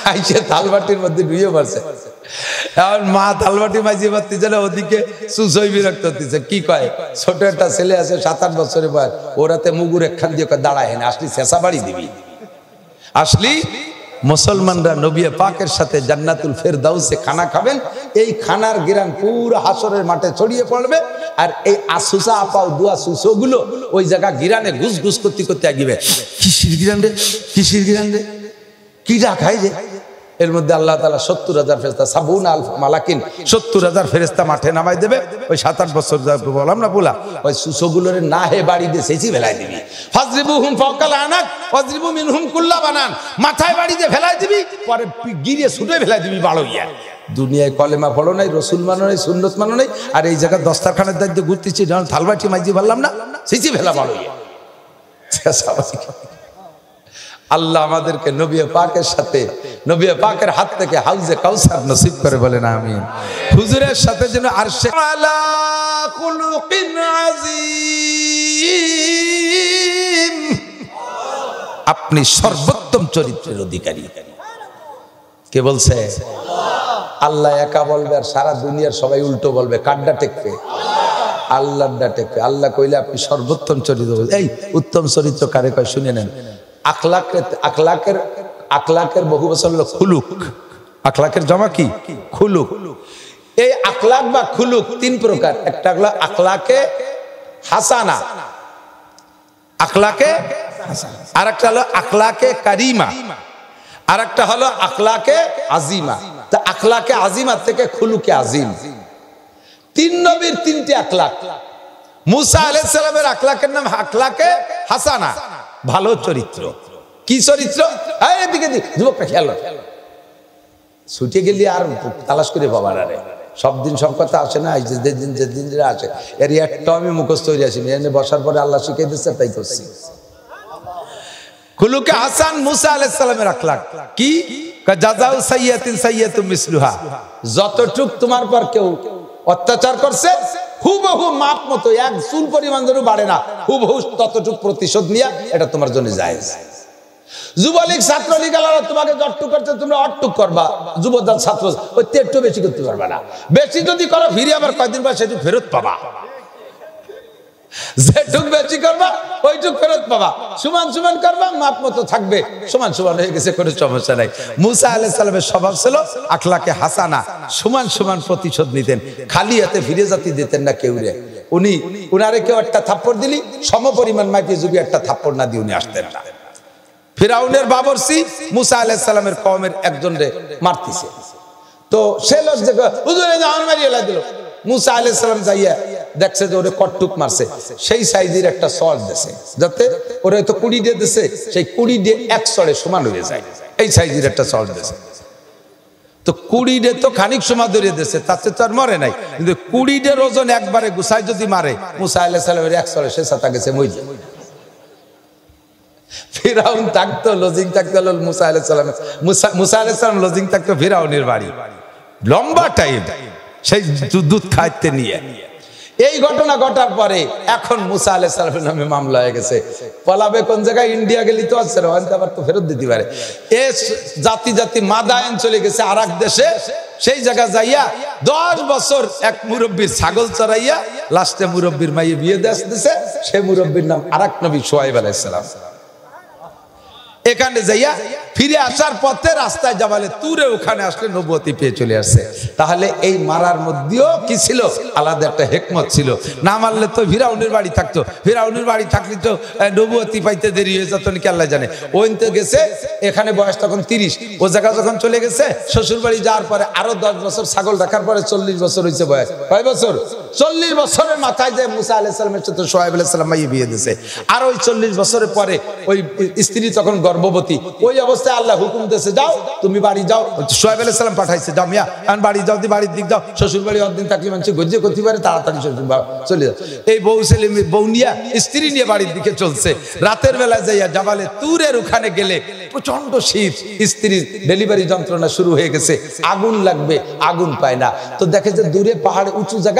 আইসে থালবাটির মধ্যে ডুয়ে পড়ছে। এখন মা থালবাটি মাঝি পারতেছে না, ওদিকে সুসই বিরক্ত হতেছে। কি কয়, ছোট একটা ছেলে আছে 7-8 বছরের বয়স, ওরাতে মুগুর একখান দিয়ে দাঁড়ায় না, আসলি চেঁচা বাড়ি দিবি। আসলি মুসলমানরা নবী পাকের সাথে জান্নাতুল ফেরদাউসে খানা খাবেন, এই খানার গিরান পুরো হাসরের মাঠে ছড়িয়ে পড়বে। আর এই আসুসা আপাও দুয়া সুসো গুলো ওই জায়গা গিরানে ঘুষ ঘুষ করতে করতে আগিবে, কিসির গিরান রে, কিসির গিরান রে, কি রাখাই রে। এর মধ্যে আল্লাহ তাআলা 70,000 ফেরেশতা, 70,000 মালাকিন, 70,000 ফেরেশতা মাঠে নামাই দেবে। ওই 7-8 বছর বললাম না বলা, ওই সুসোগুলোরে না হে বাড়ি দিয়ে সেচি ফেলাই দিবি। ফাজরিবুহুম ফাওকাল আনাক ওয়াজরিবু মিনহুম কুল্লা বানান, মাথায় বাড়ি দিয়ে ফেলাই দিবি, পরে গিরিয়ে ছুটে ফেলাই দিবি বাড়ইয়া। দুনিয়ায় কলেমা পড়ো নাই, রসুল মানো নাই, সুন্নত মানো নাই, আর এই জায়গায় দস্তারখানের দায়িত্ব ঘুরতেছি, যখন থালবাটি মাইজি বললাম না, সেচি ফেলা বাড়ইয়া। আল্লাহ আমাদেরকে নবী পাকের সাথে, নবী পাকের হাত থেকে হাউজে কাউসার নসিব করে, বলেন আমিন। হুজুরের সাথে যেন আরশে আলা খুলুকিন আযীম, আপনি সর্বোত্তম চরিত্রের অধিকারী। কে বলছে? আল্লাহ একা বলবে, আর সারা দুনিয়ার সবাই উল্টো বলবে। কারডা টেকবে? আল্লাহটা টেকবে। আল্লাহ কইলে আপনি সর্বোত্তম চরিত্র। এই উত্তম চরিত্র কারে কয় শুনে নেন। আখলাকের বহু বছর হলো খুলুক। আখলাকের জমা কি? খুলুক। এই আখলাক বা খুলুক 3 প্রকার। একটা হলো আখলাকে হাসানা, আখলাকে আর একটা হলো আখলাকে কারিমা, আর একটা হলো আখলাকে আজিমা। তা আখলাকে আজিমা থেকে খুলুকে আজিম, 3 নবীর 3টি আখলাক। মুসা আলাইহিস সালামের আখলাকের নাম আখলাকে হাসানা, ভালো চরিত্র। কি চরিত্র? এদিকে যুবকটা খেয়াল, ছুটে গেলি আর তালাশ করে পাবার। আরে সব দিন সব কথা আসে না, যেদিন আসে এর একটাও আমি মুখস্থ হয়ে আসিনি। এনে বসার পরে আল্লাহ শিখিয়ে দিচ্ছে, তাই করছি। খুলুকে হাসান মুসা আলাইহিস সালামের আখলাক কি? জাযাউ সাইয়্যাতিন সাইয়্যাতুম মিসলুহা, যতটুক তোমার পর কেউ অত্যাচার করছে হুবহু মাপ মতো, এক চুল পরিমাণ যেন বাড়ে না, হুবহু ততটুক প্রতিশোধ নিয়া, এটা তোমার জন্য জায়েজ। যুবলীগ ছাত্রলীগ আলাদা, তোমাকে যতটুক করছে তোমরা অটটুক করবা। যুবদল ছাত্র ওই একটু বেশি করতে পারবা না। বেশি যদি করো ফিরে আবার কয়দিন পর সেটুক ফেরত পাবা। যেটুক বেশি করবা ওইটুক ফেরত পাবা। সমান সমান করবা, মাপ মতো থাকবে, সমান সমান হয়ে গেছে, কোনো সমস্যা নাই। মুসা আলাইহিস সালামের স্বভাব ছিল আখলাকে হাসানা, সমান সমান প্রতিশোধ নিতেন, খালি হাতে ফিরে যেতে দিতেন না কেউ রে। উনারে কেউ একটা থাপ্পড় দিলি সম পরিমাণ মাইপে যদি একটা থাপ্পড় না দিয়ে উনি আসতেন না। ফিরাউনের বাবরসি মুসা আলাইহিস সালামের কওমের একজনরে মারতিছে, তো সে লজ্জা হুজুরে জান মারিয়ে দিল। মুসা আলাইহিস সালাম যাইয়া দেখছে যে ওরে কটটুক মারছে, সেই সাইজের একটা সর দিয়েছে, যাতে ওরে তো কুড়ি দিয়ে দিছে, সেই কুড়ি দিয়ে এক সরে সমান হয়ে যায়, এই সাইজের একটা সর দিয়েছে। তো কুড়িডে তো খানিক সময় ধরে দিয়েছে, তাতে তো আর মরে নাই, কিন্তু কুড়িডের ওজন একবারে গুছাই যদি মারে, মুসা আলাইহিস সালামের এক সরে সে সাথে গেছে মইল। ফিরাউন থাকতো লজিং থাকতো মুসা আলাইহিস সালাম, মুসা আলাইহিস সালাম লজিং থাকতো ফিরাউনের বাড়ি লম্বা টাইম, সেই দুধ খাইতে নিয়ে। এই ঘটনা ঘটার পরে এখন মুসা আলাইহিস সালামের নামে মামলা হয়ে গেছে। পলাবে কোন জায়গায়? ইন্ডিয়া গেলি তো আছে, আবার তো ফেরত দিতে পারে। এ জাতি জাতি মাদায়েন চলে গেছে আর এক দেশে, সেই জায়গা যাইয়া 10 বছর এক মুরব্বীর ছাগল চড়াইয়া লাস্টে মুরব্বীর মাইয়ে বিয়ে দিছে। সে মুরব্বীর নাম আরেক নবী শুআয়ব আলাইহিস সালাম। এখানে যাইয়া ফিরে আসার পথে রাস্তায় জাবালে তুরে ওখানে আসলে নবুয়তি পেয়ে চলে আসছে। তাহলে এই মারার মধ্যেও কি ছিল? আলাদা একটা হিকমত ছিল। না মারলে তো ফিরাউনের বাড়ি থাকতো, ফিরাউনের বাড়ি থাকলে তো নবুয়তি পাইতে দেরি হয়ে যেত নাকি আল্লাহ জানে। ওইতে গেছে, এখানে বয়স তখন 30, ও জায়গা যখন চলে গেছে শ্বশুর বাড়ি যাওয়ার পরে আরো 10 বছর ছাগল রাখার পরে 40 বছর হয়েছে বয়স। কয় বছর? 40 বছরের মাথায় যে মুসা আলাইহিস সালামের সাথে শুআয়ব আলাইহিস সালাম মাইয়ে বিয়ে দিয়েছে। আর ওই 40 বছরের পরে ওই স্ত্রী তখন গর্ভবতী, ওই অবস্থায় আল্লাহ হুকুম দিয়েছে যাও তুমি বাড়ি যাও। শুআয়ব আলাইহিস সালাম পাঠাইছে, যাও মিয়া এখন বাড়ি যাও, বাড়ির দিক যাও। শ্বশুর বাড়ি অদিন থাকলে মানুষ গজ্জে করতে পারে, তাড়াতাড়ি শ্বশুর চলে যাও। এই বউ ছেলে বউ নিয়ে স্ত্রী নিয়ে বাড়ির দিকে চলছে। রাতের বেলা যাইয়া জাবালে তুরের ওখানে গেলে প্রচন্ড শীত, স্ত্রীর ডেলিভারি যন্ত্রণা শুরু হয়ে গেছে, আগুন লাগবে, আগুন পায় না। তো দেখে যে দূরে পাহাড়ে উঁচু জায়গায় এই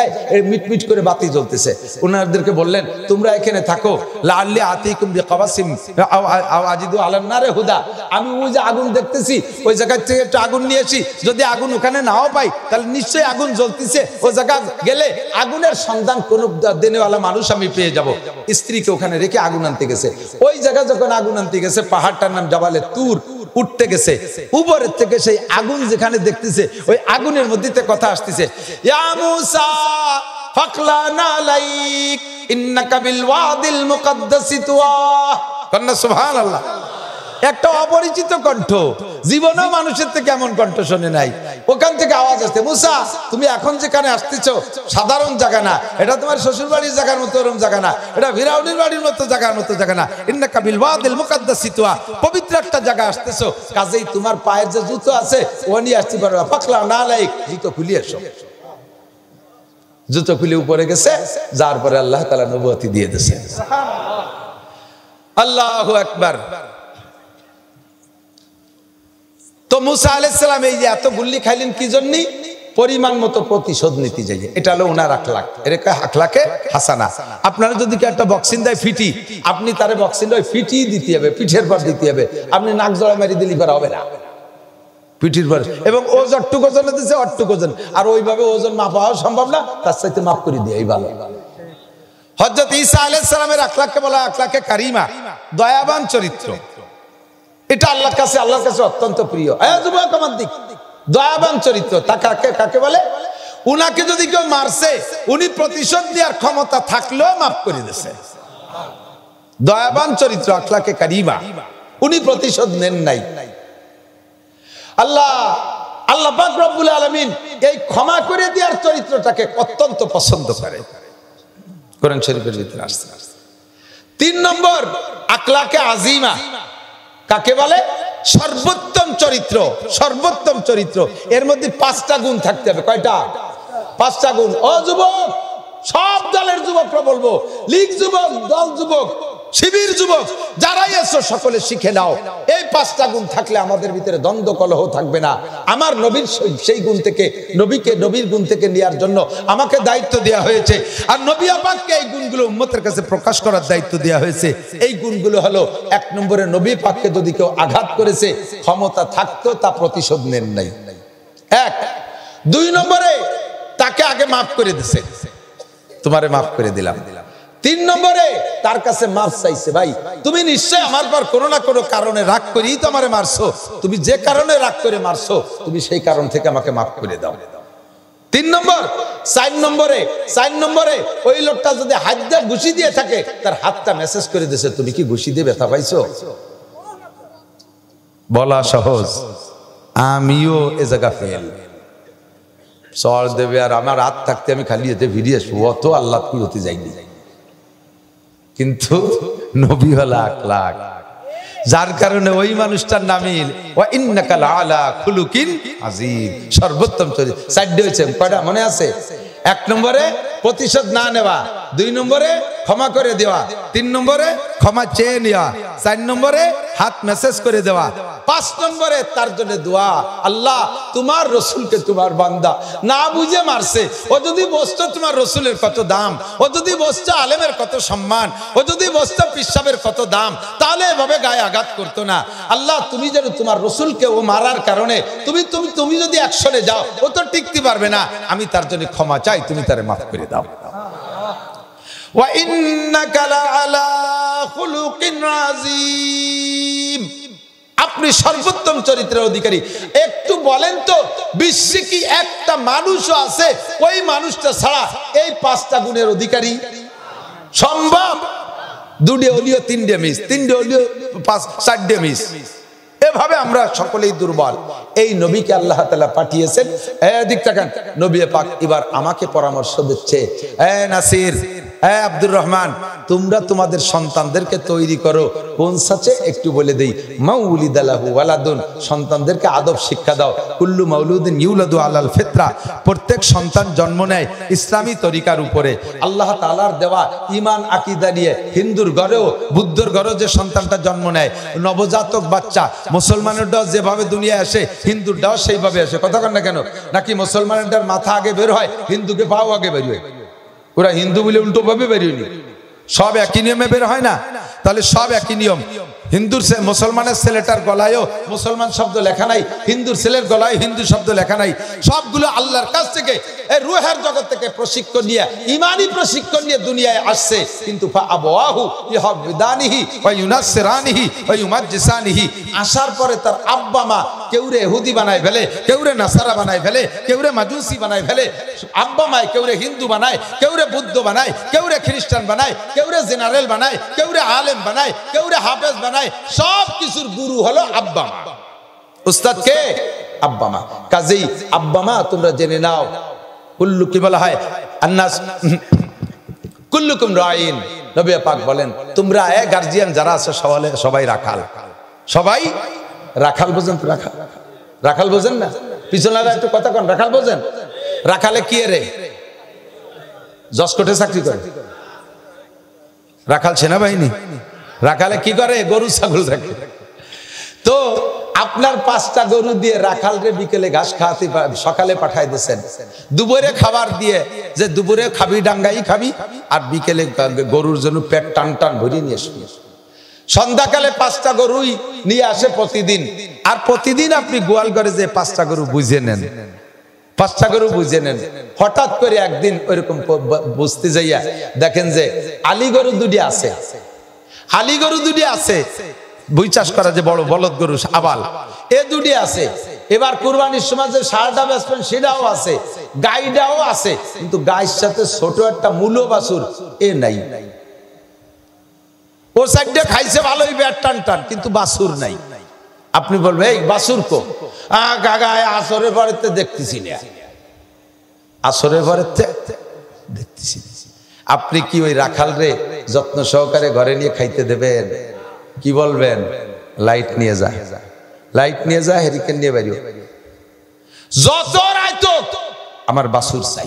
মিটমিট করে বাতি জ্বলতেছে। ওনাদেরকে বললেন তোমরা এখানে থাকো, লাআল্লি আতিকুম বিকাবাসিম আও আজিদু আলান নারে হুদা, আমি ওই যে আগুন দেখতেছি ওই জায়গা থেকে একটু আগুন নিয়ে আসি, যদি আগুন ওখানে নাও পাই তাহলে নিশ্চয়ই আগুন জ্বলতেছে, ওই জায়গা গেলে আগুনের সন্ধান কোন দেনেওয়ালা মানুষ আমি পেয়ে যাব। স্ত্রীকে ওখানে রেখে আগুন আনতে গেছে। ওই জায়গা যখন আগুন আনতে গেছে, পাহাড়টার নাম জাবালে তুর, উঠতে গেছে, উপরের থেকে সেই আগুন যেখানে দেখতেছে ওই আগুনের মধ্যে কথা আসতেছে, ইয়া মূসা ফাকলানা আলাইক ইন্নাকা বিল ওয়াদিল মুকদ্দাসি তুয়া। কন্না সুবহানাল্লাহ। একটা অপরিচিত কণ্ঠ, জীবনেও মানুষের থেকে এমন কণ্ঠ শুনে নাই। ওখান থেকে আওয়াজ আসছে, মুসা তুমি এখন যেখানে আসতেছো সাধারণ জায়গা না, এটা তোমার শ্বশুর বাড়ির জায়গার মতো ওরকম জায়গা না, এটা ফিরাউনের বাড়ির মতো জায়গা না। ইন্নাকা বিল ওয়াদিল মুকদ্দাসি তুয়া, পবিত্র একটা জায়গা আসতেছো, কাজেই তোমার পায়ের যে জুতো আছে ও নিয়ে আসতে পারবে। ফাকলানা আলাইক, জুতো খুলে এসো। জুতো খুলে উপরে গেছে, যার পরে আল্লাহ তাআলা নবুয়তি দিয়ে দিয়েছে। আল্লাহু আকবার। তো মুসা আলাইহিস সালাম এই যে এত গুল্লি খাইলেন কি জন্য? পরিমাণ মতো প্রতিশোধ নিতে যাইয়ে। এটা হলো ওনার আখলাক, এরকম আখলাকে হাসানা। আপনারা যদি একটা বক্সিং দেয় ফিটি, আপনি তারে বক্সিং দেয় ফিটি দিতে হবে, পিঠের পর দিতে হবে। আপনি নাক জড়া মারি দিলি পারা হবে না, পিঠির পর। এবং ও যতটুকু ওজন দিচ্ছে অতটুকু ওজন, আর ওইভাবে ওজন মাপাও সম্ভব না, তার সাথে মাপ করে দিয়ে এই ভালো। হযরত ঈসা আলাইহিস সালামের আখলাককে বলা আখলাকে কারিমা, দয়াবান চরিত্র। এটা আল্লাহর কাছে অত্যন্ত প্রিয়। যুবক আমার দিক, দয়াবান চরিত্র কাকে বলে? উনাকে যদি কেউ মারছে, উনি প্রতিশোধ দেওয়ার ক্ষমতা থাকলেও মাফ করে দিয়েছে। দয়াবান চরিত্র, আখলাকে কারিমা, উনি প্রতিশোধ নেন নাই। আল্লাহ পাক রব্বুল আলামিন এই ক্ষমা করে দেওয়ার চরিত্রটাকে অত্যন্ত পছন্দ করে, কোরআন শরীফের ভিতরে আসছে। 3 নম্বর আখলাকে আজিমা কাকে বলে? সর্বোত্তম চরিত্র। সর্বোত্তম চরিত্র এর মধ্যে 5টা গুণ থাকতে হবে। কয়টা? 5টা গুণ। ও যুবক, সব দলের যুবকরা বলবো, লীগ যুবক, দল যুবক, শিবির যুবক, যারাই এসো সকলে শিখে নাও। এই 5টা গুণ থাকলে আমাদের ভিতরে দ্বন্দ্ব কলহ থাকবে না। আমার নবীর সেই গুণ থেকে, নবীর গুণ থেকে নেওয়ার জন্য আমাকে দায়িত্ব দেওয়া হয়েছে। আর নবী পাককে এই গুণগুলো উম্মতের কাছে প্রকাশ করার দায়িত্ব দেওয়া হয়েছে। এই গুণগুলো হলো 1 নম্বরে, নবী পাককে যদি কেউ আঘাত করেছে, ক্ষমতা থাকতো তা প্রতিশোধ নেন নাই। 1। 2 নম্বরে তাকে আগে মাফ করে দিছে, তোমারে মাফ করে দিলাম। 3 নম্বরে তার কাছে মাফ চাইছে, ভাই তুমি নিশ্চয় আমার পর কোনো না কোনো কারণে রাগ করেই তো আমারে মারছো, তুমি যে কারণে রাগ করে মারছো তুমি সেই কারণ থেকে আমাকে মাফ করে দাও। 3 নম্বর। 4 নম্বরে ওই লোকটা যদি হাত দিয়ে ঘুষি দিয়ে থাকে, তার হাতটা মেসেজ করে দিয়েছে, তুমি কি ঘুষি দিয়ে ব্যথা পাইছো? বলা সহজ, আমিও এ জায়গা ফেল সর দেবে, আর আমার হাত থাকতে আমি খালি এতে ভিড়িয়ে অত আল্লাহ কুলতে যাইনি। কিন্তু নবী হলো আখলাক, যার কারণে ওই মানুষটার নামে ওয়া ইন্নাকা লাআলা খুলুকিন আযীম, সর্বোত্তম চরিত্র। 4 হয়েছে, কয়টা মনে আছে? 1 নম্বরে প্রতিশোধ না নেওয়া, 2 নম্বরে ক্ষমা করে দেওয়া, 3 নম্বরে ক্ষমা চেয়ে নেওয়া, 4 নম্বরে হাত মেসেজ করে দেওয়া, 5 নম্বরে তার জন্য দোয়া। আল্লাহ তোমার রসুলকে তোমার বান্দা না বুঝে মারছে, ও যদি বসতো তোমার রসুলের কত দাম, ও যদি বসতো আলেমের কত সম্মান, ও যদি বসতো পিসাবের কত দাম, তাহলে এভাবে গায়ে আঘাত করতো না। আল্লাহ তুমি যেন তোমার রসুলকে ও মারার কারণে তুমি যদি অ্যাকশনে যাও, ও তো টিকতে পারবে না, আমি তার জন্য ক্ষমা চাই, তুমি তারে মাফ করে দাও। ওয়া ইন্নাকা লাআলা খুলুকিন আযীম, আপনি সর্বোত্তম চরিত্রের অধিকারী। একটু বলেন তো, বিশ্বে কি একটা মানুষও আছে ওই মানুষটা ছাড়া এই 5টা গুণের অধিকারী? সম্ভব? 2 হলিও 3 মিস, 3 হলিও 4 মিস। এভাবে আমরা সকলেই দুর্বল। এই নবীকে আল্লাহ তাআলা পাঠিয়েছেন। এদিক তাকান, নবী পাক এবার আমাকে পরামর্শ দিচ্ছে, নাসির, আব্দুর রহমান, তোমরা তোমাদের সন্তানদেরকে তৈরি করো কোন সাচে একটু বলে দেই। মাউলিদালাহু ওয়ালাদুন, সন্তানদেরকে আদব শিক্ষা দাও। কুল্লু মাউলুদিন ইউলাদু আলাল ফিতরা, প্রত্যেক সন্তান জন্ম নেয় ইসলামী তরিকার উপরে। আল্লাহ তাআলার দেওয়া ঈমান আকীদা নিয়ে হিন্দুর ঘরেও বুদ্ধর ঘরেও যে সন্তানটা জন্ম নেয়, নবজাতক বাচ্চা, মুসলমানেরটাও যেভাবে দুনিয়ায় আসে হিন্দুরটাও সেইভাবে আসে। কথা কন না কেন? নাকি মুসলমানেরটার মাথা আগে বের হয়, হিন্দুকে পাও আগে বের হয়? ওরা হিন্দু বলে উল্টো ভাবে বেরিয়ে, সব একই নিয়মে বের হয় না? তাহলে সব একই নিয়ম। হিন্দুর মুসলমানের ছেলেটার গলায়ও মুসলমান শব্দ লেখা নাই, হিন্দুর ছেলের গলায় হিন্দু শব্দ লেখা নাই। সবগুলো আল্লাহর কাছ থেকে, এই রুহের জগৎ থেকে প্রশিক্ষণ নিয়ে, ইমানি প্রশিক্ষণ নিয়ে দুনিয়ায় আসছে। কিন্তু ফাআবাহু ইউহাবিদানিহি ওয়া ইউনাসসিরানিহি ওয়া ইউমাজ্জিসানিহি, আসার পরে তার আব্বা মা কেউরে ইহুদি বানায় ফেলে, কেউরে নাসারা বানায় ফেলে, কেউরে মাজুসি বানায় ফেলে। আব্বা মা কেউরে হিন্দু বানায়, কেউরে বুদ্ধ বানায়, কেউরে খ্রিস্টান বানায়, কেউরে জেনারেল বানায়, কেউরে আলেম বানায়, কেউরে হাফেজ বানায়। সব কিছুর গুরু হলো আব্বা মা। উস্তাদ কে? আব্বা মা। কাজেই আব্বা মা তোমরা জেনে নাও, কুল্লু কি বলা হয়, আন্নাস কুল্লুকুম রাইন। নবী পাক বলেন তোমরা গার্জিয়ান যারা আছে সবাই রাখাল, সবাই রাখাল। বোঝেন তো? রাখাল, রাখাল বোঝেন না? পিছনারা একটু কথা কন, রাখাল বোঝেন? রাখালে কি রে? জসকোটে চাকরি করে রাখাল, সেনাবাহিনী। রাখালে কি করে? গরু ছাগল রাখে। তো আপনার 5টা গরু দিয়ে রাখাল রে বিকেলে ঘাস খাওয়াতে, সকালে পাঠাই দিয়েছেন, দুপুরে খাবার দিয়ে যে দুপুরে খাবি ডাঙ্গাই খাবি, আর বিকেলে গরুর জন্য পেট টান টান ভরিয়ে নিয়ে আসবি। সন্ধ্যাকালে 5টা গরুই নিয়ে আসে প্রতিদিন। আর প্রতিদিন আপনি গোয়াল ঘরে যে 5টা গরু বুঝে নেন, 5টা গরু বুঝে নেন। হঠাৎ করে একদিন ওইরকম বুঝতে যাইয়া দেখেন যে আলী গরু 2টি আছে, আলী গরু 2টি আছে, বই চাষ করা যে বড় বলদ গরু আবাল, এ 2টি আছে। এবার কুরবানির সময় যে সারটা বেচবেন সেটাও আছে, গাইটাও আছে, কিন্তু গায়ের সাথে ছোট একটা মূল বাছুর এ নাই। ও সাইডে খাইছে ভালোই ব্যাট টান টান, কিন্তু বাছুর নাই। আপনি বলবেন এই বাছুর কো? গাগা আসরের পরেতে দেখতেছি না, আসরের পরেতে দেখতেছি। আপনি কি ওই রাখাল রে যত্ন সহকারে ঘরে নিয়ে খাইতে দেবেন? কি বলবেন? লাইট নিয়ে যা, লাইট নিয়ে যা, হেরিকেন নিয়ে বেরিও, যত রাইত আমার বাছুর চাই।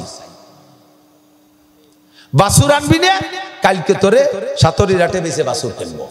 বাছুর আনবি না, কালকে তোরে সাতরি রাটে বেঁচে বাছুর কিনবো।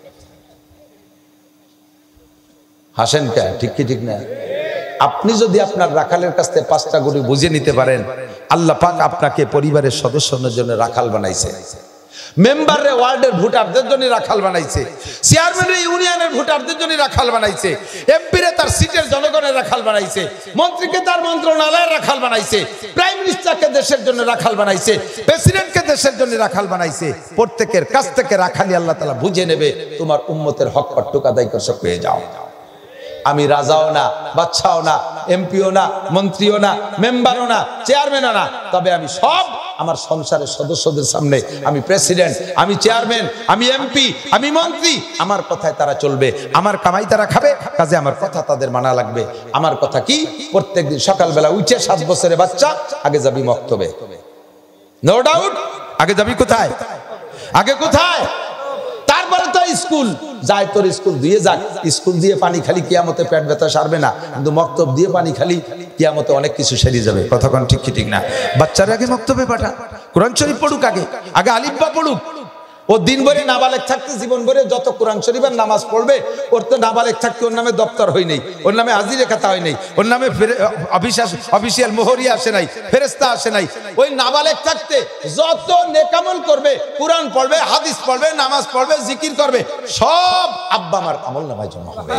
হাসেন কে? ঠিক কি ঠিক না? আপনি যদি আপনার রাখালের কাছ থেকে 5টা গরু বুঝে নিতে পারেন, আল্লাহ পাক আপনাকে পরিবারের সদস্যদের জন্য রাখাল বানাইছে, মেম্বারে ওয়ার্ডের ভোটারদের জন্য রাখাল বানাইছে, চেয়ারম্যানের ইউনিয়নের ভোটারদের জন্য রাখাল বানাইছে, এমপিরে তার সিটের জনগণের রাখাল বানাইছে, মন্ত্রীকে তার মন্ত্রণালয়ের রাখাল বানাইছে, প্রাইম মিনিস্টারকে দেশের জন্য রাখাল বানাইছে, প্রেসিডেন্টকে দেশের জন্য রাখাল বানাইছে। প্রত্যেকের কাছ থেকে রাখালি আল্লাহ তাআলা বুঝে নেবে। তোমার উম্মতের হক কট্টুক আদায় করে পেয়ে যাও। আমি রাজাও না, বাদশাও না, এমপিও না, মন্ত্রীও না, মেম্বারও না, চেয়ারম্যানও না, তবে আমি সব আমার সংসারের সদস্যদের সামনে আমি প্রেসিডেন্ট, আমি চেয়ারম্যান, আমি এমপি, আমি মন্ত্রী। আমার কথায় তারা চলবে, আমার কামাই তারা খাবে, কাজে আমার কথা তাদের মানা লাগবে। আমার কথা কি? প্রত্যেকদিন সকালবেলা উঠে 7 বছরের বাচ্চা আগে যাবি মক্তবে, নো ডাউট। আগে যাবি কোথায়? আগে কোথায়? তারপরে তো স্কুল যায়। তোর স্কুল দিয়ে যাক, স্কুল দিয়ে পানি খালি কিয়ামতে পেট ব্যথা সারবে না, কিন্তু মক্তব দিয়ে পানি খালি কিয়ামতে অনেক কিছু সেরে যাবে। কতক্ষণ ঠিক কি ঠিক না? বাচ্চারা আগে মক্তবে পাঠা, কোরআন শরীফ পড়ুক, আগে আগে আলিফ বা পড়ুক। ও দিন ভরে নাবালেগ থাকতে জীবন ভরে যত কোরআন শরীফের নামাজ পড়বে, ওর তো নাবালেগ থাকতে ওর নামে দপ্তর হয় নাই, ওর নামে হাজিরে খাতা হয় নাই, ওর নামে অফিসিয়াল মোহরিয়া আসে নাই, ফেরেশতা আসে নাই। ওই নাবালেগ থাকতে যত নেকামল করবে, কোরআন পড়বে, হাদিস পড়বে, নামাজ পড়বে, জিকির করবে, সব আব্বা আমার আমল নামায় জমা হবে।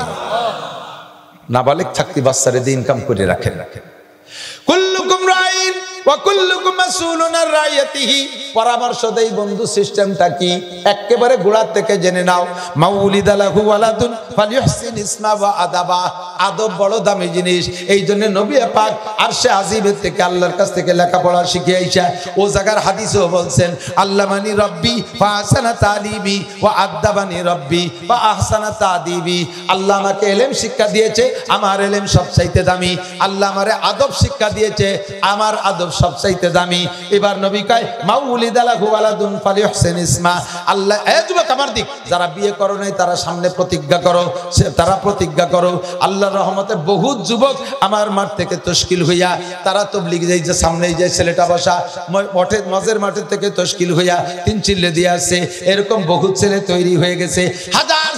নাবালেগ থাকতে বাচ্চারে দিয়ে ইনকাম করে রাখেন। কুল্লুকুম রাইন ওয়া কুল্লুকুম মাসউলুন আন রাইয়াতিহি। পরামর্শ দেই বন্ধু, সিস্টেমটা কি একেবারে গোড়া থেকে জেনে নাও। মাউলিদা লাহু ওয়ালাদুন ফালিহসিন ইসমা ওয়া আদাবা। আদব বড় দামি জিনিস, এই জন্য নবী পাক আরশে আজিমের থেকে আল্লাহর কাছ থেকে লেখাপড়া শিখে আইসা ও জায়গার হাদিসেও বলছেন, আল্লামানি রব্বি ফা আহসানা তালিবি ওয়া আদাবানি রব্বি ফা আহসানা তাদিবি। আল্লাহ আমাকে ইলম শিক্ষা দিয়েছে, আমার ইলম সবচাইতে দামি। আল্লাহ আমারে আদব শিক্ষা দিয়েছে, আমার আদব সবচাইতে দামি। এবার নবী কয় মাউলিদা লাহু ওয়ালাদুন ফালিহসিন ইসমা। আল্লাহ এ যুবক আমার দিক, যারা বিয়ে করো নাই তারা সামনে প্রতিজ্ঞা করো, তারা প্রতিজ্ঞা করো। আল্লাহর রহমতে বহুত যুবক আমার মাঠ থেকে তশকিল হইয়া তারা তবলিগ যাই যে সামনে যে ছেলেটা বসা মঠে মজের মাঠের থেকে তশকিল হইয়া 3 চিল্লে দিয়ে আসছে। এরকম বহুত ছেলে তৈরি হয়ে গেছে, হাজার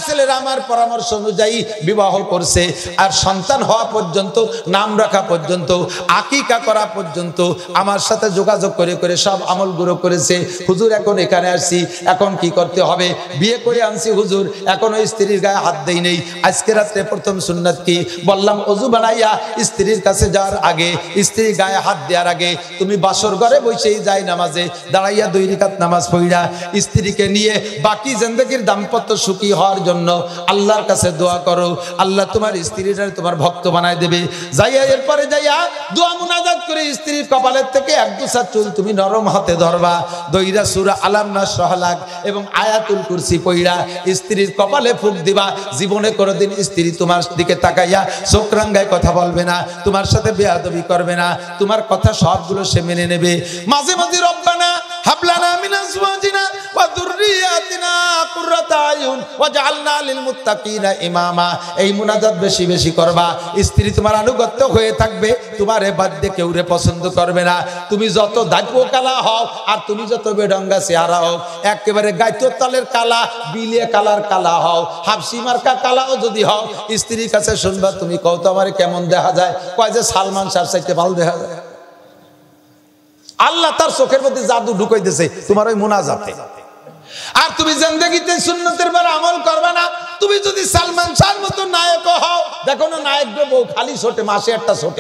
ছেলেরা আমার পরামর্শ অনুযায়ী বিবাহ করছে, আর সন্তান হওয়া পর্যন্ত, নাম রাখা পর্যন্ত, আকিকা করা পর্যন্ত আমার সাথে যোগাযোগ করে করে সব আমলগুলো করেছে। হুজুর এখন এখানে আসছি, এখন কি করতে হবে? বিয়ে করে আনছি হুজুর, এখনো স্ত্রীর গায়ে হাত দেই নেই। আজকে রাত্রে প্রথম সুন্নাত কি? বললাম ওযু বানাইয়া স্ত্রীর কাছে যাওয়ার আগে, স্ত্রীর গায়ে হাত দেওয়ার আগে তুমি বাসর ঘরে বসেই যাই নামাজে দাঁড়াইয়া 2 রাকাত নামাজ পড়া স্ত্রীকে নিয়ে বাকি জিন্দেগীর দাম্পত্য সুখী হওয়ার জন্য আল্লাহর কাছে দোয়া করো। আল্লাহ তোমার স্ত্রীরা তোমার ভক্ত বানায় দেবে। যাইয়া এরপরে যাইয়া দোয়া মুনাজাত করে স্ত্রীর কপালের থেকে 1-2 চুল তুমি নরম হাতে ধরবা, দইরা সূরা আলাম নাশরাহ লাক এবং আয়াতুল কুরসি পড়া স্ত্রীর কপালে ফুঁক দিবা। জীবনে কোনোদিন স্ত্রী তোমার দিকে তাকাইয়া চোখ রাঙ্গায় কথা বলবে না, তোমার সাথে বেয়াদবি করবে না, তোমার কথা সবগুলো সে মেনে নেবে। মাঝে মাঝে রব্বানা হাবলানা মিন আজওয়াজিনা ওয়া যুররিয়াতিনা কুররাতা আয়ুন ওয়াজআলনা লিল মুত্তাকিনা ইমামা। এই মুনাজাত বেশি বেশি করবা। স্ত্রী তোমার আনুগত্য হয়ে থাকবে, তোমার বাদ্যে কেউ রে পছন্দ করবে না। তুমি যত দাইপো কালা হও আর তুমি যত বেডঙ্গা চেহারা হও, একেবারে গাইতোর তালের কালা, বিলিয়ে কালার কালা হও, হাফসি মার্কা কালাও যদি হও, স্ত্রীর কাছে শুনবা তুমি কও তো আমারে কেমন দেখা যায়? কয় যে সালমান শাহর চাইতে ভালো দেখা যায়। আল্লাহ তার চোখের মধ্যে জাদু ঢুকাই দিয়েছে তোমার ওই মুনাজাতে। আর তুমি জিন্দেগিতে সুন্নতের পর আমল করবে না। তুমি যদি সালমান শাহর মতো নায়ক হও, দেখো না নায়কদের বউ খালি ছোটে, মাসে একটা ছোটে,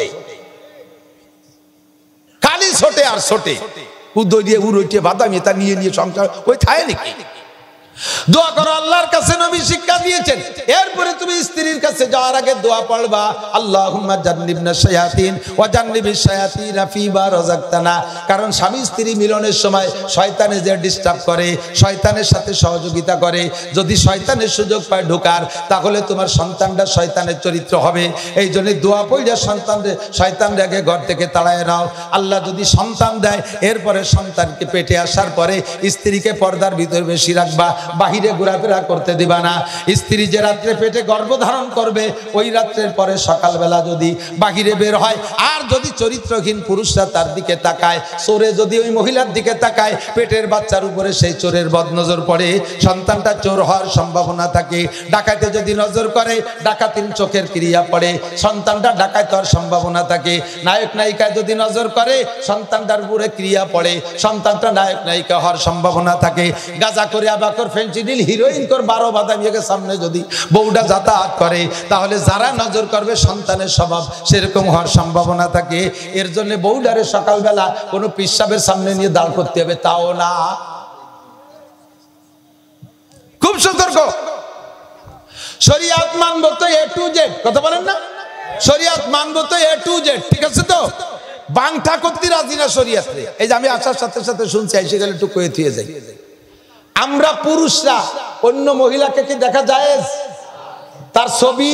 খালি ছোটে আর ছোটে, উদয় দিয়ে উড়ইটে বাদামি তা নিয়ে নিয়ে সংসার ওই থায় নাকি? দোয়া করো আল্লাহর কাছে, নবী শিক্ষা দিয়েছেন। এরপরে তুমি স্ত্রীর কাছে যাওয়ার আগে দোয়া পড়বা, আল্লাহুম্মা জান্নিবনা শায়াতিন ওয়া জান্নিবিশ শায়াতিনা ফীমা রাযাকতানা। কারণ স্বামী স্ত্রী মিলনের সময় শয়তানে যে ডিস্টার্ব করে, শয়তানের সাথে সহযোগিতা করে, যদি শয়তানের সুযোগ পায় ঢোকার, তাহলে তোমার সন্তানটা শয়তানের চরিত্র হবে। এই জন্য দোয়া পড়া শয়তানকে আগে ঘর থেকে তাড়ায় নাও। আল্লাহ যদি সন্তান দেয়, এরপরে সন্তানকে পেটে আসার পরে স্ত্রীকে পর্দার ভিতর বেশি রাখবা, বাহিরে ঘোরাফেরা করতে দিবা না। স্ত্রী যে রাত্রে পেটে গর্ভধারণ করবে, ওই রাত্রের পরে সকালবেলা যদি বাহিরে বের হয়, আর যদি চরিত্রহীন পুরুষরা তার দিকে তাকায়, চোরে যদি ওই মহিলার দিকে তাকায়, পেটের বাচ্চার উপরে সেই চোরের বদনজর পড়ে, সন্তানটা চোর হওয়ার সম্ভাবনা থাকে। ডাকাতে যদি নজর করে, ডাকাতির চোখের ক্রিয়া পড়ে, সন্তানটা ডাকাত হওয়ার সম্ভাবনা থাকে। নায়ক নায়িকায় যদি নজর করে, সন্তানটার উপরে ক্রিয়া পড়ে, সন্তানটা নায়ক নায়িকা হওয়ার সম্ভাবনা থাকে। গাঁজা করে আবাকর ফেন্সিডিল হিরোইন কর 12 বাদামিকে সামনে যদি বউটা যাতায়াত করে, তাহলে যারা নজর করবে সন্তানের স্বভাব সেরকম হওয়ার সম্ভাবনা থাকে। এর জন্য বউডারে সকালবেলা কোনো পিসাবের সামনে নিয়ে দাঁড় করতে হবে, তাও না। খুব সতর্ক। শরিয়াত মানবো তো A to Z, কথা বলেন না? শরিয়াত মানবো তো A to Z, ঠিক আছে তো? বাংটা করতে রাজি না শরিয়াতে। এই যে আমি আসার সাথে সাথে শুনছি, এসে গেলে একটু কয়ে থুয়ে যাই। আমরা পুরুষরা অন্য মহিলাকে কি দেখা যায়? তার ছবি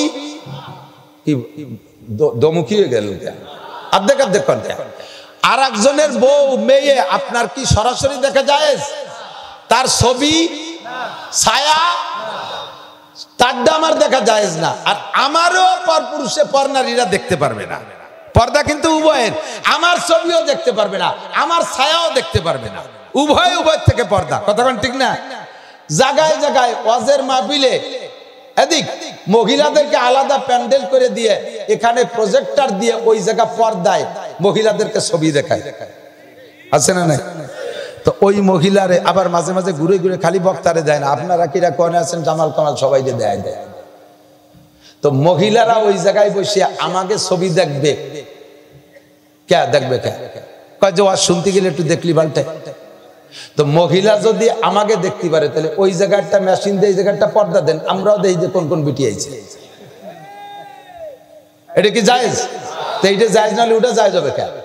দমুকি হয়ে গেল, অর্ধেক অর্ধেক করতে। আর একজনের বউ মেয়ে আপনার কি সরাসরি দেখা যায়? তার ছবি ছায়া তারটা আমার দেখা যায় না, আর আমারও পর পুরুষে পর নারীরা দেখতে পারবে না। পর্দা কিন্তু উভয়ের, আমার ছবিও দেখতে পারবে না, আমার ছায়াও দেখতে পারবে না, উভয় থেকে পর্দা। কথাক্ষণ ঠিক না? জায়গায় জায়গায় ওয়াজের মাহফিলে এদিক মহিলাদেরকে আলাদা প্যান্ডেল করে দিয়ে এখানে প্রজেক্টর দিয়ে ওই জায়গা পর্দায় মহিলাদেরকে ছবি দেখায়, আছে না নাই? তো ওই মহিলারে আবার মাঝে মাঝে ঘুরে ঘুরে খালি বক্তারে দেয় না, আপনারা কিরা কোনে আছেন জামাল কামাল সবাইকে দেয়। তো মহিলারা ওই জায়গায় বসে আমাকে ছবি দেখবে, কে দেখবে? কে কয় যে ওয়াজ শুনতে গেলে একটু দেখলি বালটা। তো মহিলা যদি আমাকে দেখতে পারে, তাহলে ওই জায়গাটা মেশিন দিয়ে এই জায়গাটা পর্দা দেন, আমরাও দেখি যে কোন কোন বিটি আইছে। এটা কি জায়েজ? তো এইটা জায়েজ না হলে ওটা জায়েজ হবে কে?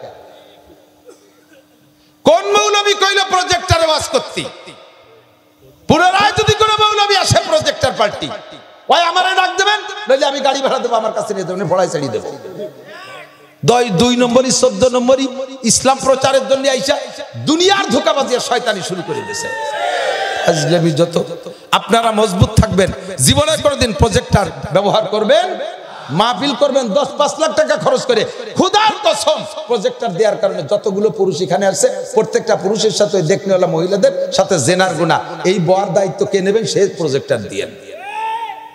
কোন মৌলবী কইলো প্রজেক্টরে ওয়াজ করতে? পুনরায় যদি কোনো মৌলবী আসে প্রজেক্টর পার্টি, ওই আমারে ডাক দেবেন, নইলে আমি গাড়ি ভাড়া দেবো, আমার কাছে নিয়ে দেবেন, পড়াই চালিয়ে দেবো। 2 নম্বরই 14 নম্বরই ইসলাম প্রচারের জন্য আইসা দুনিয়ার ধোঁকাবাজি আর শয়তানি শুরু করে দিয়েছে। আজলামি যত। আপনারা মজবুত থাকবেন, জীবনে কোনোদিন প্রজেক্টর ব্যবহার করবেন, মাহফিল করবেন 10-5 লাখ টাকা খরচ করে, খোদার কসম প্রজেক্টর দেওয়ার কারণে যতগুলো পুরুষ এখানে আসছে, প্রত্যেকটা পুরুষের সাথে দেখনেওয়ালা মহিলাদের সাথে জেনার গুনাহ, এই বর দায়িত্ব কে নেবেন? সে প্রজেক্টর দিয়ে।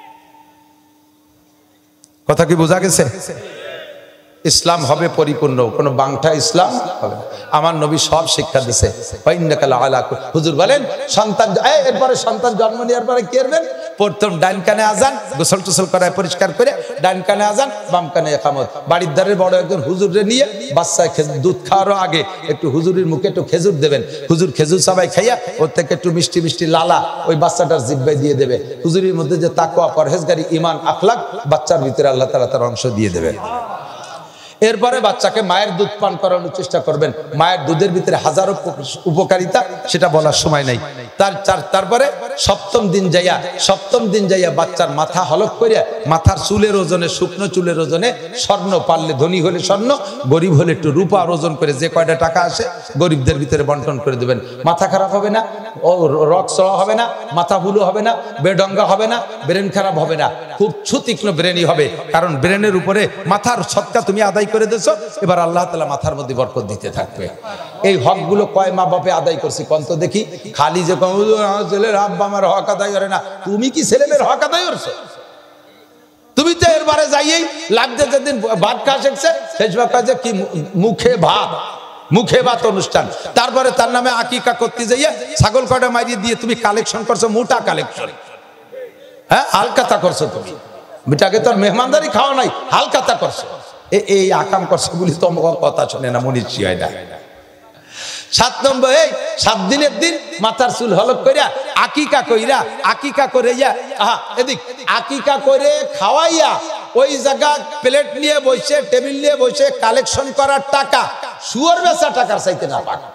কথা কি বোঝা গেছে? ইসলাম হবে পরিপূর্ণ, কোনো বাংটা ইসলাম হবে না। আমার নবী সব শিক্ষা দিয়েছে। হুজুর বলেন সন্তান, এরপরে সন্তান জন্ম নেওয়ার পরে কি করবেন? প্রথম ডাইন কানে আজান, গোসল টোসল করায় পরিষ্কার করে ডাইন কানে আজান, বাম কানে ইকামত। বাড়ির ধারে বড় একজন হুজুরে নিয়ে বাচ্চা দুধ খাওয়ারও আগে একটু হুজুরের মুখে একটু খেজুর দেবেন। হুজুর খেজুর সবাই খাইয়া ওর থেকে একটু মিষ্টি মিষ্টি লালা ওই বাচ্চাটার জিহ্বায় দিয়ে দেবে। হুজুরের মধ্যে যে তাকওয়া, পরহেজগারি, ঈমান, আখলাক বাচ্চার ভিতরে আল্লাহ তাআলা তার অংশ দিয়ে দেবে। এরপরে বাচ্চাকে মায়ের দুধ পান করানোর চেষ্টা করবেন। মায়ের দুধের ভিতরে হাজারো উপকারিতা, সেটা বলার সময় নাই। তারপরে সপ্তম দিন যাইয়া বাচ্চার মাথা হলক করিয়া মাথার চুলের ওজনে, শুকনো চুলের ওজনে স্বর্ণ, পারলে ধনী হলে স্বর্ণ, গরিব হলে একটু রূপা ওজন করে যে কয়টা টাকা আসে গরিবদের ভিতরে বন্টন করে দেবেন। মাথা খারাপ হবে না, ও রক চড়া হবে না, মাথা ভুলু হবে না, বেডঙ্গা হবে না, ব্রেন খারাপ হবে না, খুব সুতীক্ষ্ণ ব্রেনই হবে। কারণ ব্রেনের উপরে মাথার সৎকা তুমি আদায় করে দিয়েছ, এবার আল্লাহ তাআলা মাথার মধ্যে বরকত দিতে থাকবে। এই হকগুলো কয় মা বাপে আদায় করছি কন্ত দেখি? খালি যে ছেলের আব্বা আমার হক আদায় করে না, তুমি কি ছেলেমেয়ের হক আদায় করছো? তুমি তো এরবারে যাইয়েই লাগছে যেদিন ভাত খাওয়া শিখছে ফেসবুক কাজে কি মুখে ভাত অনুষ্ঠান, তারপরে তার নামে আকিকা করতে যাইয়া ছাগল কয়টা মারিয়ে দিয়ে তুমি কালেকশন করছো, মোটা কালেকশন। হ্যাঁ, হালকাতা করছো তুমি, বেটাকে তোর মেহমানদারি খাওয়া নাই, হালকাতা করছো। এই আকাম করছে বলি তোমার কথা শোনে না, মনিষী হয় না। 7 নম্বর, এই 7 দিনের দিন মাথার চুল হলক কইরা আকিকা কইরা এদিক আকিকা করে খাওয়াইয়া ওই জায়গা প্লেট নিয়ে বসে, টেবিল নিয়ে বসে কালেকশন করার টাকা সুয়ার বেচা টাকার চাইতে না পাক,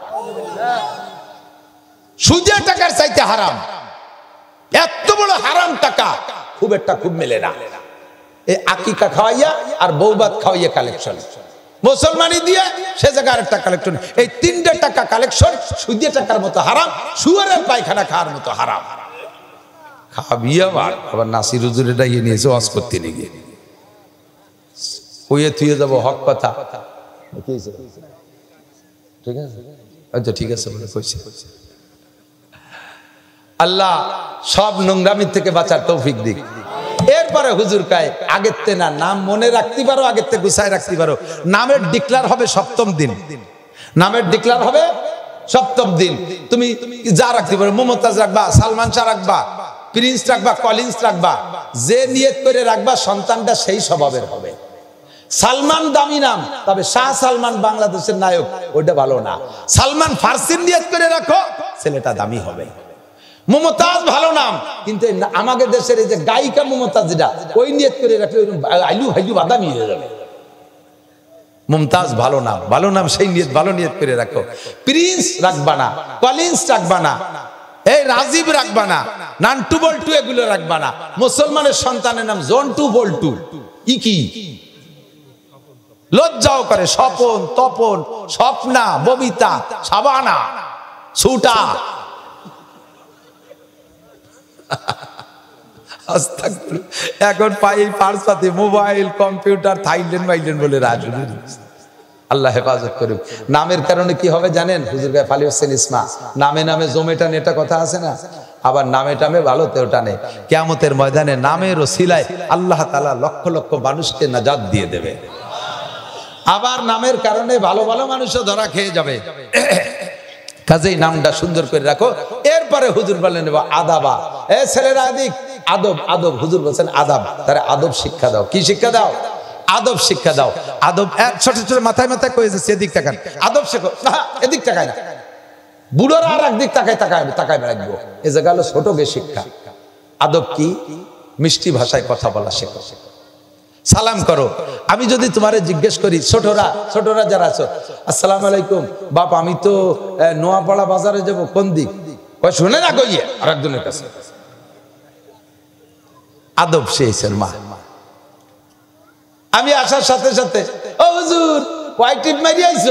সুদের টাকার চাইতে হারাম। এত বড় হারাম টাকা খুব মেলে না। এই আকিকা খাওয়াইয়া আর বৌবাত খাওয়াইয়া কালেকশন, মুসলমানি দিয়ে সে জায়গায় আরেকটা কালেকশন। এই 3টে টাকা কালেকশন সুদের টাকার মতো হারাম, সুয়ারের পায়খানা খাওয়ার মতো হারাম। খাবি আবার নাসির হুজুরে ডাইয়ে নিয়েছে ওয়াজ করতে নিয়ে, কইয়ে থুয়ে যাবো হক কথা। ঠিক আছে, আচ্ছা ঠিক আছে বলে কইছে। আল্লাহ সব নোংরামি থেকে বাঁচার তৌফিক দিক। এরপরে হুজুর কায় আগের তে না নাম মনে রাখতে পারো, আগের তে গুছায় রাখতে পারো। নামের ডিক্লার হবে 7ম দিন, নামের ডিক্লার হবে 7ম দিন। তুমি যা রাখতে পারো, মমতাজ রাখবা, সালমান শাহ রাখবা, প্রিন্স রাখবা, কলিন্স রাখবা, যে নিয়ত করে রাখবা সন্তানটা সেই স্বভাবের হবে। সালমান দামি নাম, তবে শাহ সালমান বাংলাদেশের নায়ক ওইটা ভালো না। সালমান ফার্সির নিয়ত করে রাখো, ছেলেটা দামি হবে। মমতাজ ভালো নাম, কিন্তু আমাদের দেশের এই যে গায়িকা মমতাজ, যেটা ওই নিয়ত করে রাখলে আইলু বাদামি হয়ে যাবে। মমতাজ ভালো নাম, সেই নিয়ত, ভালো নিয়ত করে রাখো। প্রিন্স রাখবা না, কলিন্স রাখবা না, এই রাজীব রাখবা না, নান্টু বল্টু এগুলো রাখবা না। মুসলমানের সন্তানের নাম জন্টু বল্টু, কি লজ্জাও করে। স্বপন, তপন, স্বপ্না, ববিতা, সাবানা, সুটা। এখন পাই পার্স পাতে মোবাইল, কম্পিউটার, থাইল্যান্ড বলে রাজু। আল্লাহ হেফাজত করুক। নামের কারণে কি হবে জানেন? হুজুর গায়ে ফালি হোসেন ইসমা, নামে জমে টানে, এটা কথা আছে না? আবার নামে টামে ভালোতেও টানে। কিয়ামতের ময়দানে নামের ওসিলায় আল্লাহ তাআলা লক্ষ লক্ষ মানুষকে নাজাত দিয়ে দেবে। আবার নামের কারণে ভালো মানুষও ধরা খেয়ে যাবে। কাজেই নামটা সুন্দর করে রাখো। এরপরে হুজুর বলেন আদাবা, এ ছেলেরা আদিক আদব, হুজুর বলছেন আদাব, তারা আদব শিক্ষা দাও। কি শিক্ষা দাও? আদব শিক্ষা দাও। আদব ছোট ছোট মাথায় কয়ে যাচ্ছে, এদিক তাকান, আদব শেখো না, এদিক তাকায় না। বুড়োরা আর একদিক তাকায় রাখবো। এ জায়গা হলো ছোটকে শিক্ষা। আদব কি? মিষ্টি ভাষায় কথা বলা শেখো। সালাম করো। আমি যদি তোমারে জিজ্ঞেস করি, ছোটরা যারা আছো, আসসালামু আলাইকুম বাপ, আমি তো নোয়াপাড়া বাজারে যাবো, কোন দিক? শুনে না কইয়ে আরেকজনের কাছে। আদব শেখেন মা। আমি আসার সাথে সাথে, ও হুজুর হোয়াইট টিপ মারি আইছো।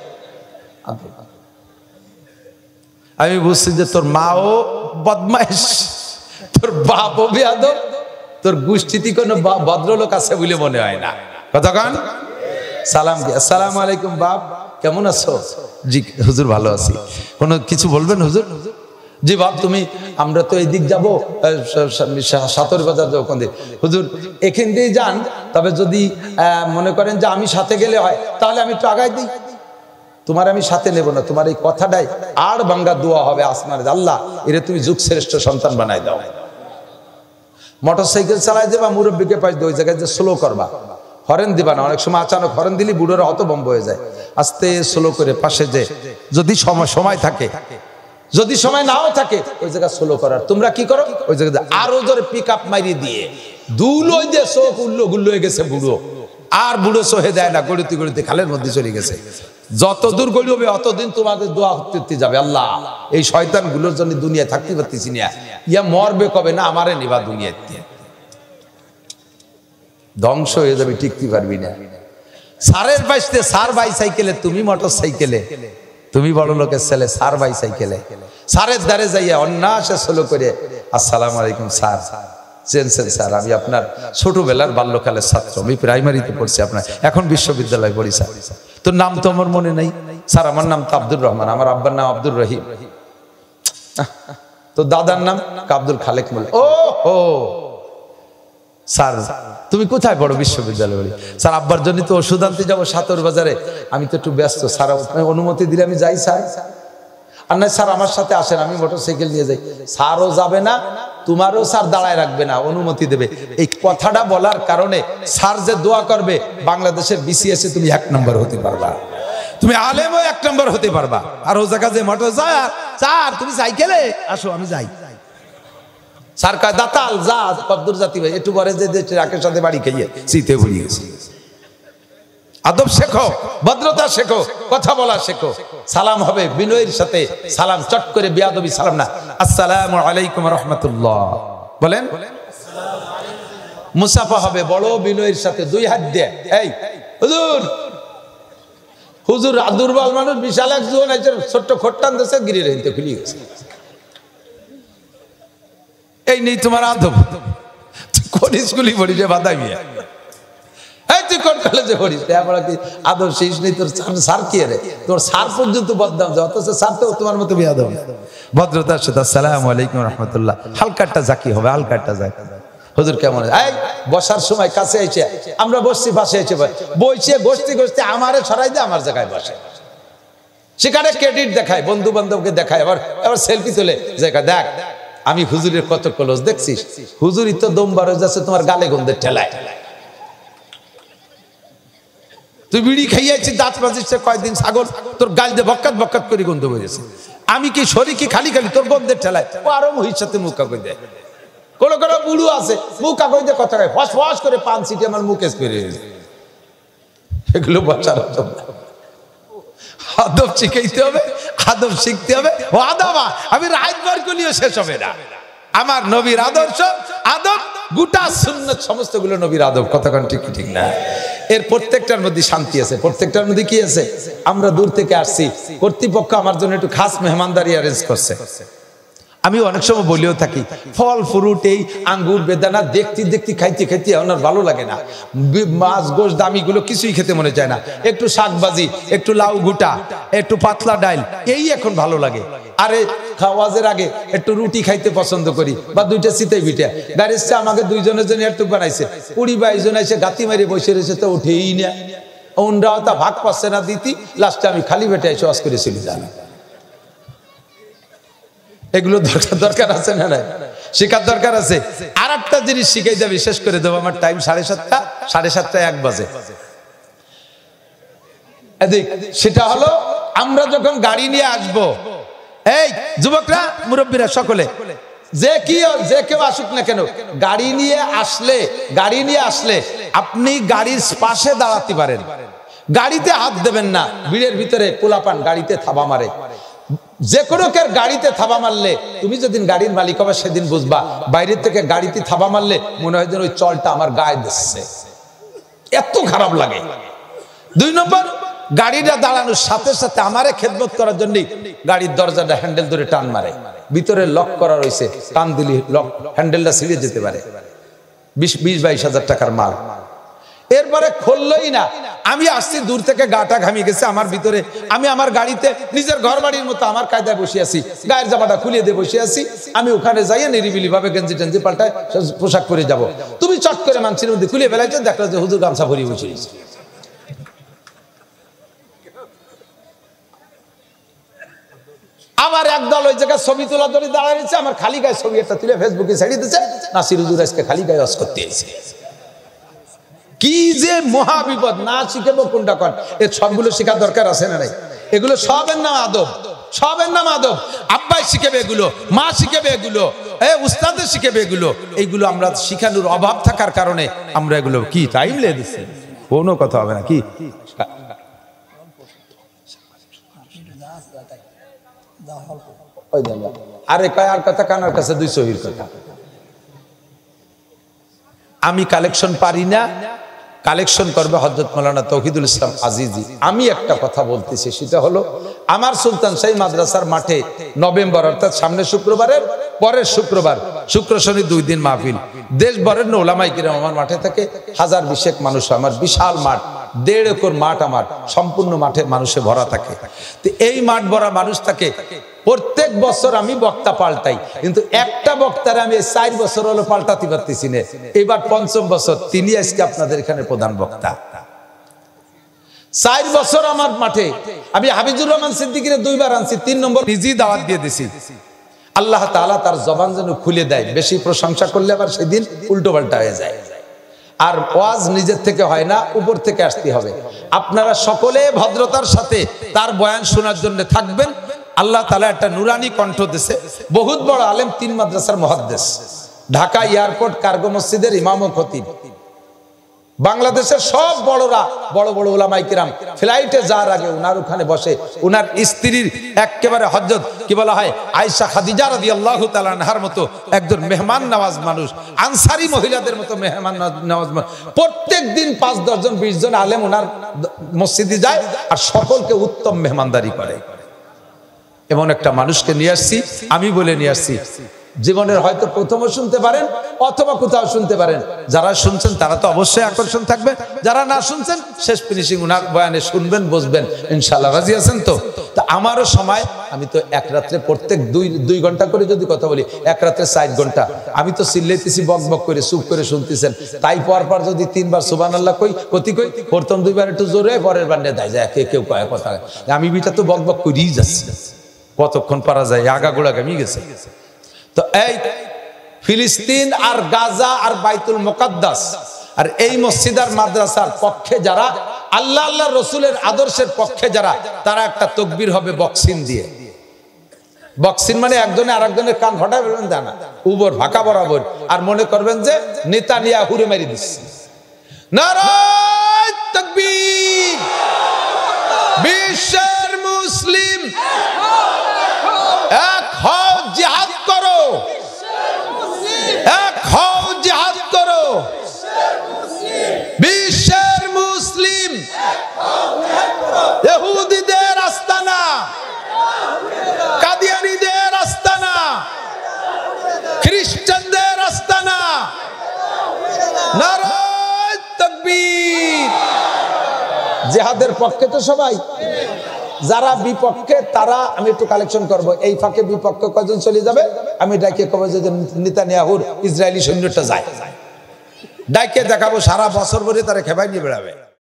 আমি বুঝছি যে তোর মাও বদমাইশ, তোর বাপও বেয়াদব, তোর গোষ্ঠীতে কোনো ভদ্রলোক আছে বলে মনে হয় না। কতক্ষণ সালাম কি? আসসালামু আলাইকুম বাপ, কেমন আছো? জি হুজুর ভালো আছি। কোনো কিছু বলবেন হুজুর? জি বাপ তুমি, আমরা তো এইদিক যাবো সাতর বাজার ওখান দিয়ে। হুজুর এখান দিয়ে যান, তবে যদি মনে করেন যে আমি সাথে গেলে হয় তাহলে আমি একটু আগাই দিই। তোমার আমি সাথে নেব না, তোমার এই কথাটাই আর বাঙ্গা দোয়া হবে আসমানে, আল্লাহ এরে তুমি যুগ শ্রেষ্ঠ সন্তান বানাই দাও। মোটরসাইকেল চালাই দেবা, মুরব্বীকে পাই ওই জায়গায় যে স্লো করবা, হরেন দিবা না। অনেক সময় আচানক হরেন দিলি বুড়োরা হতভম্ব হয়ে যায়। আস্তে স্লো করে পাশে যে যদি সময় থাকে, যদি সময় নাও থাকে ওই জায়গা স্লো করার। তোমরা কি করো ওই জায়গায় আরো জোরে পিক আপ মারিয়ে দিয়ে দুলোই দিয়ে চোখ গুল্লো হয়ে গেছে বুড়ো, আর বুড়ো সহে যায় না, গড়িতে গড়িতে খালের মধ্যে চলে গেছে। যত দূর গড়ি অতদিন তোমাদের দোয়া করতে যাবে, আল্লাহ এই শয়তান গুলোর জন্য দুনিয়া থাকতে পারতেছি না, ইয়া মরবে কবে না আমারে নিবা দুনিয়াতে, ধ্বংস হয়ে যাবে, টিকতে পারবি না। সারের পাশে সার বাইসাইকেলে, তুমি মোটর সাইকেলে, তুমি বড় লোকের ছেলে সার বাইসাইকেলে, সারের দ্বারে যাইয়া অন্যাসে স্লো করে আসসালামু আলাইকুম স্যার, চেনছেন স্যার আমি আপনার ছোটবেলার বাল্যকালের ছাত্র, আমি প্রাইমারিতে পড়ছি, আপনার এখন বিশ্ববিদ্যালয়ে পড়ি স্যার। তোর নাম তো আমার মনে নাই স্যার। আমার নাম তো আব্দুর রহমান, আমার আব্বার নাম আব্দুর রহিম। তো দাদার নাম আব্দুল খালেক মোল্লা। ও ও স্যার তুমি কোথায় পড়ো? বিশ্ববিদ্যালয়ে পড়ি স্যার। আব্বার জন্য তো ওষুধ আনতে যাবো সাতর বাজারে, আমি তো একটু ব্যস্ত স্যার, অনুমতি দিলে আমি যাই স্যার। আর না স্যার আমার সাথে আসেন, আমি মোটরসাইকেল নিয়ে যাই। স্যারও যাবে না, তোমারও স্যার দাঁড়ায় রাখবে না, অনুমতি দেবে। এই কথাটা বলার কারণে স্যার যে দোয়া করবে, বাংলাদেশের বিসিএস এ তুমি 1 নম্বর হতে পারবা, তুমি আলেমও 1 নম্বর হতে পারবা। আর ও জায়গা যে মোটর স্যার তুমি সাইকেলে আসো, আমি যাই। স্যার কয় দাতাল যা কদ্দুর জাতি ভাই, একটু পরে যে ট্রাকের সাথে বাড়ি খেয়ে শীতে ভরিয়ে গেছে। আদব শেখো, ভদ্রতা শেখো, কথা বলা শেখো। সালাম হবে বিনয়ের সাথে, সালাম চট করে বিয়াদবি সালাম না। আসসালামু আলাইকুম রাহমাতুল্লাহ বলেন। মুসাফা হবে বড় বিনয়ের সাথে, 2 হাত দিয়ে। এই হুজুর, হুজুর দুর্বল মানুষ, বিশাল এক জোন আছে, ছোট্ট খট্টান দেশে গিরে রইতে খুলি গেছে। এই নেই তোমার আদব। কোন স্কুলে পড়ি যে বাধা মিয়া, এই তুই কোন কলেজে পড়িস? আমরা কি আদব শেষ নেই তোর? স্যার কি রে, তোর স্যার পর্যন্ত বদনাম যায়, অথচ স্যার তো তোমার মতো বেয়াদব। ভদ্রতার সাথে আসসালামু আলাইকুম রাহমাতুল্লাহ, হালকাটা জাকি হবে, হালকাটা জাকি। হুজুর কেমন? এই বসার সময় কাছে এসে আমরা বসছি, পাশে এসে বইছে গোষ্ঠী গোষ্ঠী আমারে ছড়াই দিয়ে আমার জায়গায় বসে, সেখানে ক্রেডিট দেখায়, বন্ধু বান্ধবকে দেখায়, আবার সেলফি তোলে, জায়গা দেখ আমি হুজুরের কত ক্লোজ দেখছিস। হুজুরই তো দম বার হয়ে যাচ্ছে তোমার গালে গন্ধের ঠেলায়। তুই বিড়ি খাইয়াছিস, দাঁত বাজিস কয়েকদিন, ছাগল তোর গাল দিয়ে বক্কাত বক্কাত করে গন্ধ বেরিয়েছে। আমি কি শরীর কি খালি খালি তোর গন্ধের ঠেলায়? ও আরো মহির সাথে মুখ কাকই দেয়, কোনো কোনো বুড়ো আছে মুখ কাকই দিয়ে কথা খায়, ফস ফস করে পান সিটি আমার মুখে স্প্রে হয়েছে। এগুলো বাঁচার আদব শিখাইতে হবে, আদব শিখতে হবে। ও আদব আমি রাতভর গুলিও শেষ হবে না। আমার নবীর আদর্শ, আদব গোটা সুন্নাত সমস্ত গুলো নবীর আদব। কতক্ষণ ঠিক ঠিক না? এর প্রত্যেকটার মধ্যে শান্তি আছে, প্রত্যেকটার মধ্যে কি আছে? আমরা দূর থেকে আসছি, কর্তৃপক্ষ আমার জন্য একটু খাস মেহমানদারি অ্যারেঞ্জ করছে। আমি অনেক সময় বলেও থাকি, ফল ফ্রুট এই আঙ্গুর বেদানা দেখতে দেখতে খাইতে খাইতে আমার ভালো লাগে না। মাছ গোশ দামি গুলো কিছুই খেতে মনে চায় না। একটু শাকবাজি, একটু লাউ গুটা, একটু পাতলা ডাইল, এই এখন ভালো লাগে। আরে খাওয়াজের আগে একটু রুটি খাইতে পছন্দ করি, বা 2টা চিতাই পিঠা। গাড়ির চা আমাকে 2 জনের জন্য একটু বানাইছে, 20-22 জন এসে গাতি মারি বসে রয়েছে, তো উঠেই না। ওনরাও তা ভাগ পাচ্ছে না দিতি, লাস্টে আমি খালি পেটে এসে ওয়াজ করে চলে জানি। এগুলো দরকার আছে না? নাই শেখার দরকার আছে। আর একটা জিনিস শিখাই যাবে, শেষ করে দেবো, আমার টাইম 7:30, 7:30 1 বাজে। সেটা হলো আমরা যখন গাড়ি নিয়ে আসবো, এই যুবকরা মুরব্বীরা সকলে, যে কেউ আসুক না কেন, গাড়ি নিয়ে আসলে আপনি গাড়ির পাশে দাঁড়াতে পারেন, গাড়িতে হাত দেবেন না। ভিড়ের ভিতরে পোলাপান গাড়িতে থাবা মারে, যে কোনো কের গাড়িতে থাবা মারলে তুমি যেদিন গাড়ির মালিক হবে সেদিন বুঝবা, বাইরের থেকে গাড়িতে থাবা মারলে মনে হয় যেন ওই চলটা আমার গায়ে দিচ্ছে, এত খারাপ লাগে। 2 নম্বর, গাড়িটা দাঁড়ানোর সাথে সাথে আমারে খেদমত করার জন্য গাড়ির দরজাটা হ্যান্ডেল ধরে টান মারে, ভিতরে লক করা রয়েছে, টান দিলে লক হ্যান্ডেলটা ছিঁড়ে যেতে পারে। 20-22 হাজার টাকার মাল। এরপরে খুললই না। আমি আসছি দূর থেকে, গাটা ঘামিয়ে গেছে আমার ভিতরে। আমি আমার গাড়িতে নিজের ঘর বাড়ির মতো আমার কায়দায় বসে আছি, গায়ের জামাটা খুলিয়ে দিয়ে বসে আছি। আমি ওখানে যাইয়ে নিরিবিলি ভাবে গেঞ্জি টেঞ্জি পাল্টায় পোশাক পরে যাব। তুমি চট করে মানুষের মধ্যে খুলে ফেলাইছো, দেখলো যে হুজুর গামছা ভরিয়ে বসে গেছে। আমার একদল ওই জায়গায় ছবি তোলা ধরে দাঁড়াইছে, আমার খালি গায়ে ছবি একটা তুলে ফেসবুকে ছাড়িয়ে দিচ্ছে, নাসির হুজুর আজকে খালি গায়ে ওয়াজ করতে এসেছে। কি যে মহা বিপদ! না শিখাবো কোনটা কর, এর সবগুলো শেখার দরকার আছে না নাই? এগুলো সবের নাম আদব, সবের নাম আদব। আব্বাই শিখাবে এগুলো, মা শিখাবে এগুলো, উস্তাদের শিখাবে এগুলো। এইগুলো আমরা শিখানোর অভাব থাকার কারণে আমরা এগুলো কি টাইম লেগে দিচ্ছি, কোনো কথা হবে না। কি আরে কয়ার কথা কানার কাছে 200 কথা। আমি কালেকশন পারি না, কালেকশন করবে হযরত মাওলানা তৌহিদুল ইসলাম আজিজি। আমি একটা কথা বলতেছি, সেটা হলো আমার সুলতান শাহী মাদ্রাসার মাঠে নভেম্বর, অর্থাৎ সামনে শুক্রবারের পরের শুক্রবার, শুক্র শনি 2 দিন মাহফিল। দেশভরের ওলামায়ে কিরাম আমার মাঠে থাকে, 1000-20 মানুষ। আমার বিশাল মাঠ, 1.5 একর মাঠ, আমার সম্পূর্ণ মাঠে মানুষে ভরা থাকে। তো এই মাঠ ভরা মানুষ থাকে। প্রত্যেক বছর আমি বক্তা পাল্টাই, কিন্তু একটা বক্তারে আমি 4 বছর হলো পাল্টাতে পারতেছি না। এবার 5ম বছর, তিনি আজকে আপনাদের এখানে প্রধান বক্তা। 4 বছর আমার মাঠে আমি হাবিজুর রহমান সিদ্দিকীরে 2 বার আনছি, 3 নম্বর নিজেই দাওয়াত দিয়ে দিছি। আল্লাহ তাআলা তার জবান যেন খুলে দেয়। বেশি প্রশংসা করলে আবার সেদিন উল্টো পাল্টা হয়ে যায়। আর ওয়াজ নিজের থেকে হয় না, উপর থেকে আসতে হবে। আপনারা সকলে ভদ্রতার সাথে তার বয়ান শোনার জন্য থাকবেন। আল্লাহ তাআলা একটা নুরানি কণ্ঠ দিয়েছে, বহুত বড় আলেম, 3 মাদ্রাসার মুহাদ্দিস, ঢাকা এয়ারপোর্ট কার্গো মসজিদের ইমাম ও খতিব। বাংলাদেশের সব বড়রা, বড় বড় উলামায়ে কিরাম ফ্লাইটে যাওয়ার আগে উনার ওখানে বসে। উনার স্ত্রীর একেবারে হযরত কি বলা হয়, আয়েশা খাদিজা রাদিয়াল্লাহু তাআলা আনহার মতো একজন মেহমান নওয়াজ মানুষ, আনসারী মহিলাদের মতো মেহমান নওয়াজ। প্রত্যেক দিন 5-10 জন 20 জন আলেম উনার মসজিদে যায় আর সকলকে উত্তম মেহমানদারি করে। এমন একটা মানুষকে নিয়ে আসছি, আমি বলে নিয়ে আসছি। জীবনের হয়তো প্রথমও শুনতে পারেন অথবা কোথাও শুনতে পারেন। যারা শুনছেন তারা তো অবশ্যই আকর্ষণ থাকবে, যারা না শুনছেন শেষ ফিনিশিং উনার বয়ানে শুনবেন, বুঝবেন। ইনশাআল্লাহ রাজি আছেন তো? তা আমারও সময়, আমি তো এক রাত্রে প্রত্যেক 2 ঘন্টা করে যদি কথা বলি, এক রাত্রে 4 ঘন্টা। আমি তো চিল্লাইতেছি, বক বক করে, চুপ করে শুনতেছেন। তাই পর যদি 3 বার সুবহানাল্লাহ কই, প্রথম 2 বার একটু জোরে, পরের বার নিয়ে দেয় যায়, কেউ কয় কথা। আমি বিটা তো বক বক করেই যাচ্ছি, কতক্ষণ পারা যায়, আগাগোড়া গামি গেছে। তো এই ফিলিস্তিন আর গাজা আর বাইতুল মুকাদ্দাস আর এই মসজিদ আর মাদ্রাসার পক্ষে যারা, আল্লাহ আল্লাহ রসুলের আদর্শের পক্ষে যারা, তারা একটা তাকবীর হবে বক্সিং দিয়ে। বক্সিং মানে একজনে আরেকজনের কান ফাটায় ফেলবেন, তা না, উপর ফাঁকা বরাবর। আর মনে করবেন যে নেতানিয়াহুরে মেরে দিচ্ছে। নারায়ে তাকবীর! বিশ্বের মুসলিম এক হও, জিহাদ করো, এক হও, জিহাদ করো। বিশ্বের মুসলিম ইহুদিদের আস্তানা, কাদিয়ানীদের আস্তানা, খ্রিস্টানদের আস্তানা। নারায়ে তাকবীর! জিহাদের পক্ষে তো সবাই, যারা বিপক্ষে তারা আমি একটু কালেকশন করব। এই ফাঁকে বিপক্ষে কজন চলে যাবে আমি ডাকে কব যে নেতানিয়াহুর ইসরায়েলি সৈন্যটা যায়, ডাকে দেখাবো, সারা বছর ভরে তারা খেপাই নিয়ে বেড়াবে।